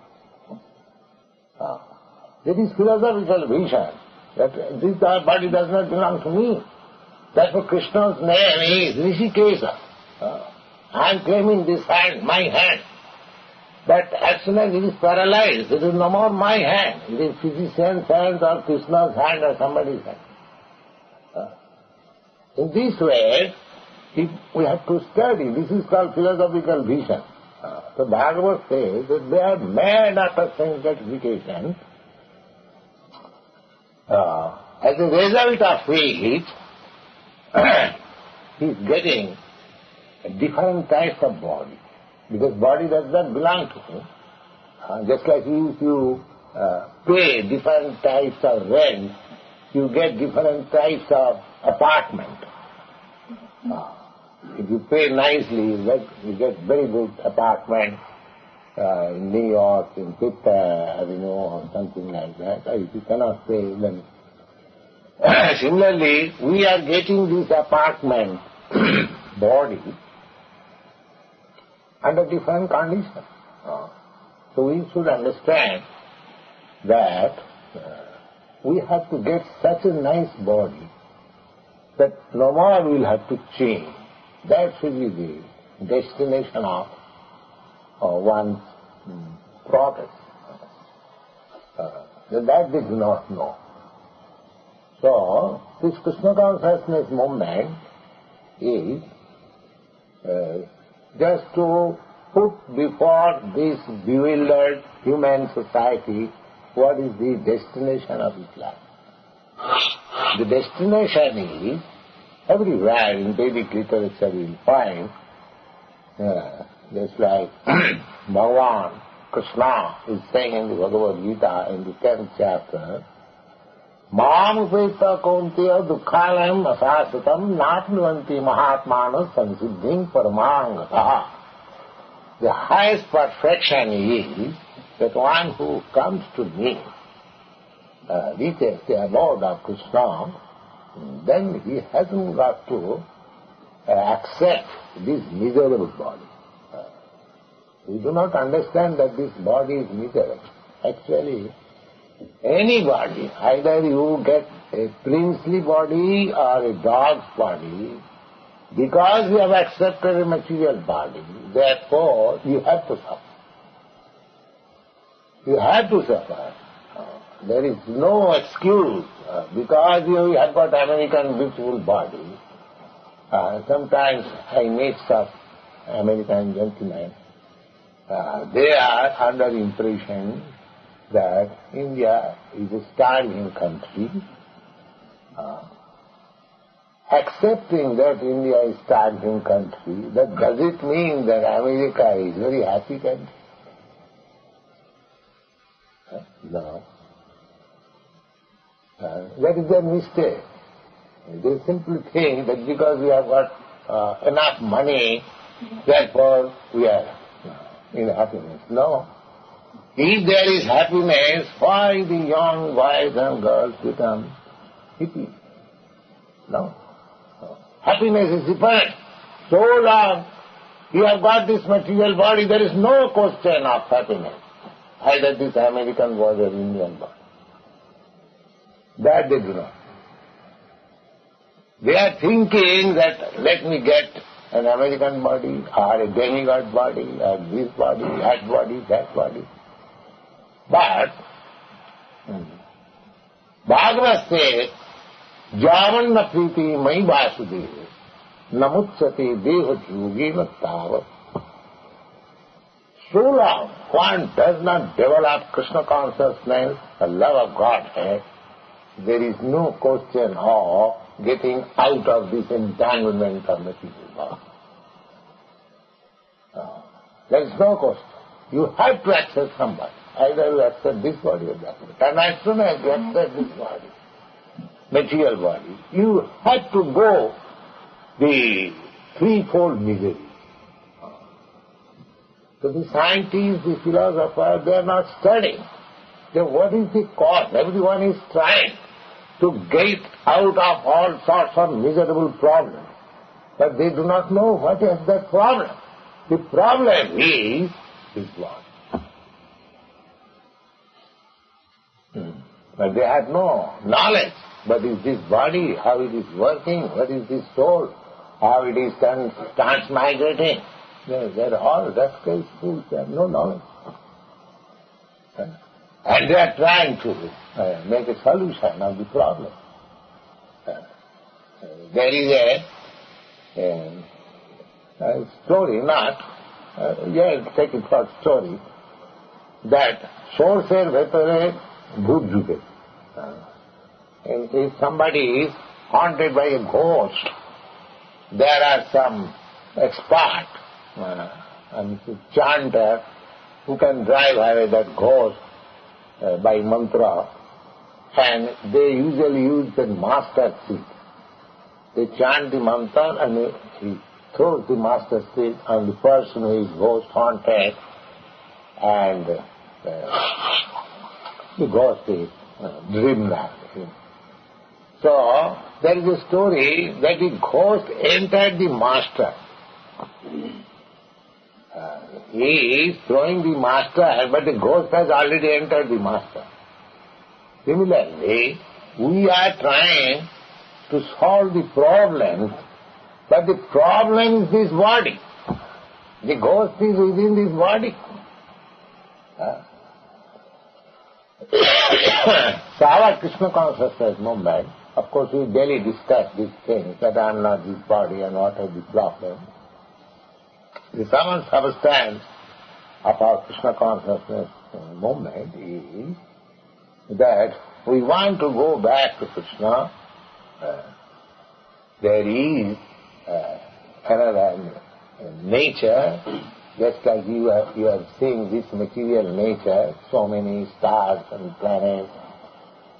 Ah. That is philosophical vision, that this body does not belong to me. Therefore Krishna's name is Rishikesha. Ah. I am claiming this hand, my hand. But as soon as it is paralyzed, it is no more my hand. It is physician's hand or Krishna's hand or somebody's hand. Uh, in this way, if we have to study. This is called philosophical vision. Uh, so Bhagavad says that they are mad after sense gratification. Uh, as a result of which, he is getting different types of body. Because body does not belong to him. Uh, just like if you uh, pay different types of rent, you get different types of apartment. Uh, if you pay nicely, you get, you get very good apartment uh, in New York, in Fifth Avenue or something like that. Or if you cannot pay, then... Similarly, we are getting this apartment body under different conditions. Uh, so we should understand that uh, we have to get such a nice body that no more we will have to change. That should be the destination of uh, one's um, progress. Uh, that they do not know. So, this Krishna consciousness movement is uh, just to put before this bewildered human society what is the destination of its life. The destination is, everywhere in Vedic literature you will find, uh, just like Bhagavan Krishna is saying in the Bhagavad Gita in the tenth chapter, Mam upeta kaunteya dukkhalayam asasatam natnuvanti mahatmanas sansiddhim paramangataha. The highest perfection is that one who comes to me, uh, reaches the abode of Krishna, then he hasn't got to uh, accept this miserable body. Uh, we do not understand that this body is miserable. Actually, any body, either you get a princely body or a dog's body, because you have accepted a material body, therefore you have to suffer. You have to suffer. Uh, there is no excuse. Uh, because you have got American beautiful body, uh, sometimes I meet some American gentlemen, uh, they are under impression that India is a starving country. Uh, accepting that India is a starving country, that does it mean that America is a very happy country? Uh, no. Uh, that is their mistake. They simply think that because we have got uh, enough money, therefore we are in happiness. No. If there is happiness, why the young boys and girls become hippies? No. Happiness is different. So long you have got this material body, there is no question of happiness. Either this American body or Indian body. That they do not. They are thinking that let me get an American body or a demigod body or this body, that body, that body. But Bhagavad says, Javanna priti mai vasudeva namutsate deha yogena tavat. So long one does not develop Krishna consciousness, the love of Godhead, there is no question of getting out of this entanglement of material body. Uh, there is no question. You have to accept somebody. Either you accept this body or that body. And as soon as you accept this body, material body, you have to go the threefold misery. So the scientists, the philosophers, they are not studying. Then what is the cause? Everyone is trying to get out of all sorts of miserable problems. But they do not know what is that problem. The problem is this body. Hmm. But they have no knowledge. But is this body, how it is working, what is this soul, how it is trans- transmigrating. They're, they're all rascals, fools, they have no knowledge. And they are trying to uh, make a solution of the problem. Uh, uh, there is a, a, a story, not, uh, yeah, take it for story, that sourcer vetare bhoot juke. And if somebody is haunted by a ghost, there are some expert, uh, and chanter who can drive away that ghost uh, by mantra, and they usually use the master seed. They chant the mantra and he throws the master seed on the person who is ghost haunted, and uh, the ghost is uh, driven out. So, there is a story that the ghost entered the master. Uh, he is throwing the master, but the ghost has already entered the master. Similarly, we are trying to solve the problems, but the problem is this body. The ghost is within this body. Uh, so our Krishna consciousness movement, of course we daily discuss these things, that I am not this body and what are the problems. The common substance of our Krishna consciousness movement is that we want to go back to Krishna. Uh, there is uh, another nature, just like you are, you are seeing this material nature, so many stars and planets,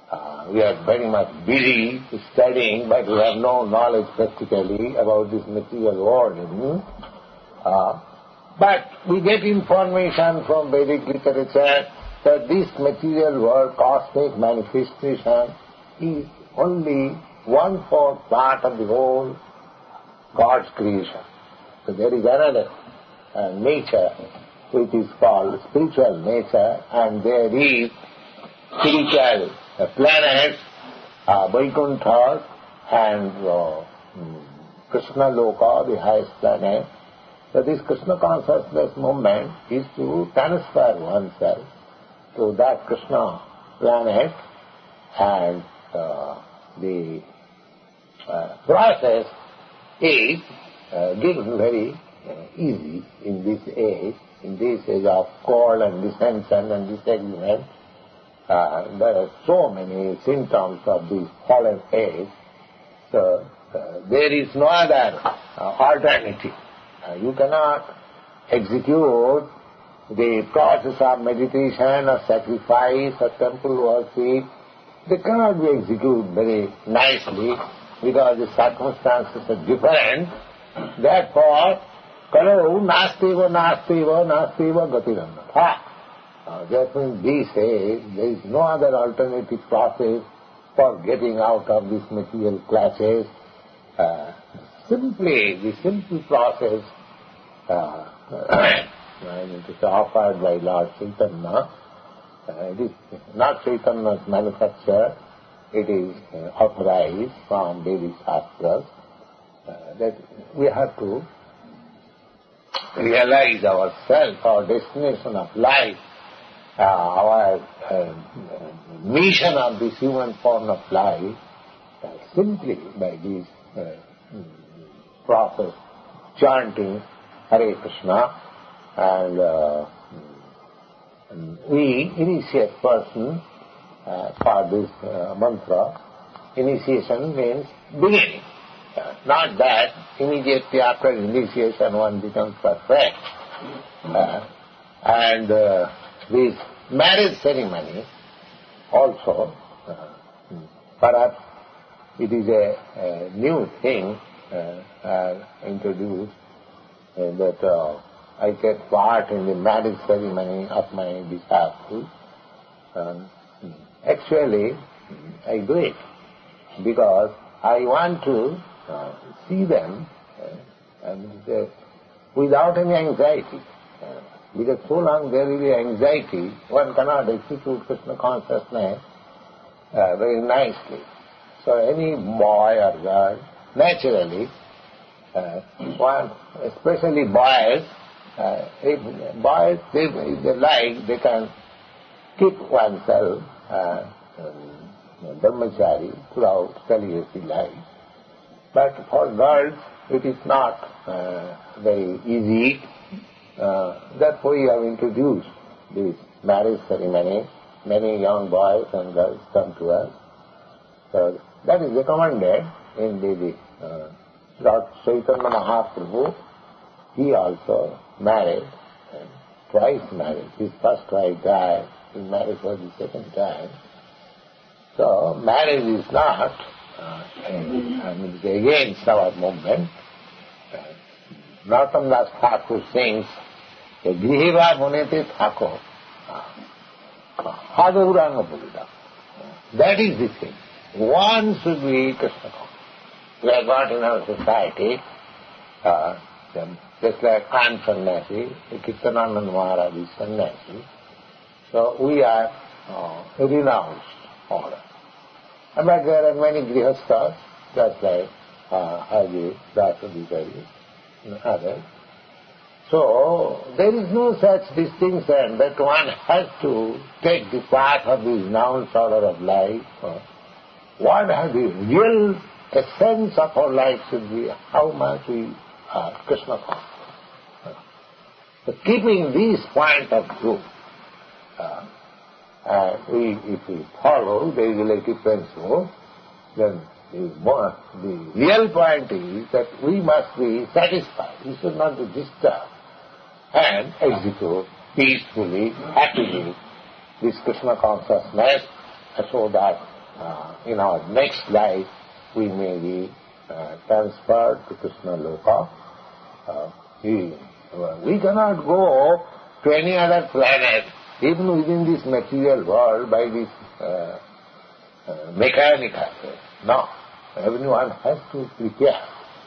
Uh, we are very much busy studying, but we have no knowledge practically about this material world. Uh, but we get information from Vedic literature that this material world, cosmic manifestation, is only one-fourth part of the whole God's creation. So there is another uh, nature which is called spiritual nature, and there is spiritual uh, planets, uh, Vaikuntha and uh, Krishna Loka, the highest planet. So this Krishna consciousness movement is to transfer oneself to that Krishna planet, and uh, the uh, process is uh, given very uh, easy in this age, in this age of cold and dissension and disagreement. Uh, there are so many symptoms of this fallen age, so uh, there is no other uh, alternative. Uh, you cannot execute the process of meditation or sacrifice or temple worship. They cannot be executed very nicely because the circumstances are different. Therefore, kalu nastiva nastiva nastiva gatiranatha. Uh, therefore, in this age, there is no other alternative process for getting out of this material clashes. Uh, simply, the simple process uh, I mean, it is offered by Lord Chaitanya. Uh, it is not Chaitanya's manufacture, it is uh, authorized from Vedic Shastras, uh, that we have to realize ourselves, our destination of life, uh, our uh, mission of this human form of life, uh, simply by this uh, process, chanting Hare Krishna, and uh, we initiate person uh, for this uh, mantra. Initiation means beginning. Uh, not that immediately after initiation one becomes perfect. Uh, and uh, this marriage ceremony also, uh, perhaps it is a, a new thing uh, uh, introduced uh, that uh, I take part in the marriage ceremony of my disciples. Um, actually, I do it because I want to uh, see them uh, and, uh, without any anxiety. Uh, because so long there will be anxiety, one cannot execute Krishna consciousness uh, very nicely. So any boy or girl, naturally, uh, one, especially boys, Uh, if boys, they, if they like, they can keep oneself uh, um, brahmachari throughout celibacy life. But for girls, it is not uh, very easy. Uh, therefore, we have introduced this marriage ceremony. Many young boys and girls come to us. So that is recommended in the uh, Lord Chaitanya Mahaprabhu. He also married, uh, twice married. His first wife died, he married for the second time. So marriage is not, uh, I mean, against our movement. Uh, Narottam Das Thakur sings, Griheva Munete Thakur, Hadauranga Purida. That is the thing. One should be Krishna conscious. We have got in our society, uh, just like I am sannyasi, Kirtanananda Maharaj is sannyasi. So we are uh, a renounced order. And but there are many grihasthas, just like uh, Haji, Dasa Bhikari, and others. So there is no such distinction that one has to take the path of the renounced order of life. One has the real essence of our life should be how much we are Krishna conscious. So keeping this point of view, uh, uh, we, if we follow the relative principle, then the, more, the real point is that we must be satisfied. We should not be disturbed and execute peacefully, happily this Krishna consciousness so that uh, in our next life we may be uh, transferred to Krishna Loka. Uh, we, uh, we cannot go to any other planet, even within this material world, by this uh, uh, mechanical. No, everyone has to prepare.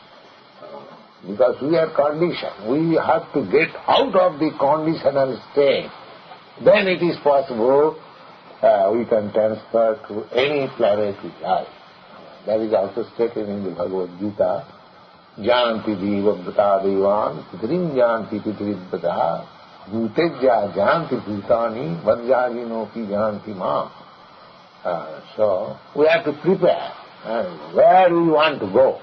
Because we are conditioned. We have to get out of the conditional state. Then it is possible uh, we can transfer to any planet we like. That is also stated in the Bhagavad Gita. Janti divabrata devan, pitrim janti pitribrata, bhutejya janti bhutani, vajjajinopi janti ma. Uh, so, we have to prepare. And where do we want to go?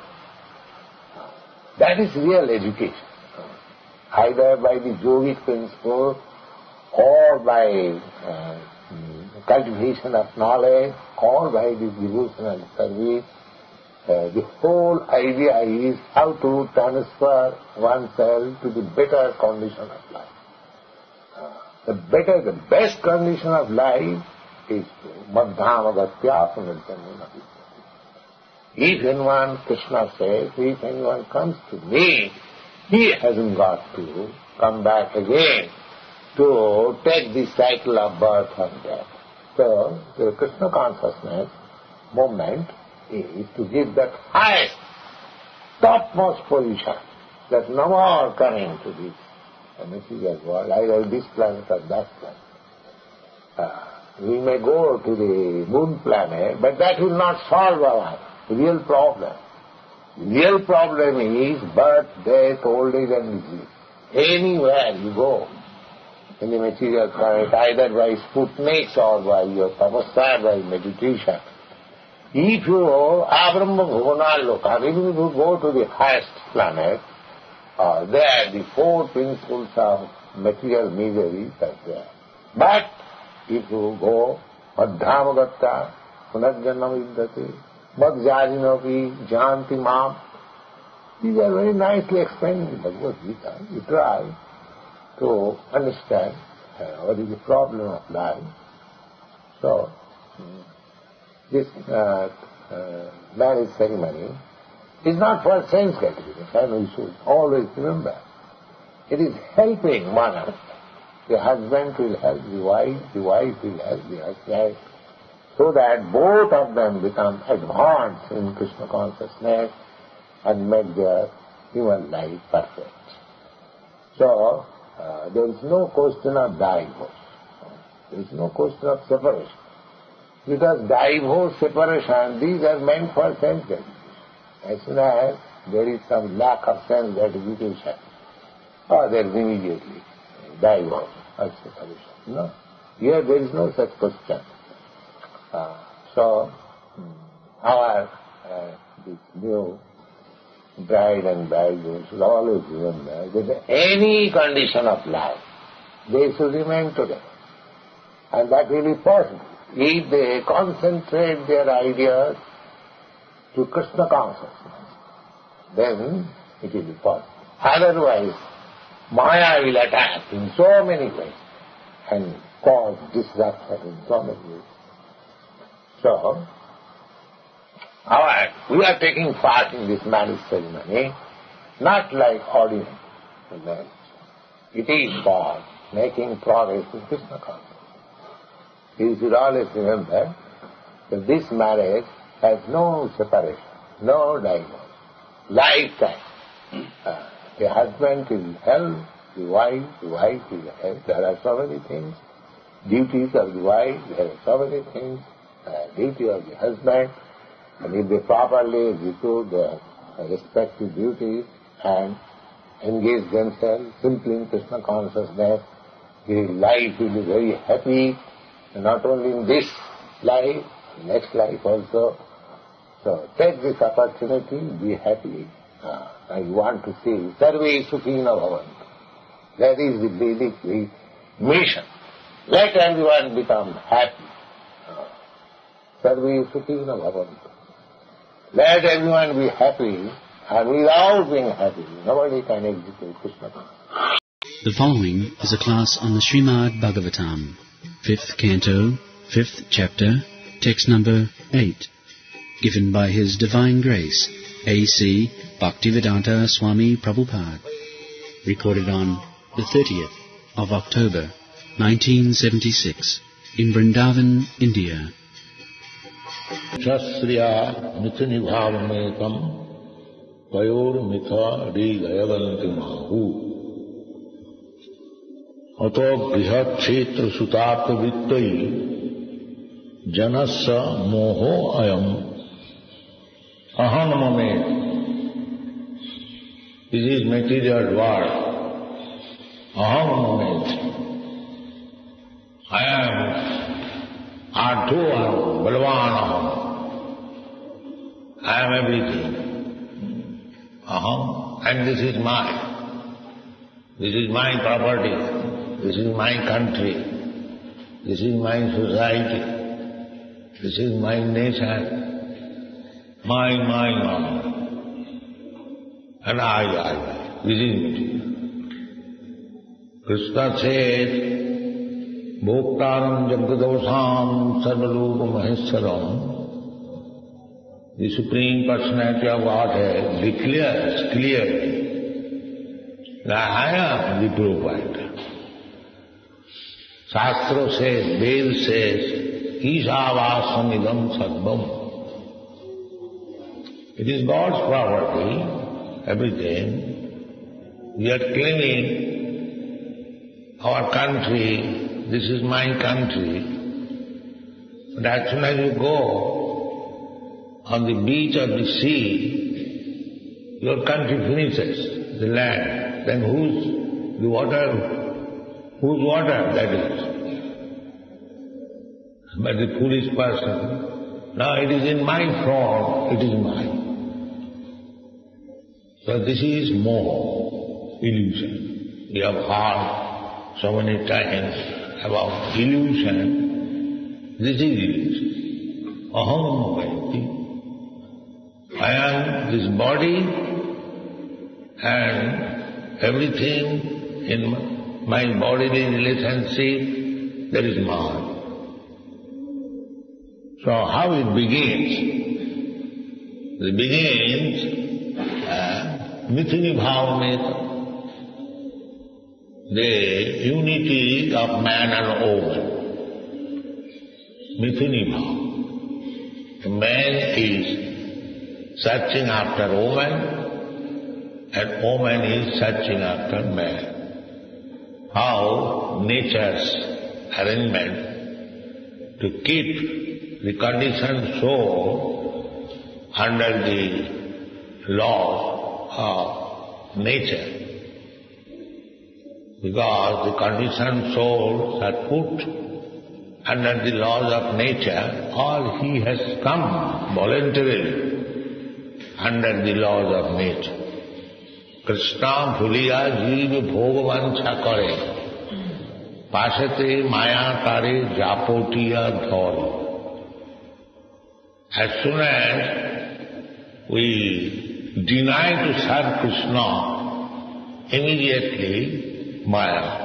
That is real education. Either by the yogic principle or by uh, cultivation of knowledge or by the devotional service. Uh, the whole idea is how to transfer oneself to the better condition of life. Uh, the better, the best condition of life is madhyam agatya punarjanma. If anyone, Krishna says, if anyone comes to me, he hasn't got to come back again to take the cycle of birth and death. So, the Krishna consciousness moment is to give that highest, topmost position, that no more coming to this material world, either this planet or that planet. Uh, we may go to the moon planet, but that will not solve our real problem. Real problem is birth, death, old age and disease. Anywhere you go in the material planet, either by Sputniks or by your tapasya, by meditation, if you abrahma bhuvana loka, even if you go to the highest planet, uh, there the four principles of material misery are there. But if you go madhyamagatta, punarjanma vidyate, madhyajinopi janti mam, these are very nicely explained in Bhagavad Gita. You try to understand uh, what is the problem of life. So, this uh, uh, marriage ceremony is not for sense gratification, we should always remember. It is helping one another. The husband will help the wife, the wife will help the husband, so that both of them become advanced in Krishna consciousness and make their human life perfect. So, uh, there is no question of divorce. There is no question of separation. Because divorce, separation, these are meant for sense gratification. As soon as there is some lack of sense gratification, or there is immediately divorce or separation. No. Here there is no such question. Uh, so, our uh, this new bride and bridegroom should always remember that any condition of life, they should remain together. And that will be possible if they concentrate their ideas to Krishna consciousness. Then it will be possible. Otherwise, Maya will attack in so many ways and cause disruption in so many ways. So, our, we are taking part in this marriage ceremony not like ordinary marriage. It is for making progress in Krishna consciousness. You should always remember that this marriage has no separation, no divorce, lifetime. Uh, the husband will help the wife, the wife will help. There are so many things. Duties of the wife, there are so many things. Uh, duty of the husband. And if they properly execute their respective duties and engage themselves simply in Krishna consciousness, their life will be very happy, and not only in this life, next life also. So take this opportunity, be happy. Uh, I want to see Sarve Sukhina Bhavantu. That is the basic mission. Let everyone become happy. Uh, Sarve Sukhina Bhavantu. Let everyone be happy, and without being happy, nobody can execute Krishna consciousness. The following is a class on the Srimad Bhagavatam, fifth canto, fifth chapter, text number eight, given by His Divine Grace, A C Bhaktivedanta Swami Prabhupada, recorded on the thirtieth of October, nineteen seventy-six, in Vrindavan, India. Shasriya mithuni bhavamekam payor mitha rigayavanti mahu ato grihat kshetra sutapta vittai janasya moho ayam aham mame. This is material world. Aham mame. I am Artho aham, Balwan aham. I am everything. Aham. And this is mine. This is my property. This is my country. This is my society. This is my nation. Mine, mine, mine. And I, I. This is material. Krishna says, Bhoktaram Jagadosam Sarvarupa Maheswaram. The Supreme Personality of Godhead declares clearly that I am the provider. Shastra says, Ved says, Ishavasam Sarvam. It is God's property, everything. We are claiming our country, this is my country. But as soon as you go on the beach or the sea, your country finishes, the land. Then whose the water, whose water that is? But the foolish person, no, it is in my form, it is mine. So this is moha, illusion. We have heard so many times about illusion. This is illusion. Aham bhaiti. I am this body and everything in my bodily relationship, that is mine. So how it begins? It begins, uh, mithuni bhavameta. The unity of man and woman. Mithuni bhava. The man is searching after woman and woman is searching after man. How nature's arrangement to keep the conditioned soul under the law of nature. Because the conditioned souls are put under the laws of nature, or he has come voluntarily under the laws of nature. Krishna bhuliya jeev bhogvancha kare, pasate maya kare japotiya dhori. As soon as we deny to serve Krishna, immediately Maya.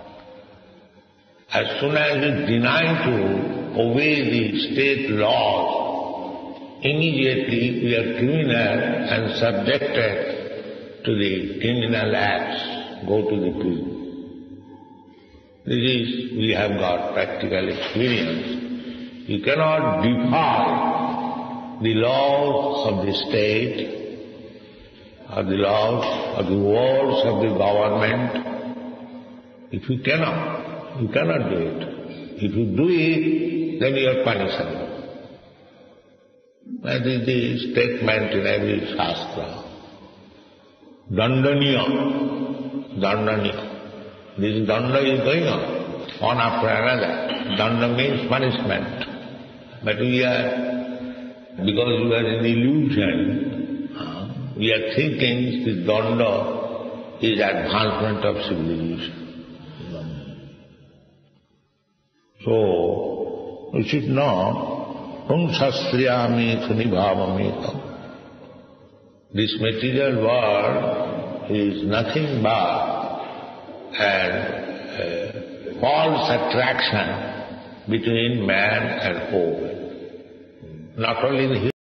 As soon as we deny to obey the state laws, immediately we are criminal and subjected to the criminal acts, go to the prison. This is, we have got practical experience. You cannot defy the laws of the state, or the laws of the words of the government. If you cannot, you cannot do it. If you do it, then you are punishable. That is the statement in every shastra. Dandaniya, dandaniya. This danda is going on, one after another. Danda means punishment. But we are, because we are in illusion, we are thinking this danda is advancement of civilization. So, we should know, Hum sastriyami sunibhavamekam. This material world is nothing but an uh, false attraction between man and woman. not only in